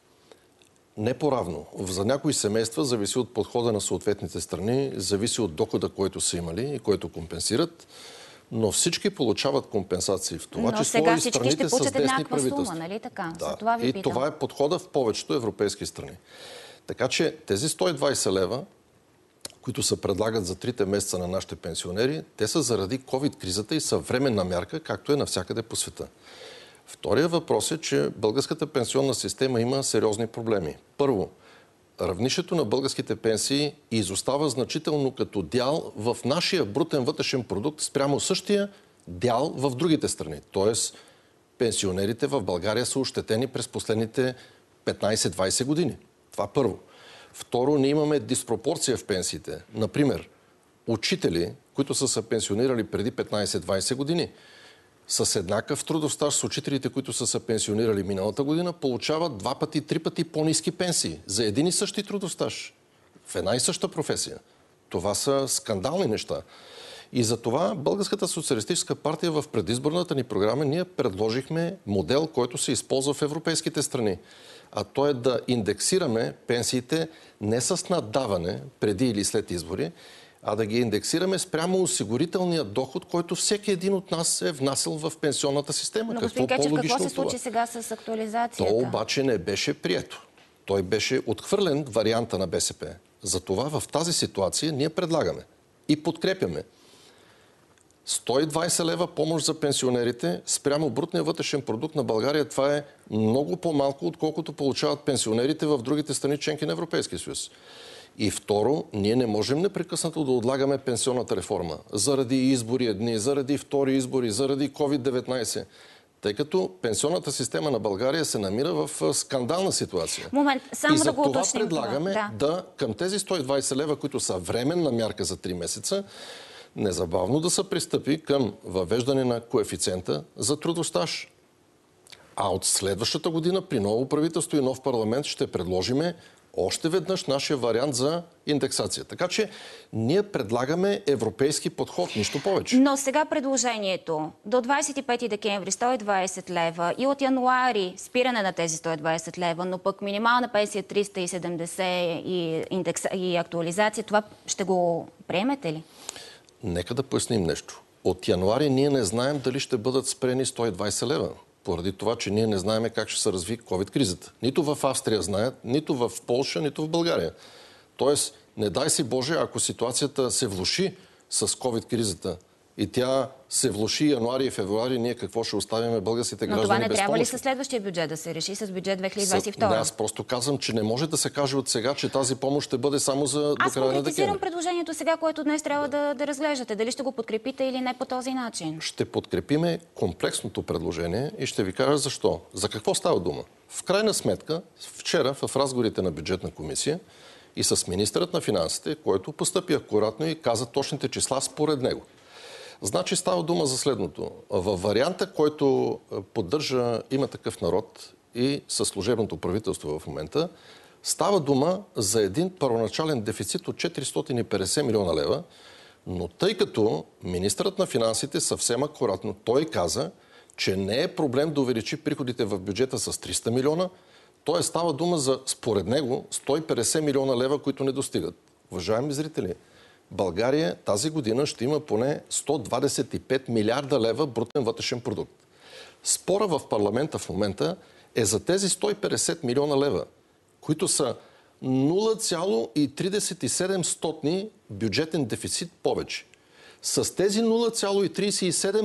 S6: Не по-равно. За някои семейства зависи от подхода на съответните страни, зависи от дохода, който са имали и който компенсират, но всички получават компенсации в това,
S1: но
S6: число
S1: сега
S6: и
S1: всички ще
S6: страните с
S1: получат
S6: десни
S1: еднаква
S6: правителства.
S1: сума, нали така?
S6: Да.
S1: За това ви
S6: и
S1: питам.
S6: това е подхода в повечето европейски страни. Така че тези сто и двайсет лева, които се предлагат за трите месеца на нашите пенсионери, те са заради ковид-кризата и са временна мярка, както е навсякъде по света. Втория въпрос е, че българската пенсионна система има сериозни проблеми. Първо, равнището на българските пенсии изостава значително като дял в нашия брутен вътрешен продукт спрямо същия дял в другите страни. Тоест, пенсионерите в България са ощетени през последните петнайсет-двайсет години. Това първо. Второ, ние имаме диспропорция в пенсиите. Например, учители, които са се пенсионирали преди петнайсет-двайсет години, с еднакъв трудов стаж с учителите, които са се пенсионирали миналата година, получават два пъти, три пъти по-ниски пенсии за един и същи трудов стаж в една и съща професия. Това са скандални неща. И за това Българската социалистическа партия в предизборната ни програма ние предложихме модел, който се използва в европейските страни. А то е да индексираме пенсиите не с наддаване преди или след избори, а да ги индексираме спрямо осигурителния доход, който всеки един от нас е внасял в пенсионната система.
S1: Но,
S6: какво
S1: господин Кечев,
S6: по-логично
S1: какво се
S6: от това?
S1: случи сега с актуализацията?
S6: То обаче не беше прието. Той беше отхвърлен варианта на БСП. Затова в тази ситуация ние предлагаме и подкрепяме сто и двайсет лева помощ за пенсионерите спрямо брутния вътрешен продукт на България. Това е много по-малко, отколкото получават пенсионерите в другите страни, членки на Европейския съюз. И второ, ние не можем непрекъснато да отлагаме пенсионната реформа. Заради избори едни, заради втори избори, заради ковид деветнайсет. Тъй като пенсионната система на България се намира в скандална ситуация.
S1: Момент, само
S6: и
S1: да
S6: за
S1: го
S6: това
S1: уточним.
S6: предлагаме
S1: да.
S6: да към тези сто и двайсет лева, които са временна мярка за три месеца, незабавно да се пристъпи към въвеждане на коефициента за трудов стаж. А от следващата година при ново правителство и нов парламент ще предложиме още веднъж нашия вариант за индексация. Така че ние предлагаме европейски подход, нищо повече.
S1: Но сега предложението до двайсет и пети декември сто и двайсет лева и от януари спиране на тези сто и двайсет лева, но пък минимална пенсия триста и седемдесет и, индекс, и актуализация, това ще го приемете ли?
S6: Нека да поясним нещо. От януари ние не знаем дали ще бъдат спрени сто и двайсет лева. Поради това, че ние не знаем как ще се разви ковид-кризата. Нито в Австрия знаят, нито в Полша, нито в България. Тоест, не дай си Боже, ако ситуацията се влоши с ковид-кризата и тя се влоши януари и февруари, ние какво ще оставим българските
S1: Но
S6: граждани без помощ?
S1: това не трябва ли със следващия бюджет да се реши, с бюджет две хиляди двайсет и втора?
S6: Не, аз просто казвам, че не може да се каже от сега, че тази помощ ще бъде само за до
S1: Аз
S6: края на
S1: конкретизирам
S6: декември.
S1: предложението сега, което днес трябва да, да разглеждате. Дали ще го подкрепите или не по този начин?
S6: Ще подкрепиме комплексното предложение и ще ви кажа защо. За какво става дума? В крайна сметка, вчера в разговорите на бюджетна комисия и с министърът на финансите, който постъпи акуратно и каза точните числа според него. Значи става дума за следното. Във варианта, който поддържа Има такъв народ и със служебното правителство в момента, става дума за един първоначален дефицит от четиристотин и петдесет милиона лева, но тъй като министърът на финансите съвсем акуратно, той каза, че не е проблем да увеличи приходите в бюджета с триста милиона, т.е. става дума за, според него, сто и петдесет милиона лева, които не достигат. Уважаеми зрители, България тази година ще има поне сто двадесет и пет милиарда лева брутен вътрешен продукт. Спора в парламента в момента е за тези сто и петдесет милиона лева, които са нула цяло тридесет и седем бюджетен дефицит повече. С тези нула цяло тридесет и седем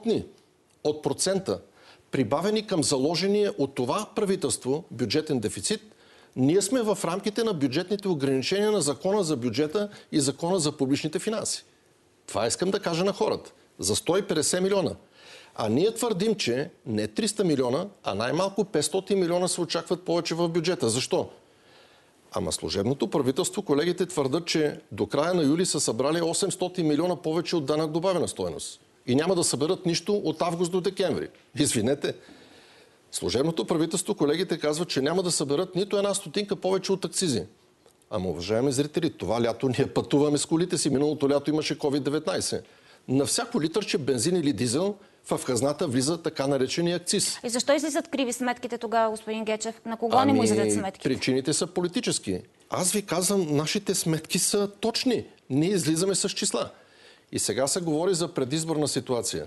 S6: от процента, прибавени към заложения от това правителство бюджетен дефицит, ние сме в рамките на бюджетните ограничения на Закона за бюджета и Закона за публичните финанси. Това искам да кажа на хората. За сто и петдесет милиона. А ние твърдим, че не триста милиона, а най-малко петстотин милиона се очакват повече в бюджета. Защо? Ама служебното правителство, колегите твърдат, че до края на юли са събрали осемстотин милиона повече от данък добавена стойност. И няма да съберат нищо от август до декември. Извинете. Служебното правителство, колегите казват, че няма да съберат нито една стотинка повече от акцизи. Ама, уважаеми зрители, това лято ние пътуваме с колите си. Миналото лято имаше ковид деветнайсет. На всяко литърче бензин или дизел в хазната влиза така наречения акциз.
S1: И защо излизат криви сметките тогава, господин Гечев? На кого ами, не му излизат сметките?
S6: Причините са политически. Аз ви казвам, нашите сметки са точни. Ние излизаме с числа. И сега се говори за предизборна ситуация.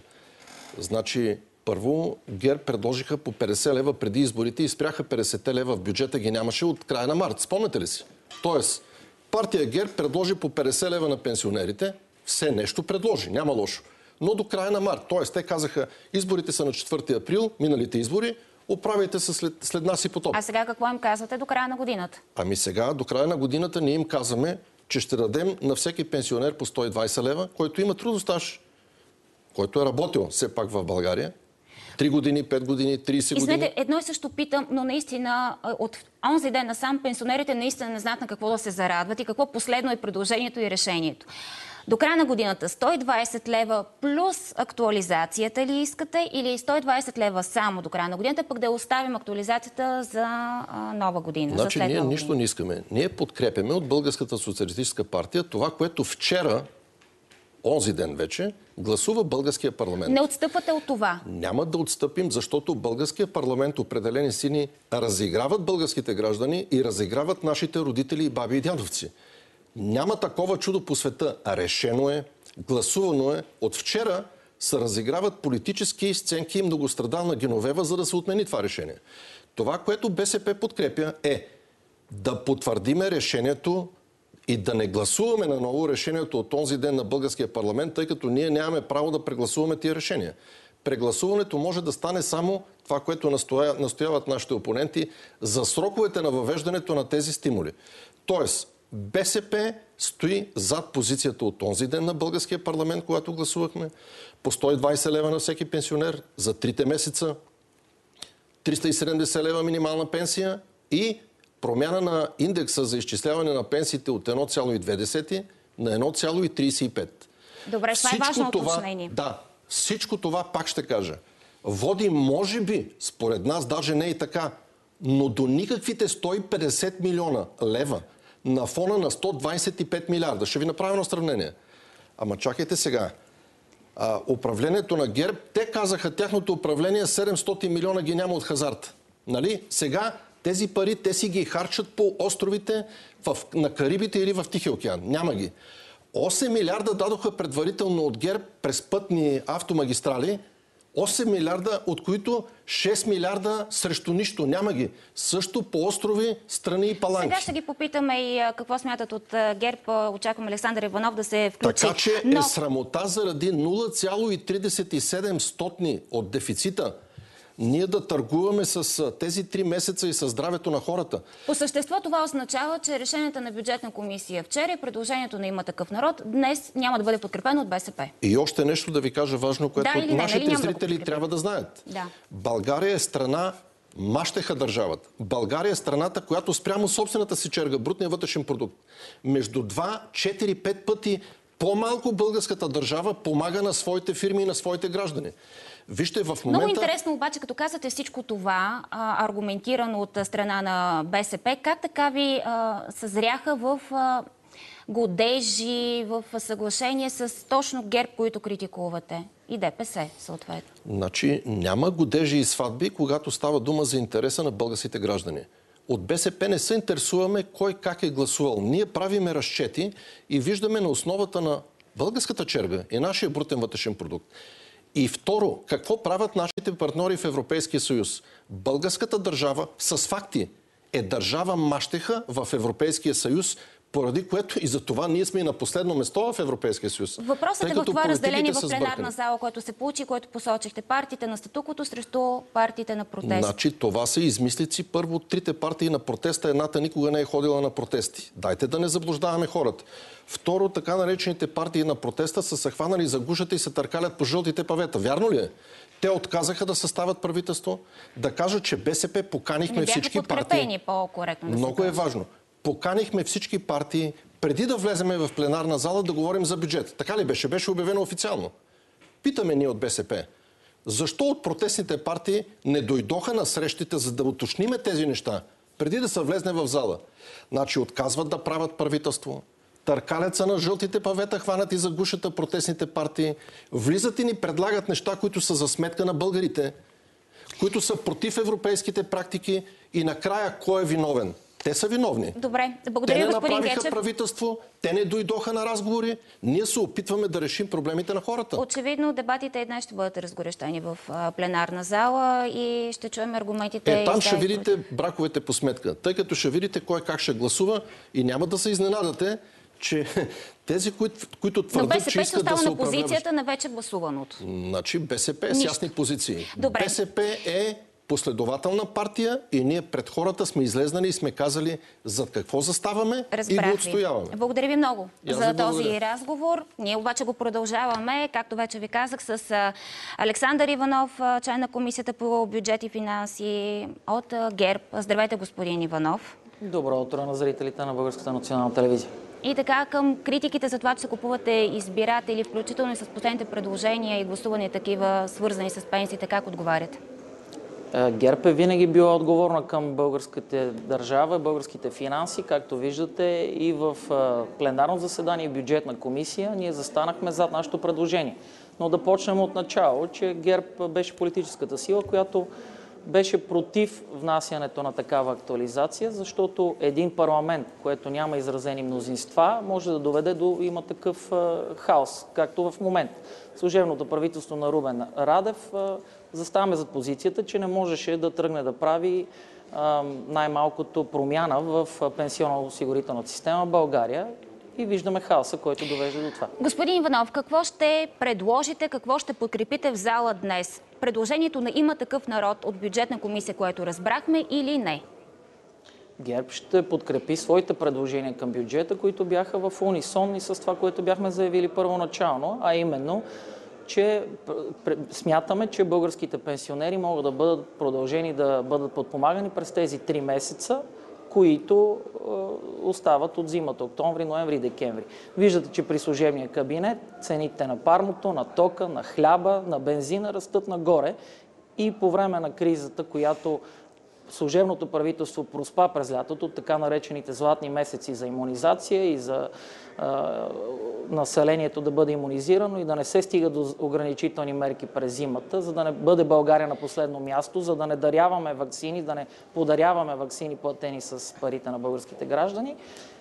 S6: Значи, първо, ГЕРБ предложиха по петдесет лева преди изборите и спряха петдесет лева в бюджета, ги нямаше от края на март. Спомняте ли си? Тоест, партия ГЕРБ предложи по петдесет лева на пенсионерите. Все нещо предложи, няма лошо. Но до края на март. Тоест, те казаха, изборите са на четвърти април, миналите избори, оправяйте се след, след нас и потоп.
S1: А сега какво им казвате до края на годината?
S6: Ами сега, до края на годината ние им казваме, че ще дадем на всеки пенсионер по сто и двайсет лева, който има трудостаж, който е работил все пак в България. три години, пет години, трийсет години.
S1: Извинете, едно и също питам, но наистина от онзи ден насам пенсионерите наистина не знаят на какво да се зарадват и какво последно е предложението и решението. До края на годината сто и двайсет лева плюс актуализацията ли искате или сто и двайсет лева само до края на годината, пък да оставим актуализацията за а, нова година?
S6: Значи
S1: за
S6: ние
S1: нова
S6: нищо
S1: година.
S6: не искаме. Ние подкрепяме от Българската социалистическа партия това, което вчера, онзи ден вече, гласува българския парламент.
S1: Не отстъпвате от това?
S6: Няма да отстъпим, защото българския парламент, определени сини, разиграват българските граждани и разиграват нашите родители и баби и дядовци. Няма такова чудо по света. Решено е, гласувано е. От вчера се разиграват политически сценки и многострадална Геновева, за да се отмени това решение. Това, което БСП подкрепя, е да потвърдиме решението и да не гласуваме на ново решението от този ден на българския парламент, тъй като ние нямаме право да прегласуваме тия решения. Прегласуването може да стане само това, което настоя, настояват нашите опоненти, за сроковете на въвеждането на тези стимули. Тоест, БСП стои зад позицията от този ден на българския парламент, когато гласувахме, по сто и двайсет лева на всеки пенсионер за трите месеца, триста и седемдесет лева минимална пенсия и промяна на индекса за изчисляване на пенсиите от едно цяло и две десети на едно цяло и трийсет и пет.
S1: Добре, това е важно уточнение.
S6: Да, всичко това, пак ще кажа, води, може би, според нас, даже не и така, но до никаквите сто и петдесет милиона лева на фона на сто двайсет и пет милиарда. Ще ви направя едно сравнение. Ама чакайте сега. А, управлението на ГЕРБ, те казаха, тяхното управление седемстотин милиона ги няма от хазарт. Нали? Сега тези пари, те си ги харчат по островите в, на Карибите или в Тихия океан. Няма ги. осем милиарда дадоха предварително от ГЕРБ през пътни автомагистрали. осем милиарда, от които шест милиарда срещу нищо. Няма ги. Също по острови, страни и паланки.
S1: Сега ще ги попитаме и а, какво смятат от а, ГЕРБ. Очакваме Александър Иванов да се включи.
S6: Така че
S1: Но...
S6: е срамота заради нула цяло и трийсет и седем от дефицита. Ние да търгуваме с тези три месеца и със здравето на хората.
S1: По същество това означава, че решенията на бюджетна комисия вчера и предложението на Има такъв народ днес няма да бъде подкрепено от БСП.
S6: И още нещо да ви кажа важно, което
S1: да, не,
S6: нашите
S1: нали
S6: зрители
S1: да
S6: трябва да знаят.
S1: Да.
S6: България е страна, мащеха държавата. България е страната, която спрямо собствената си черга, брутния вътрешен продукт, между два, четири, пет пъти по-малко българската държава помага на своите фирми и на своите граждани. Вижте, в момента...
S1: Много интересно обаче, като казвате всичко това, а, аргументирано от страна на БСП, как така ви а, съзряха в а, годежи, в съглашение с точно ГЕРБ, които критикувате? И ДПС, съответно.
S6: Значи няма годежи и сватби, когато става дума за интереса на българските граждани. От БСП не се интересуваме кой как е гласувал. Ние правиме разчети и виждаме на основата на българската черга и нашия брутен вътрешен продукт. И второ, какво правят нашите партньори в Европейския съюз? Българската държава с факти е държава мащеха в Европейския съюз, поради което и за това ние сме и на последно место в Европейския съюз.
S1: Въпросът е в това разделение в пленарна зала, което се получи, което посочихте. Партиите на статуквото срещу партиите на протест.
S6: Значи това са измислици. Първо, трите партии на протеста, едната никога не е ходила на протести. Дайте да не заблуждаваме хората. Второ, така наречените партии на протеста са се хванали за гушата и се търкалят по жълтите павета. Вярно ли е? Те отказаха да съставят правителство, да кажат, че БСП поканихме всички партии.
S1: по-коректно да
S6: Много е важно. поканихме всички партии, преди да влеземе в пленарна зала, да говорим за бюджет. Така ли беше? Беше обявено официално. Питаме ние от БСП. Защо от протестните партии не дойдоха на срещите, за да уточниме тези неща, преди да се влезне в зала? Значи отказват да правят правителство, търкалеца на жълтите павета хванат и за гушата протестните партии, влизат и ни предлагат неща, които са за сметка на българите, които са против европейските практики и накрая кой е виновен? Те са виновни.
S1: Добре, благодаря,
S6: те не
S1: господин
S6: направиха
S1: Гечев.
S6: правителство, те не дойдоха на разговори. Ние се опитваме да решим проблемите на хората.
S1: Очевидно, дебатите и днес ще бъдат разгорещени в пленарна зала и ще чуем аргументите.
S6: Е, там
S1: и
S6: ще видите браковете по сметка, тъй като ще видите кой как ще гласува и няма да се изненадате, че тези, които, които твърдят, че искат да се
S1: на
S6: управляват...
S1: позицията на вече гласуваното.
S6: Значи БСП е с ясни позиции.
S1: Добре.
S6: БСП е последователна партия и ние пред хората сме излезнали и сме казали за какво заставаме. Разбрах и го отстояваме.
S1: Ви. Благодаря ви много
S6: Я
S1: за
S6: ви
S1: този
S6: благодаря.
S1: разговор. Ние обаче го продължаваме, както вече ви казах, с Александър Иванов, член на Комисията по бюджет и финанси от ГЕРБ. Здравейте, господин Иванов.
S9: Добро утро на зрителите на Българската национална телевизия.
S1: И така, към критиките за това, че се купувате избиратели, включително и с последните предложения и гласуване такива, свързани с пенсиите, как отговаряте?
S9: ГЕРБ е винаги била отговорна към българската държава, българските финанси, както виждате и в пленарно заседание и бюджетна комисия ние застанахме зад нашето предложение. Но да почнем от начало, че ГЕРБ беше политическата сила, която беше против внасянето на такава актуализация, защото един парламент, което няма изразени мнозинства, може да доведе до има такъв хаос, както в момента. Служебното правителство на Румен Радев заставаме зад позицията, че не можеше да тръгне да прави най-малкото промяна в пенсионно-осигурителната система в България и виждаме хаоса, който довежда до това.
S1: Господин Иванов, какво ще предложите, какво ще подкрепите в зала днес? Предложението на Има такъв народ от бюджетна комисия, което разбрахме, или не?
S9: ГЕРБ ще подкрепи своите предложения към бюджета, които бяха в унисон и с това, което бяхме заявили първоначално, а именно, че смятаме, че българските пенсионери могат да бъдат продължени да бъдат подпомагани през тези три месеца, които е, остават от зимата, октомври, ноември и декември. Виждате, че при служебния кабинет цените на парното, на тока, на хляба, на бензина растат нагоре и по време на кризата, която служебното правителство проспа през лятото, така наречените златни месеци за имунизация и за е, населението да бъде имунизирано и да не се стига до ограничителни мерки през зимата, за да не бъде България на последно място, за да не даряваме ваксини, да не подаряваме ваксини платени с парите на българските граждани.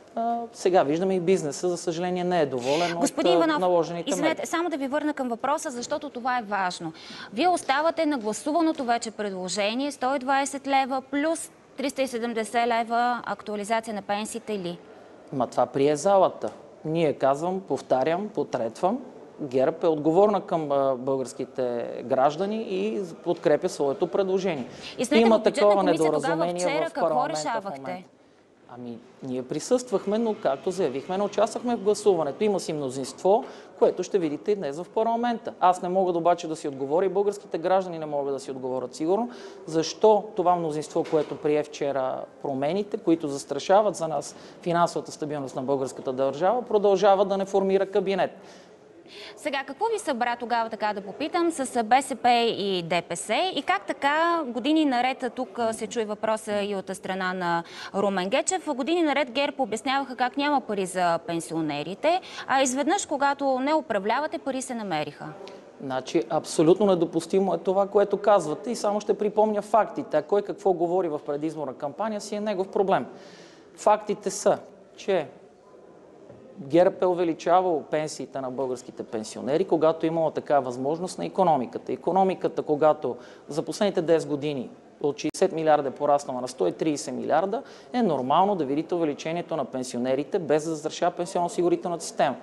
S9: Сега виждаме и бизнеса, за съжаление, не е доволен
S1: Господин
S9: от
S1: Иванов,
S9: наложените
S1: извинете,
S9: мерки.
S1: само да ви върна към въпроса, защото това е важно. Вие оставате на гласуваното вече предложение сто и двадесет лева плюс триста и седемдесет лева актуализация на пенсиите ли?
S9: Ма това прие залата. Ние казвам, повтарям, потретвам, ГЕРБ е отговорна към българските граждани и подкрепя своето предложение.
S1: И знаете, в бюджетна комисия тогава вчера какво решавахте?
S9: Ами, ние присъствахме, но както заявихме, не участвахме в гласуването. Има си мнозинство, което ще видите и днес в парламента. Аз не мога обаче да си отговоря и българските граждани не могат да си отговорят сигурно, защо това мнозинство, което прие вчера промените, които застрашават за нас финансовата стабилност на българската държава, продължава да не формира кабинет.
S1: Сега, какво ви събра тогава, така да попитам, с БСП и ДПС и как така години наред, тук се чуе въпроса и от страна на Румен Гечев, години наред ГЕРБ обясняваха как няма пари за пенсионерите, а изведнъж, когато не управлявате, пари се намериха?
S9: Значи, абсолютно недопустимо е това, което казвате и само ще припомня фактите. А кой какво говори в предизборна кампания си е негов проблем. Фактите са, че ГЕРБ е увеличавал пенсиите на българските пенсионери, когато е имала такава възможност на икономиката. Икономиката, когато за последните десет години от шейсет милиарда е пораснала на сто и тридесет милиарда, е нормално да видите увеличението на пенсионерите без да застрашава пенсионно-осигурителната система.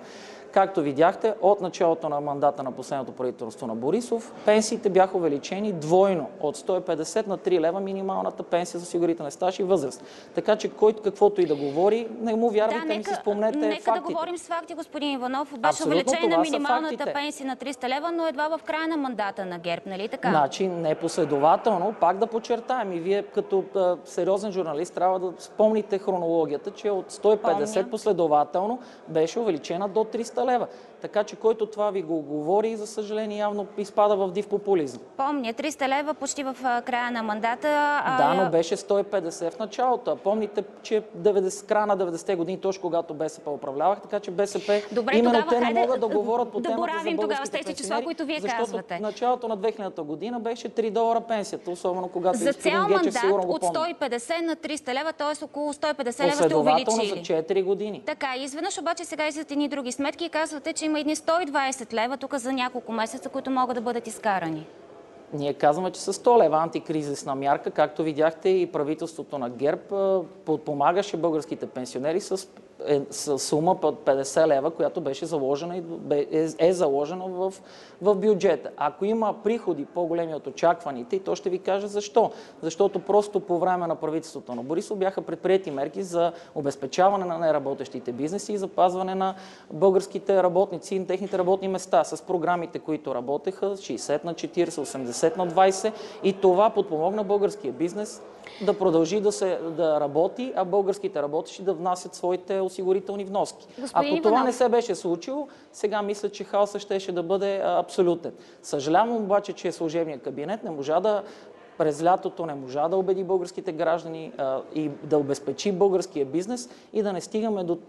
S9: Както видяхте, от началото на мандата на последното правителство на Борисов, пенсиите бяха увеличени двойно, от сто и петдесет на три лева минималната пенсия за осигурителен стаж и възраст. Така че който каквото и да говори, не му вярвайте,
S1: да,
S9: ми си спомнете
S1: нека
S9: фактите.
S1: да говорим с факти, господин Иванов. Беше увеличена минималната пенсия на триста лева, но едва в края на мандата на ГЕРБ, нали така?
S9: Значи непоследователно, пак да подчертаем, и вие като а, сериозен журналист трябва да спомните хронологията, че от сто и петдесет Помня. последователно беше увеличена до триста лева. Така че който това ви го говори, за съжаление, явно изпада в див популизъм.
S1: Помня, триста лева почти в края на мандата. А...
S9: Да, но беше сто и петдесет в началото. Помните, че деветдесет, края на деветдесетте години, точно когато БСП управлявах, така че БСП,
S1: Добре,
S9: именно
S1: тогава,
S9: те не
S1: хайде,
S9: могат да говорят по
S1: да
S9: темата за
S1: тогава с
S9: българските
S1: тези числа,
S9: пенсионери,
S1: които вие
S9: защото
S1: казвате.
S9: в началото на две хилядната година беше три долара пенсията, особено когато
S1: за цял
S9: Гечев сигурно го
S1: мандат от
S9: помни.
S1: сто и петдесет на триста лева, т.е. около сто и петдесет лева сте
S9: Последователно
S1: увеличили.
S9: за четири години.
S1: Така, изведнъж обаче сега излизат едни други сметки и казвате, че има едни сто и двадесет лева тук за няколко месеца, които могат да бъдат изкарани.
S9: Ние казваме, че са сто лева антикризисна мярка, както видяхте и правителството на ГЕРБ подпомагаше българските пенсионери с, е, с сума под петдесет лева, която беше заложена и е, е заложена в, в бюджета. Ако има приходи по-големи от очакваните, и то ще ви кажа защо. Защото просто по време на правителството на Борисов бяха предприети мерки за обезпечаване на неработещите бизнеси и запазване на българските работници и техните работни места с програмите, които работеха шейсет на четиридесет, осемдесет на двадесет, и това подпомогна българския бизнес да продължи да, се, да работи, а българските работещи да внасят своите осигурителни вноски.
S1: Господин
S9: Ако това
S1: Иванов,
S9: не се беше случило, сега мисля, че хаосът щеше да бъде а, абсолютен. Съжалявам обаче, че служебният кабинет не можа да през лятото не можа да убеди българските граждани а, и да обезпечи българския бизнес и да не стигаме до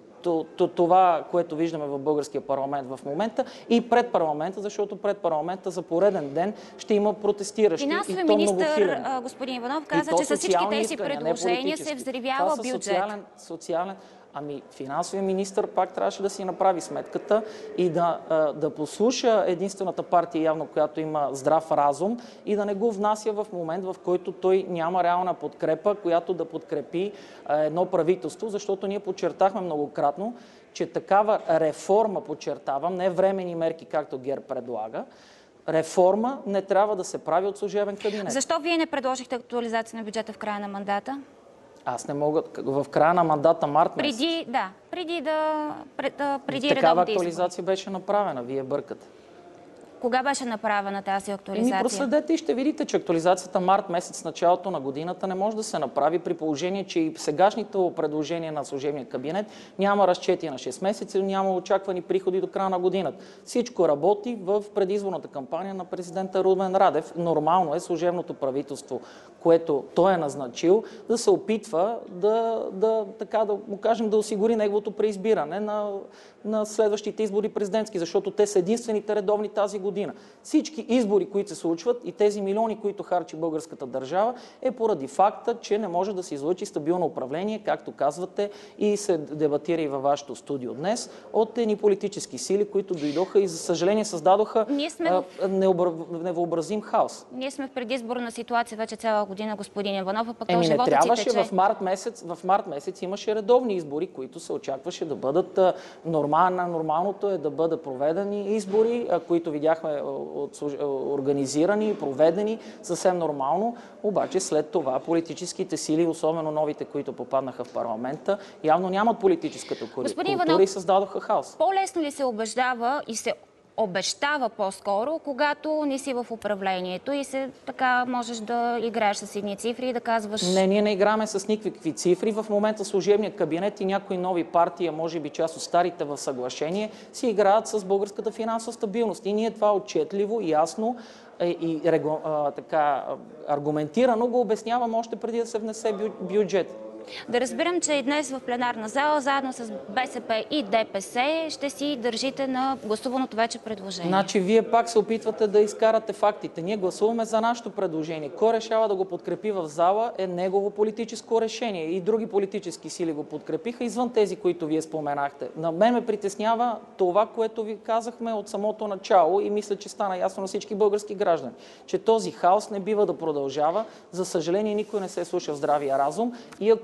S9: това, което виждаме в българския парламент в момента и пред парламента, защото пред парламента за пореден ден ще има протестиращи.
S1: Финансовия
S9: и то
S1: министър господин Иванов каза, че с всички тези предложения се взривява бюджет.
S9: Социален, социален, ами финансовия министър пак трябваше да си направи сметката и да, да послуша единствената партия, явно, която има здрав разум, и да не го внася в момент, в който той няма реална подкрепа, която да подкрепи едно правителство, защото ние подчертахме многократно, че такава реформа, подчертавам, не временни мерки, както ГЕРБ предлага, реформа не трябва да се прави от служебен кабинет.
S1: Защо вие не предложихте актуализация на бюджета в края на мандата?
S9: Аз не мога. В края на мандата март месец.
S1: Преди, да, преди да, пред, преди
S9: такава
S1: редовните
S9: актуализация беше направена. Вие бъркате.
S1: Кога беше направена тази актуализация?
S9: Еми, проследете и ще видите, че актуализацията март месец, началото на годината, не може да се направи при положение, че и сегашните предложения на служебния кабинет няма разчети на шест месеца, няма очаквани приходи до края на годината. Всичко работи в предизборната кампания на президента Румен Радев. Нормално е служебното правителство, което той е назначил, да се опитва да, да, така да му кажем, да осигури неговото преизбиране на, на следващите избори президентски, защото те са единствените редовни тази година. Всички избори, които се случват, и тези милиони, които харчи българската държава, е поради факта, че не може да се излъчи стабилно управление, както казвате и се дебатира и във вашето студио днес, от едни политически сили, които дойдоха и за съжаление създадоха
S1: сме...
S9: невъобразим хаос.
S1: Ние сме в предизборна ситуация вече цяла година, господин Иванов, а пък
S9: Еми,
S1: то
S9: не трябваше
S1: тече.
S9: в март месец, в март месец имаше редовни избори, които се очакваше да бъдат нормални. Нормалното е да бъдат проведени избори, които видяхме от, организирани, проведени съвсем нормално, обаче след това политическите сили, особено новите, които попаднаха в парламента, явно нямат политическата култура Иванов, и създадоха хаос.
S1: По-лесно ли се убеждава и се обещава по-скоро, когато не си в управлението и се така можеш да играеш с едни цифри и да казваш...
S9: Не, ние не играме с никакви цифри. В момента служебният кабинет и някои нови партии, а може би част от старите в съглашение, си играят с българската финансова стабилност. И ние това отчетливо, ясно и регу... а, така, аргументирано го обяснявам още преди да се внесе бю... бюджет.
S1: Да разбирам, че и днес в пленарна зала, заедно с БСП и ДПС, ще си държите на гласуваното вече предложение.
S9: Значи, вие пак се опитвате да изкарате фактите. Ние гласуваме за нашето предложение. Кой решава да го подкрепи в зала е негово политическо решение. И други политически сили го подкрепиха, извън тези, които вие споменахте. На мен ме притеснява това, което ви казахме от самото начало и мисля, че стана ясно на всички български граждани, че този хаос не бива да продължава. За съжаление, никой не се слуша в здравия разум и ако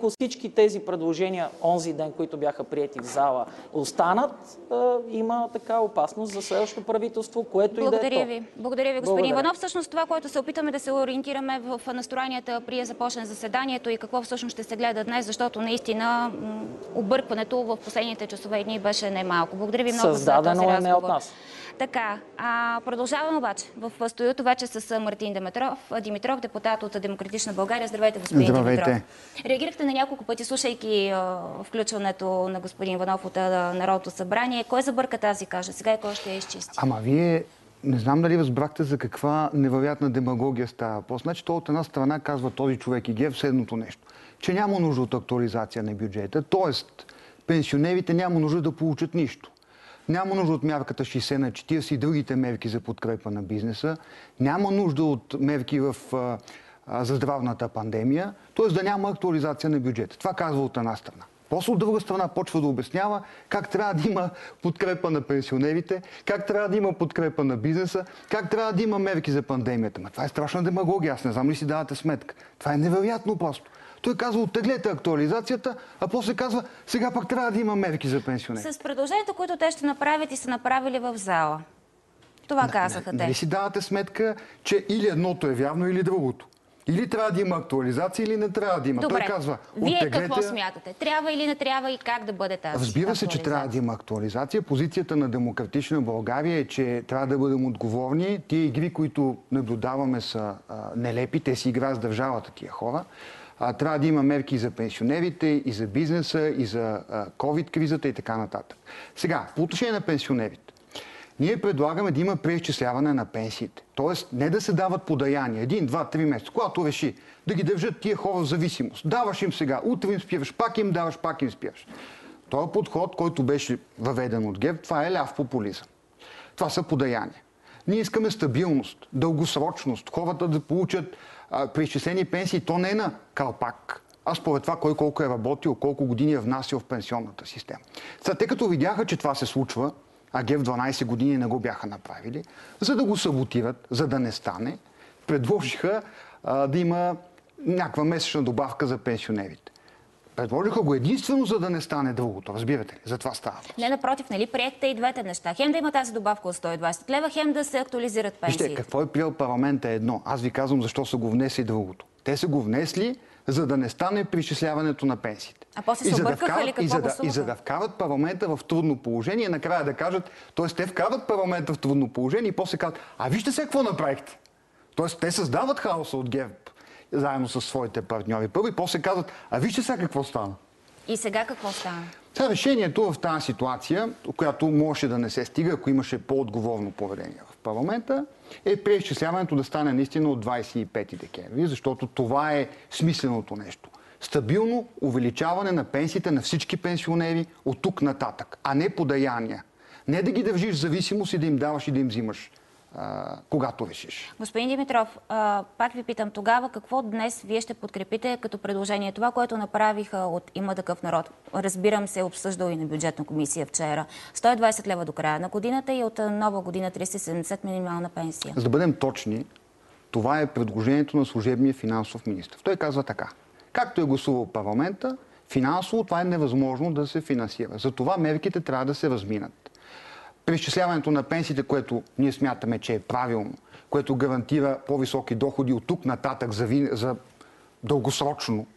S9: ако всички тези предложения онзи ден, които бяха приети в зала, останат, има така опасност за следващото правителство, което и да е то.
S1: Благодаря ви. Благодаря ви, господин
S9: Благодаря.
S1: Иванов. Всъщност това, което се опитаме да се ориентираме в настроенията при започне заседанието и какво всъщност ще се гледа днес, защото наистина объркването в последните часове и дни беше немалко. Благодаря ви много за този разговор.
S9: Създадено е не от нас.
S1: Така, а, продължаваме обаче в студиото вече с Мартин Димитров, Димитров, депутат от Демократична България. Здравейте, господин
S10: Здравейте.
S1: Димитров. Реагирахте на няколко пъти, слушайки а, включването на господин Иванов от а, Народното събрание. Кой забърка тази каша сега и кой ще я изчисти?
S10: Ама вие не знам дали разбрахте за каква невероятна демагогия става въпрос. Значи то от една страна казва този човек и ГЕРБ следното нещо, че няма нужда от актуализация на бюджета, т.е. пенсионерите няма нужда да получат нищо. Няма нужда от мярката шейсет на четирийсет и другите мерки за подкрепа на бизнеса. Няма нужда от мерки в, а, а, за здравната пандемия, т.е. да няма актуализация на бюджета. Това казва от една страна. После от друга страна почва да обяснява как трябва да има подкрепа на пенсионерите, как трябва да има подкрепа на бизнеса, как трябва да има мерки за пандемията. Ма това е страшна демагогия, аз не знам ли си давате сметка. Това е невероятно просто. Той казва, оттеглете актуализацията, а после казва, сега пък трябва да има мерки за пенсионери.
S1: С предложението, които те ще направят и са направили в зала. Това казаха те.
S10: Нали си давате сметка, че или едното е вярно, или другото? Или трябва да има актуализация, или не трябва да има.
S1: Добре.
S10: Той казва,
S1: Вие
S10: оттеглете...
S1: какво смятате? Трябва или не трябва и как да бъде тази
S10: Разбира се, че трябва да има актуализация. Позицията на Демократична България е, че трябва да бъдем отговорни. Тия игри, които наблюдаваме, са а, нелепи. Те си играят с държавата тия хора. А, трябва да има мерки и за пенсионерите, и за бизнеса, и за ковид-кризата и така нататък. Сега, по отношение на пенсионерите. Ние предлагаме да има преизчисляване на пенсиите. Тоест, не да се дават подаяния, един, два, три месеца, когато реши да ги държат тия хора в зависимост. Даваш им сега, утре им спираш, пак им даваш, пак им спираш. Това подход, който беше въведен от ГЕРБ, това е ляв популизъм. Това са подаяния. Ние искаме стабилност, дългосрочност, хората да получат а, преизчислени пенсии. То не е на калпак, а според това кой колко е работил, колко години е внасял в пенсионната система. Сега, те като видяха, че това се случва, а ГЕРБ дванайсет години не го бяха направили, за да го саботират, за да не стане, предложиха а, да има някаква месечна добавка за пенсионерите. Предложиха го единствено, за да не стане другото. Разбирате ли? За това става.
S1: Не, напротив, нали приехте и двете неща. Хем да има тази добавка от сто и двайсет лева, хем да се актуализират пенсиите.
S10: Вижте, какво е приел парламента е едно. Аз ви казвам защо са го внесли другото. Те са го внесли, за да не стане преизчисляването на пенсиите.
S1: А после се объркаха ли какво
S10: и за, да,
S1: гласуваха?
S10: и за да вкарат парламента в трудно положение, накрая да кажат, т.е. те вкарат парламента в трудно положение и после казват, а вижте сега какво направихте. Т.е. те създават хаоса от ГЕРБ заедно с своите партньори. Първо и после казват, а вижте сега какво стана.
S1: И сега какво стана?
S10: Сега решението в тази ситуация, която можеше да не се стига, ако имаше по-отговорно поведение в парламента, е преизчисляването да стане наистина от двайсет и пети декември, защото това е смисленото нещо. Стабилно увеличаване на пенсиите на всички пенсионери от тук нататък, а не подаяния. Не да ги държиш в зависимост и да им даваш и да им взимаш, а, когато решиш.
S1: Господин Димитров, а, пак ви питам тогава какво днес вие ще подкрепите като предложение? Това, което направиха от Има такъв народ, разбирам се, обсъждал и на бюджетна комисия вчера. сто и двайсет лева до края на годината и от нова година триста и седемдесет минимална пенсия.
S10: За да бъдем точни, това е предложението на служебния финансов министър. Той казва така. Както е гласувал парламента, финансово това е невъзможно да се финансира. Затова мерките трябва да се разминат. Преизчисляването на пенсиите, което ние смятаме, че е правилно, което гарантира по-високи доходи от тук нататък за, ви... за дългосрочно,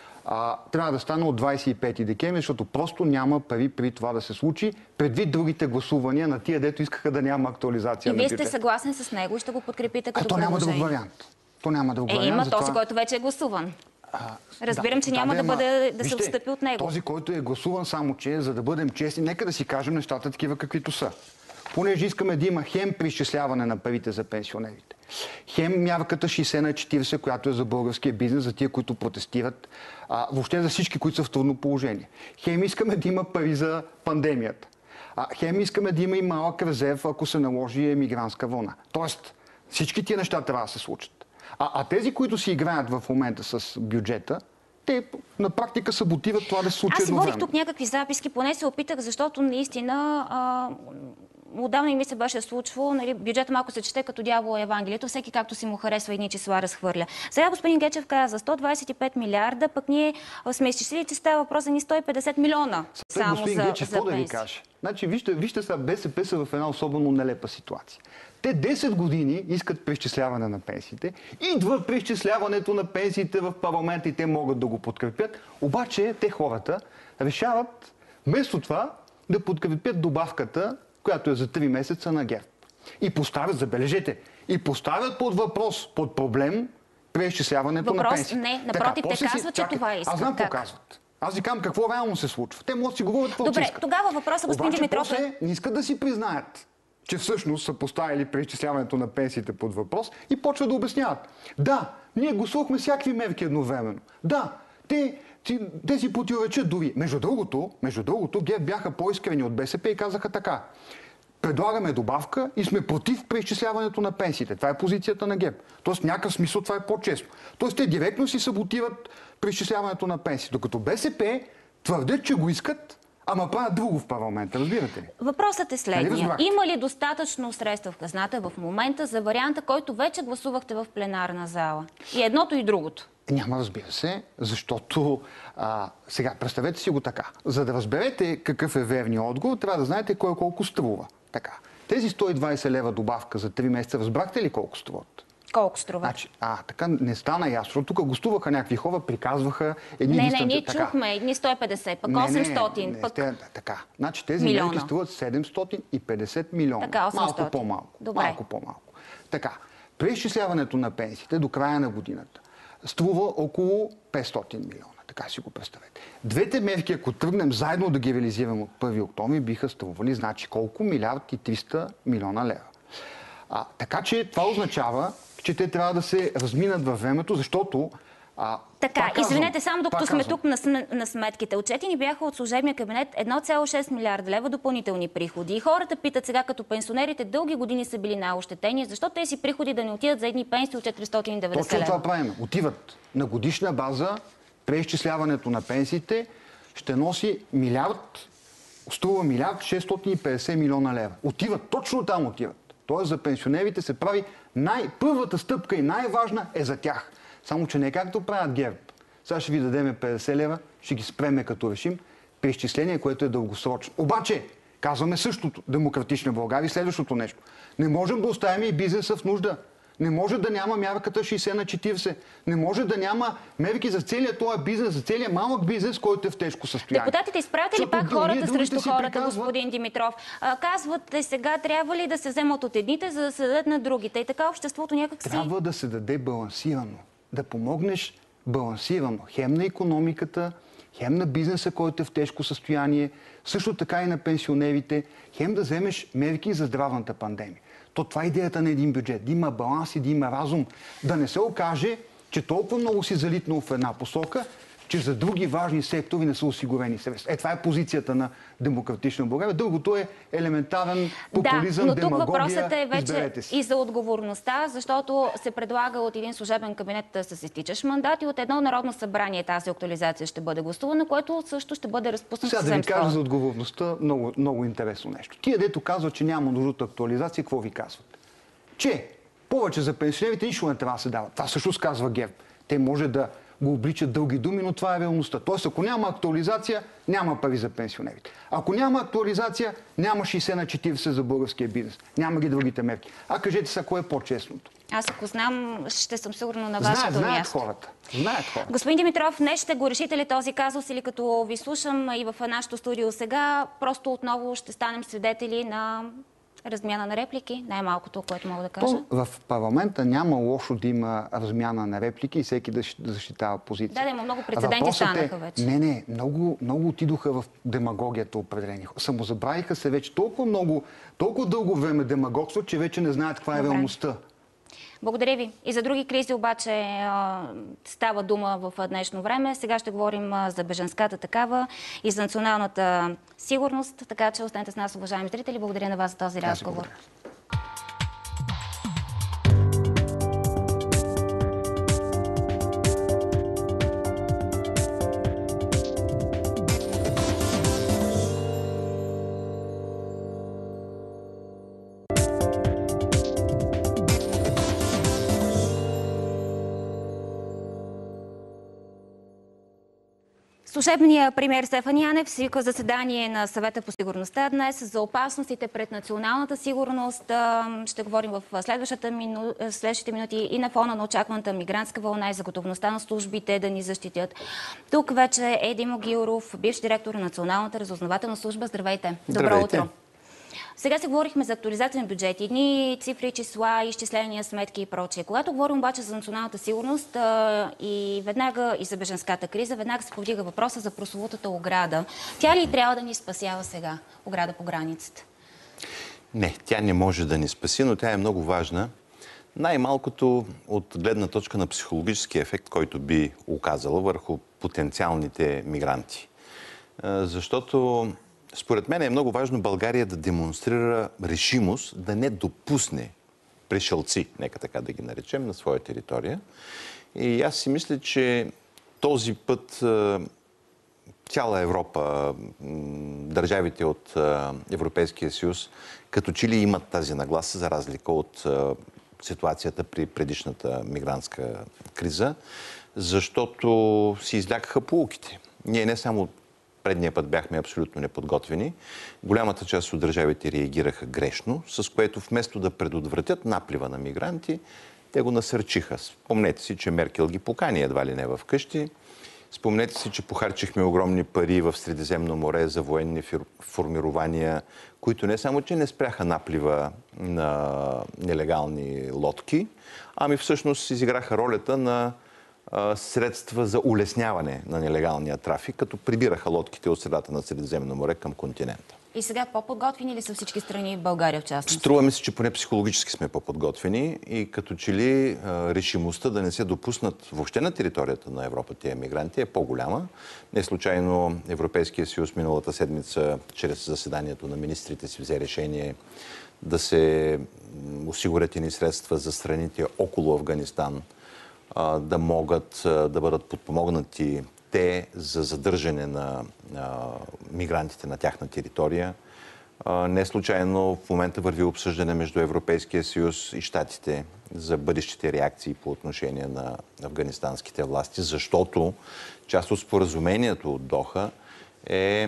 S10: а, трябва да стане от двайсет и пети декември, защото просто няма пари при това да се случи, предвид другите гласувания на тия, дето искаха да няма актуализация
S1: и
S10: на бюджета.
S1: И вие сте съгласен с него и ще го подкрепите като
S10: а, то няма
S1: предложение?
S10: друг вариант. То няма друг
S1: е,
S10: вариант.
S1: има
S10: за
S1: този,
S10: това...
S1: който вече е гласуван. А, Разбирам,
S10: да,
S1: че няма да, да бъде да
S10: Вижте,
S1: се отстъпи от него.
S10: Този, който е гласуван, само че, за да бъдем честни, нека да си кажем нещата такива каквито са. Понеже искаме да има хем преизчисляване на парите за пенсионерите, хем мярката шейсет на четирийсет, която е за българския бизнес, за тия, които протестират, а, въобще за всички, които са в трудно положение. Хем искаме да има пари за пандемията. А, хем искаме да има и малък резерв, ако се наложи емигрантска вълна. Тоест, всички тия неща трябва да се случат. А, а тези, които си играят в момента с бюджета, те на практика саботират това да се случи
S1: едновременно. Аз си водих
S10: едновременно.
S1: тук някакви записки, поне се опитах, защото наистина а, отдавна и ми се беше случвало, нали, бюджета малко се чете като дявола Евангелието, всеки както си му харесва едни числа разхвърля. Сега господин Гечев каза сто двадесет и пет милиарда, пък ние сме изчислили, че става въпрос за ни сто и петдесет милиона.
S10: Само господин
S1: за,
S10: Гечев,
S1: за
S10: какво да ви
S1: пенсии.
S10: кажа? Значи, вижте, вижте сега, БСП са в една особено нелепа ситуация. Те десет години искат преизчисляване на пенсиите. Идва преизчисляването на пенсиите в парламента и те могат да го подкрепят. Обаче те хората решават вместо това да подкрепят добавката, която е за три месеца на ГЕРБ. И поставят, забележете, и поставят под въпрос, под проблем преизчисляването
S1: Въпрос,
S10: на пенсиите.
S1: не, напротив, те
S10: после си-
S1: казват, че
S10: чакай,
S1: това искат.
S10: Аз знам какво
S1: Как?
S10: казват. Аз ви казвам какво реално се случва. Те могат да си говорят какво
S1: Добре,
S10: си искат.
S1: тогава въпросът, господин
S10: Обаче,
S1: Димитров, е-
S10: после не искат да си признаят, че всъщност са поставили преизчисляването на пенсиите под въпрос и почват да обясняват. Да, ние гласувахме всякакви мерки едновременно. Да, те, те, те си противоречат дори. Между другото, между другото, ГЕРБ бяха по-искрени от БСП и казаха така. Предлагаме добавка и сме против преизчисляването на пенсиите. Това е позицията на ГЕРБ. Тоест, в някакъв смисъл това е по-често. Тоест, те директно си саботират преизчисляването на пенсиите. Докато БСП твърдят, че го искат, ама правят друго в парламента. Разбирате ли?
S1: Въпросът е
S10: Нали
S1: следния.
S10: разбрахте?
S1: Има ли достатъчно средства в хазната в момента за варианта, който вече гласувахте в пленарна зала? И едното и другото.
S10: Няма, разбира се, защото а, сега, представете си го така. За да разберете какъв е верният отговор, трябва да знаете кой колко струва. Така. Тези сто и двадесет лева добавка за три месеца, разбрахте ли колко струват?
S1: Колко струва?
S10: Значи, а, така не стана ясно. Тук гостуваха някакви хора, приказваха едни
S1: Не, не,
S10: единствени-
S1: ние
S10: така.
S1: чухме едни сто и петдесет, пък
S10: Не, не,
S1: осемстотин,
S10: не,
S1: пък...
S10: сте- така. Значи тези
S1: Милиона.
S10: мерки струват седемстотин и петдесет милиона.
S1: Така, осемстотин.
S10: Малко по-малко.
S1: Добре.
S10: Малко по-малко. Така. Преизчисляването на пенсиите до края на годината струва около петстотин милиона. Така си го представете. Двете мерки, ако тръгнем заедно да ги реализираме от първи октомври, биха стрували, значи колко? Милиард и триста милиона лева. А, така че това означава, че те трябва да се разминат във времето, защото а,
S1: Така,
S10: пак казвам,
S1: извинете, само докато
S10: пак
S1: сме
S10: казвам,
S1: тук на, см- на сметките. Отчетени бяха от служебния кабинет едно цяло и шест милиарда лева допълнителни приходи. И хората питат сега, като пенсионерите дълги години са били най-ощетени, защо тези приходи да не отидат за едни пенсии от четиристотин и деветдесет
S10: Точно
S1: лева?
S10: това правим. Отиват на годишна база, преизчисляването на пенсиите ще носи милиард, струва милиард шестстотин и петдесет милиона лева. Отиват, точно там отиват. Тоест за пенсионерите се прави най-първата стъпка и най-важна е за тях. Само, че не както правят ГЕРБ. Сега ще ви дадем петдесет лева, ще ги спреме като решим преизчисление, което е дългосрочно. Обаче, казваме същото, Демократична България и следващото нещо. Не можем да оставим и бизнеса в нужда. Не може да няма мярката шейсет на четиридесет. Не може да няма мерки за целия този бизнес, за целия малък бизнес, който е в тежко състояние.
S1: Депутатите изпратят ли
S10: Защото
S1: пак
S10: ние
S1: хората
S10: другите
S1: срещу
S10: си
S1: хората,
S10: приказват.
S1: господин Димитров? А, казвате сега, трябва ли да се вземат от едните, за да се дадат на другите? И така обществото някак си...
S10: Трябва да се даде балансирано. Да помогнеш балансирано. Хем на икономиката, хем на бизнеса, който е в тежко състояние, също така и на пенсионерите, хем да вземеш мерки за здравната пандемия. То това е идеята на един бюджет. Да има баланс и да има разум. Да не се окаже, че толкова много си залитнал в една посока, че за други важни сектори не са осигурени средства. Е, това е позицията на Демократична България. Другото е елементарен популизъм,
S1: да, но тук
S10: демагогия.
S1: въпросът е вече
S10: Изберете си.
S1: и за отговорността, защото се предлага от един служебен кабинет с изтичащ мандат и от едно народно събрание тази актуализация ще бъде гласувана, което също ще бъде разпуснато
S10: Сега да
S1: съвсем
S10: ви кажа
S1: скоро.
S10: за отговорността много, много интересно нещо. Тия, дето казват, че няма нужда от актуализация, какво ви казват? Че повече за пенсионерите нищо не трябва да се дава. Това също казва ГЕРБ. Те може да го обличат дълги думи, но това е реалността. Тоест, ако няма актуализация, няма пари за пенсионерите. Ако няма актуализация, няма шейсет на четиридесет за българския бизнес. Няма ги другите мерки. А кажете сега, кое е по-честното?
S1: Аз ако знам, ще съм сигурно на
S10: Знаят,
S1: вашето
S10: знаят
S1: място.
S10: хората. Знаят хората.
S1: Господин Димитров, днес ще го решите ли този казус или като ви слушам и в нашото студио сега, просто отново ще станем свидетели на размяна на реплики, най-малкото, което мога да кажа.
S10: То, в парламента няма лошо да има размяна на реплики и всеки да защитава позиция.
S1: Да, да, има много прецеденти
S10: Въпросът
S1: станаха
S10: е,
S1: вече.
S10: Не, не, много, много отидоха в демагогията определени. Самозабравиха се вече толкова много, толкова дълго време демагогство, че вече не знаят каква е
S1: Добре.
S10: реалността.
S1: Благодаря ви. И за други кризи обаче а, става дума в днешно време. Сега ще говорим а, за бежанската такава и за националната сигурност. Така че останете с нас, уважаеми зрители. Благодаря на вас за този разговор. Служебният премиер Стефан Янев свика заседание на Съвета по сигурността днес за опасностите пред националната сигурност. Ще говорим в следващите, мину... следващите минути и на фона на очакваната мигрантска вълна и за готовността на службите да ни защитят. Тук вече е Димо Гилров, бивш директор на Националната разузнавателна служба. Здравейте! Добро
S11: Здравейте.
S1: утро! Сега се говорихме за актуализация на бюджети, едни цифри, числа, изчисления, сметки и прочие. Когато говорим обаче за националната сигурност а, и веднага и за бежанската криза, веднага се повдига въпроса за прословутата ограда. Тя ли трябва да ни спасява сега, ограда по границата?
S11: Не, тя не може да ни спаси, но тя е много важна. Най-малкото от гледна точка на психологическия ефект, който би оказала върху потенциалните мигранти. А, защото според мен е много важно България да демонстрира решимост да не допусне пришълци, нека така да ги наречем, на своя територия. И аз си мисля, че този път цяла Европа, държавите от Европейския съюз, като че ли имат тази нагласа, за разлика от ситуацията при предишната мигрантска криза, защото си излякаха поуките. Ние не само предния път бяхме абсолютно неподготвени. Голямата част от държавите реагираха грешно, с което вместо да предотвратят наплива на мигранти, те го насърчиха. Спомнете си, че Меркел ги покани едва ли не в къщи. Спомнете си, че похарчихме огромни пари в Средиземно море за военни формирования, които не само, че не спряха наплива на нелегални лодки, ами всъщност изиграха ролята на средства за улесняване на нелегалния трафик, като прибираха лодките от средата на Средиземно море към континента.
S1: И сега по-подготвени ли са всички страни, в България в частност?
S11: Струва ми се, че поне психологически сме по-подготвени и като че ли решимостта да не се допуснат въобще на територията на Европа тези мигранти е по-голяма. Не случайно Европейския съюз миналата седмица, чрез заседанието на министрите си, взе решение да се осигурят едни средства за страните около Афганистан, да могат да бъдат подпомогнати те за задържане на мигрантите на тяхна територия. Не случайно в момента върви обсъждане между Европейския съюз и щатите за бъдещите реакции по отношение на афганистанските власти, защото част от споразумението от Доха е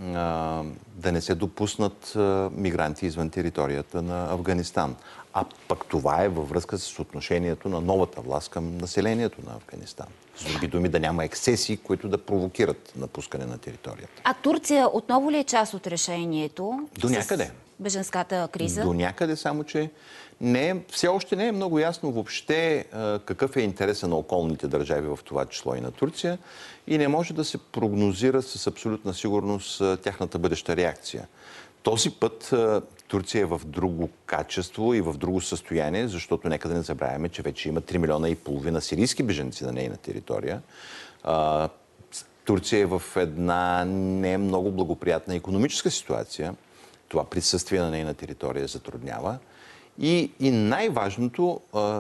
S11: да не се допуснат мигранти извън територията на Афганистан. А пък това е във връзка с отношението на новата власт към населението на Афганистан. С други думи, да няма ексеси, които да провокират напускане на територията.
S1: А Турция отново ли е част от решението?
S11: До някъде.
S1: Бежанската криза?
S11: До някъде, само че не е, все още не е много ясно въобще какъв е интересът на околните държави, в това число и на Турция, и не може да се прогнозира с абсолютна сигурност тяхната бъдеща реакция. Този път Турция е в друго качество и в друго състояние, защото нека да не забравяме, че вече има три милиона и половина сирийски бежанци на нейна територия. Турция е в една не много благоприятна икономическа ситуация. Това присъствие на нейна територия затруднява. И, и най-важното,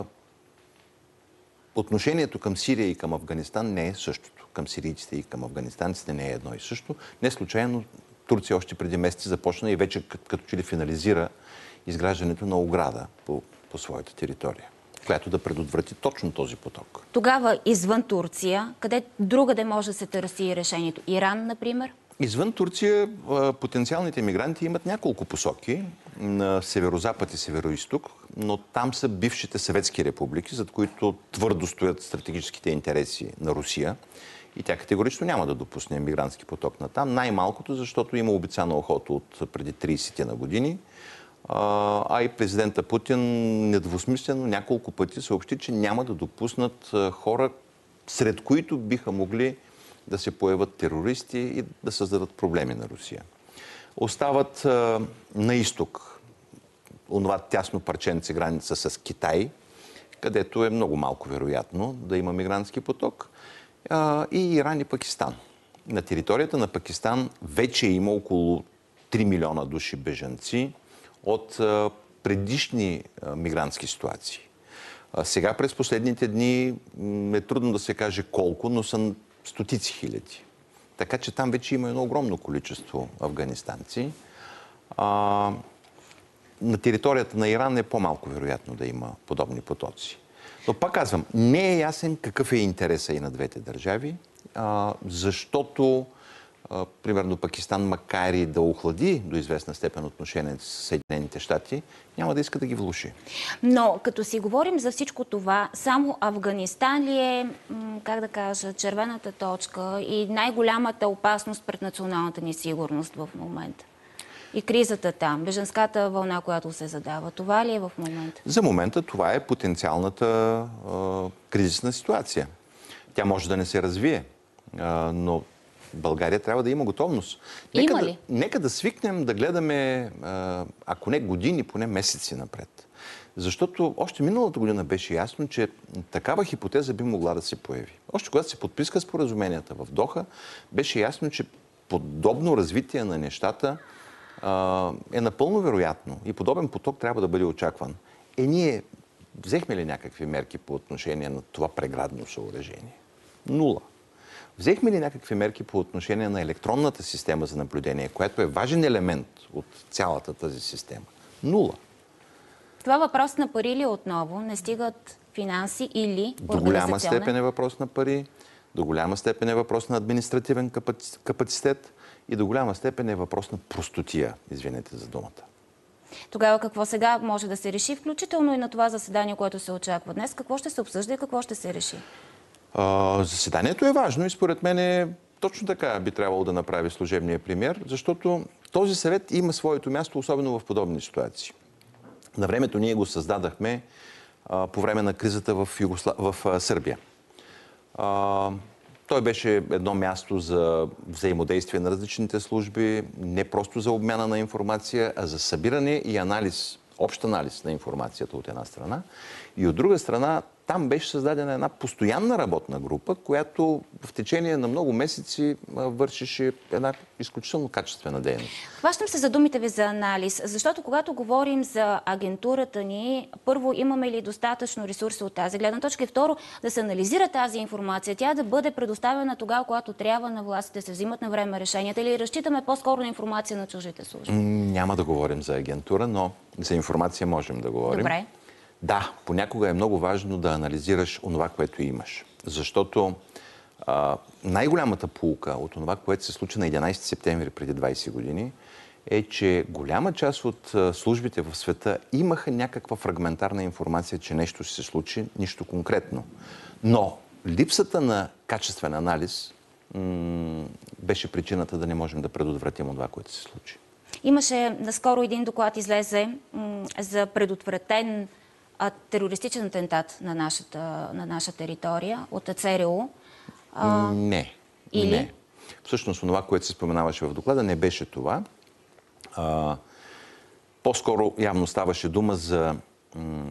S11: отношението към Сирия и към Афганистан не е същото. Към сирийците и към афганистанците не е едно и също. Не случайно Турция още преди месеци започна и вече като че ли финализира изграждането на ограда по, по своята територия, която да предотврати точно този поток.
S1: Тогава извън Турция, къде другаде може да се търси решението? Иран, например?
S11: Извън Турция потенциалните мигранти имат няколко посоки на северозапад и североизток, но там са бившите съветски републики, зад които твърдо стоят стратегическите интереси на Русия. И тя категорично няма да допусне мигрантски поток на там. Най-малкото, защото има обицана охота от преди трийсет на години. А и президента Путин недвусмислено няколко пъти съобщи, че няма да допуснат хора, сред които биха могли да се появят терористи и да създадат проблеми на Русия. Остават а, на изток онова тясно парченце граница с Китай, където е много малко вероятно да има мигрантски поток, а, и Иран и Пакистан. На територията на Пакистан вече има около три милиона души бежанци от а, предишни а, мигрантски ситуации. А, сега през последните дни е трудно да се каже колко, но са стотици хиляди. Така че там вече има едно огромно количество афганистанци. А, на територията на Иран е по-малко вероятно да има подобни потоци. Но пак казвам, не е ясен какъв е интереса и на двете държави а, защото а, примерно Пакистан, макар и да охлади до известна степен отношението с Съединените щати, няма да иска да ги влуши.
S1: Но като си говорим за всичко това, само Афганистан ли е, как да кажа, червената точка и най-голямата опасност пред националната ни сигурност в момента? И кризата там, бежанската вълна, която се задава, това ли е в момента?
S11: За момента това е потенциалната а, кризисна ситуация. Тя може да не се развие, а, но България трябва да има готовност. Нека
S1: Има ли?
S11: Да, нека да свикнем да гледаме, а, ако не години, поне месеци напред. Защото още миналата година беше ясно, че такава хипотеза би могла да се появи. Още когато се подписка споразуменията в Доха, беше ясно, че подобно развитие на нещата е напълно вероятно и подобен поток трябва да бъде очакван. Е, ние взехме ли някакви мерки по отношение на това преградно съоръжение? Нула. Взехме ли някакви мерки по отношение на електронната система за наблюдение, която е важен елемент от цялата тази система? Нула.
S1: Това въпрос на пари ли отново? Не стигат финанси или
S11: До голяма степен е въпрос на пари, до голяма степен е въпрос на административен капацитет и до голяма степен е въпрос на простотия, извинете за думата.
S1: Тогава какво сега може да се реши, включително и на това заседание, което се очаква днес? Какво ще се обсъжда и какво ще се реши?
S11: А, заседанието е важно и според мен е точно така би трябвало да направи служебния премиер, защото този съвет има своето място, особено в подобни ситуации. На времето ние го създадахме а, по време на кризата в, Югосла... в а, Сърбия. А, той беше едно място за взаимодействие на различните служби, не просто за обмяна на информация, а за събиране и анализ, общ анализ на информацията от една страна. И от друга страна, там беше създадена една постоянна работна група, която в течение на много месеци вършеше една изключително качествена дейност.
S1: Хващам се за думите ви за анализ, защото когато говорим за агентурата ни, първо, имаме ли достатъчно ресурси от тази гледна точка и второ, да се анализира тази информация, тя да бъде предоставена тогава, когато трябва на властите се взимат на време решенията или разчитаме по-скоро на информация на чуждите служби?
S11: Няма да говорим за агентура, но за информация можем да говорим.
S1: Добре.
S11: Да, понякога е много важно да анализираш онова, което имаш. Защото а, най-голямата поука от това, което се случи на единайсети септември преди двайсет години, е, че голяма част от а, службите в света имаха някаква фрагментарна информация, че нещо ще се случи, нищо конкретно. Но липсата на качествен анализ м- беше причината да не можем да предотвратим това, което се случи.
S1: Имаше наскоро един доклад излезе м- за предотвратен а, терористичен атентат на, нашата, на наша територия от ЦРУ. А...
S11: Не.
S1: Или?
S11: Не. Всъщност, това, което се споменаваше в доклада, не беше това. А, по-скоро явно ставаше дума за м-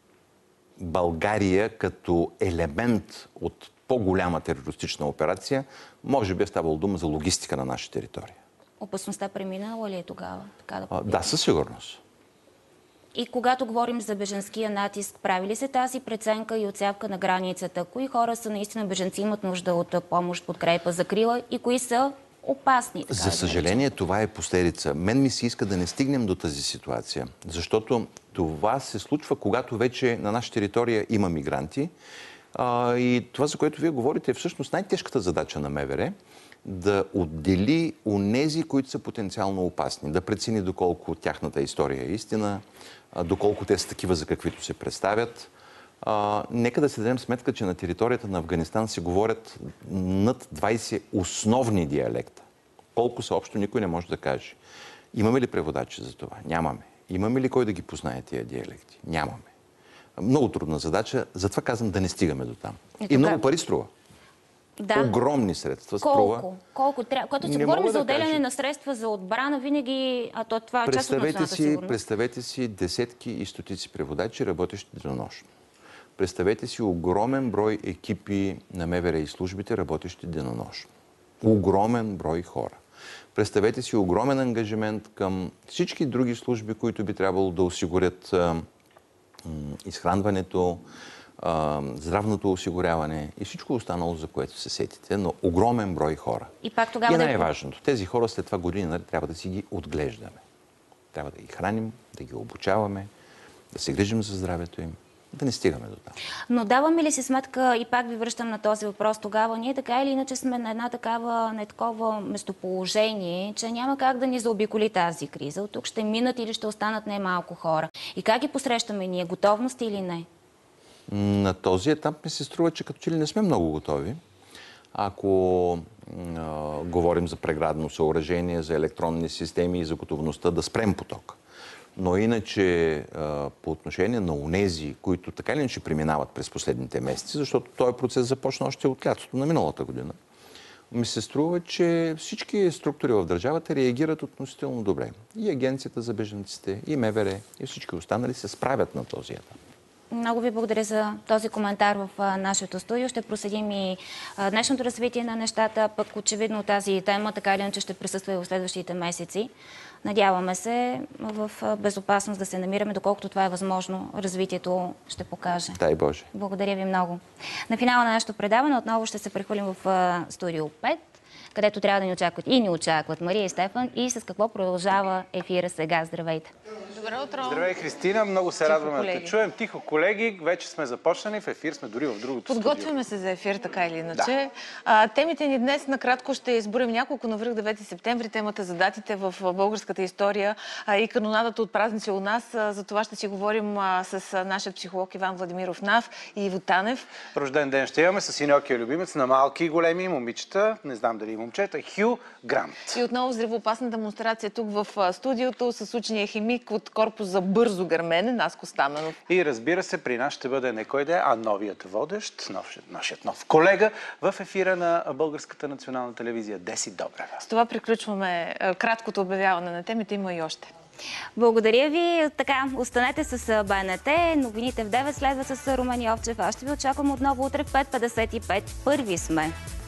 S11: България като елемент от по-голяма терористична операция. Може би е ставало дума за логистика на наша територия.
S1: Опасността преминала ли е тогава? Така да,
S11: а, да, със сигурност.
S1: И когато говорим за бежанския натиск, прави ли се тази преценка и отсявка на границата? Кои хора са наистина бежанци, имат нужда от помощ, подкрепа, закрила и кои са опасни?
S11: За съжаление, това е последица. Мен ми се иска да не стигнем до тази ситуация, защото това се случва, когато вече на наша територия има мигранти. А, и това, за което вие говорите, е всъщност най-тежката задача на МВР да отдели онези, които са потенциално опасни, да прецени доколко тяхната история е истина, доколко те са такива, за каквито се представят. А, нека да се дадем сметка, че на територията на Афганистан се говорят над двайсет основни диалекта. Колко са общо, никой не може да каже. Имаме ли преводачи за това? Нямаме. Имаме ли кой да ги познае тия диалекти? Нямаме. Много трудна задача, затова казвам да не стигаме до там. И, и много пари струва.
S1: Да.
S11: Огромни средства
S1: Колко?
S11: струва.
S1: Колко трябва? Когато се
S11: Не
S1: говорим за
S11: да
S1: отделяне
S11: кажа.
S1: на средства за отбрана, винаги, а то това е част от националната
S11: си,
S1: сигурност.
S11: представете си десетки и стотици преводачи, работещи денонощно. Представете си огромен брой екипи на МВР и службите, работещи денонощно. Огромен брой хора. Представете си огромен ангажимент към всички други служби, които би трябвало да осигурят а, изхранването, здравното осигуряване и всичко останало, за което се сетите, но огромен брой хора.
S1: И пак тогава
S11: и
S1: да...
S11: най-важното, тези хора след това години нали, трябва да си ги отглеждаме. Трябва да ги храним, да ги обучаваме, да се грижим за здравето им. да не стигаме до там.
S1: Но даваме ли си сметка, и пак ви връщам на този въпрос тогава, ние така или иначе сме на една такава, не такова местоположение, че няма как да ни заобиколи тази криза. От тук ще минат или ще останат немалко хора. И как ги посрещаме ние? Готовност или не?
S11: На този етап ми се струва, че като че ли не сме много готови. Ако а, говорим за преградно съоръжение, за електронни системи и за готовността да спрем поток. Но иначе а, по отношение на онези, които така или иначе преминават през последните месеци, защото този процес започна още от лятото на миналата година, ми се струва, че всички структури в държавата реагират относително добре. И Агенцията за бежанците, и МВР, и всички останали се справят на този етап.
S1: Много ви благодаря за този коментар в а, нашето студио. Ще проследим и а, днешното развитие на нещата, пък очевидно тази тема така или иначе ще присъства и в следващите месеци. Надяваме се в безопасност да се намираме, доколкото това е възможно, развитието ще покаже.
S11: Дай Боже.
S1: Благодаря ви много. На финала на нашето предаване отново ще се прехвърлим в а, студио пет, където трябва да ни очакват и ни очакват Мария и Стефан. И с какво продължава ефира сега. Здравейте!
S8: Добро утро! Здравей, Христина! Много се Тихо, радваме колеги. да те чуем. Тихо, колеги! Вече сме започнали в ефир, сме дори в другото
S22: Подготвяме
S8: студио.
S22: се за ефир, така или иначе.
S8: Да.
S22: А, темите ни днес накратко ще изборим няколко на връх девети септември. Темата за датите в българската история а, и канонадата от празници у нас. А, за това ще си говорим а, с а, нашия психолог Иван Владимиров Нав и Иво Танев.
S8: Рожден ден ще имаме с Инокия любимец на малки и големи момичета, не знам дали и момчета, Хю Грант.
S22: И отново взривоопасна демонстрация тук в студиото с учения химик от корпус за бързо гърмене, Наско Стаменов.
S8: И разбира се, при нас ще бъде не кой да е, а новият водещ, нов, нашият нов колега в ефира на Българската национална телевизия Деси Добрева.
S22: С това приключваме краткото обявяване на темите, има и още.
S1: Благодаря ви. Така, останете с БНТ. Новините в девет следва с Румен Йовчев. Аз ще ви очаквам отново утре в пет петдесет и пет. Първи сме.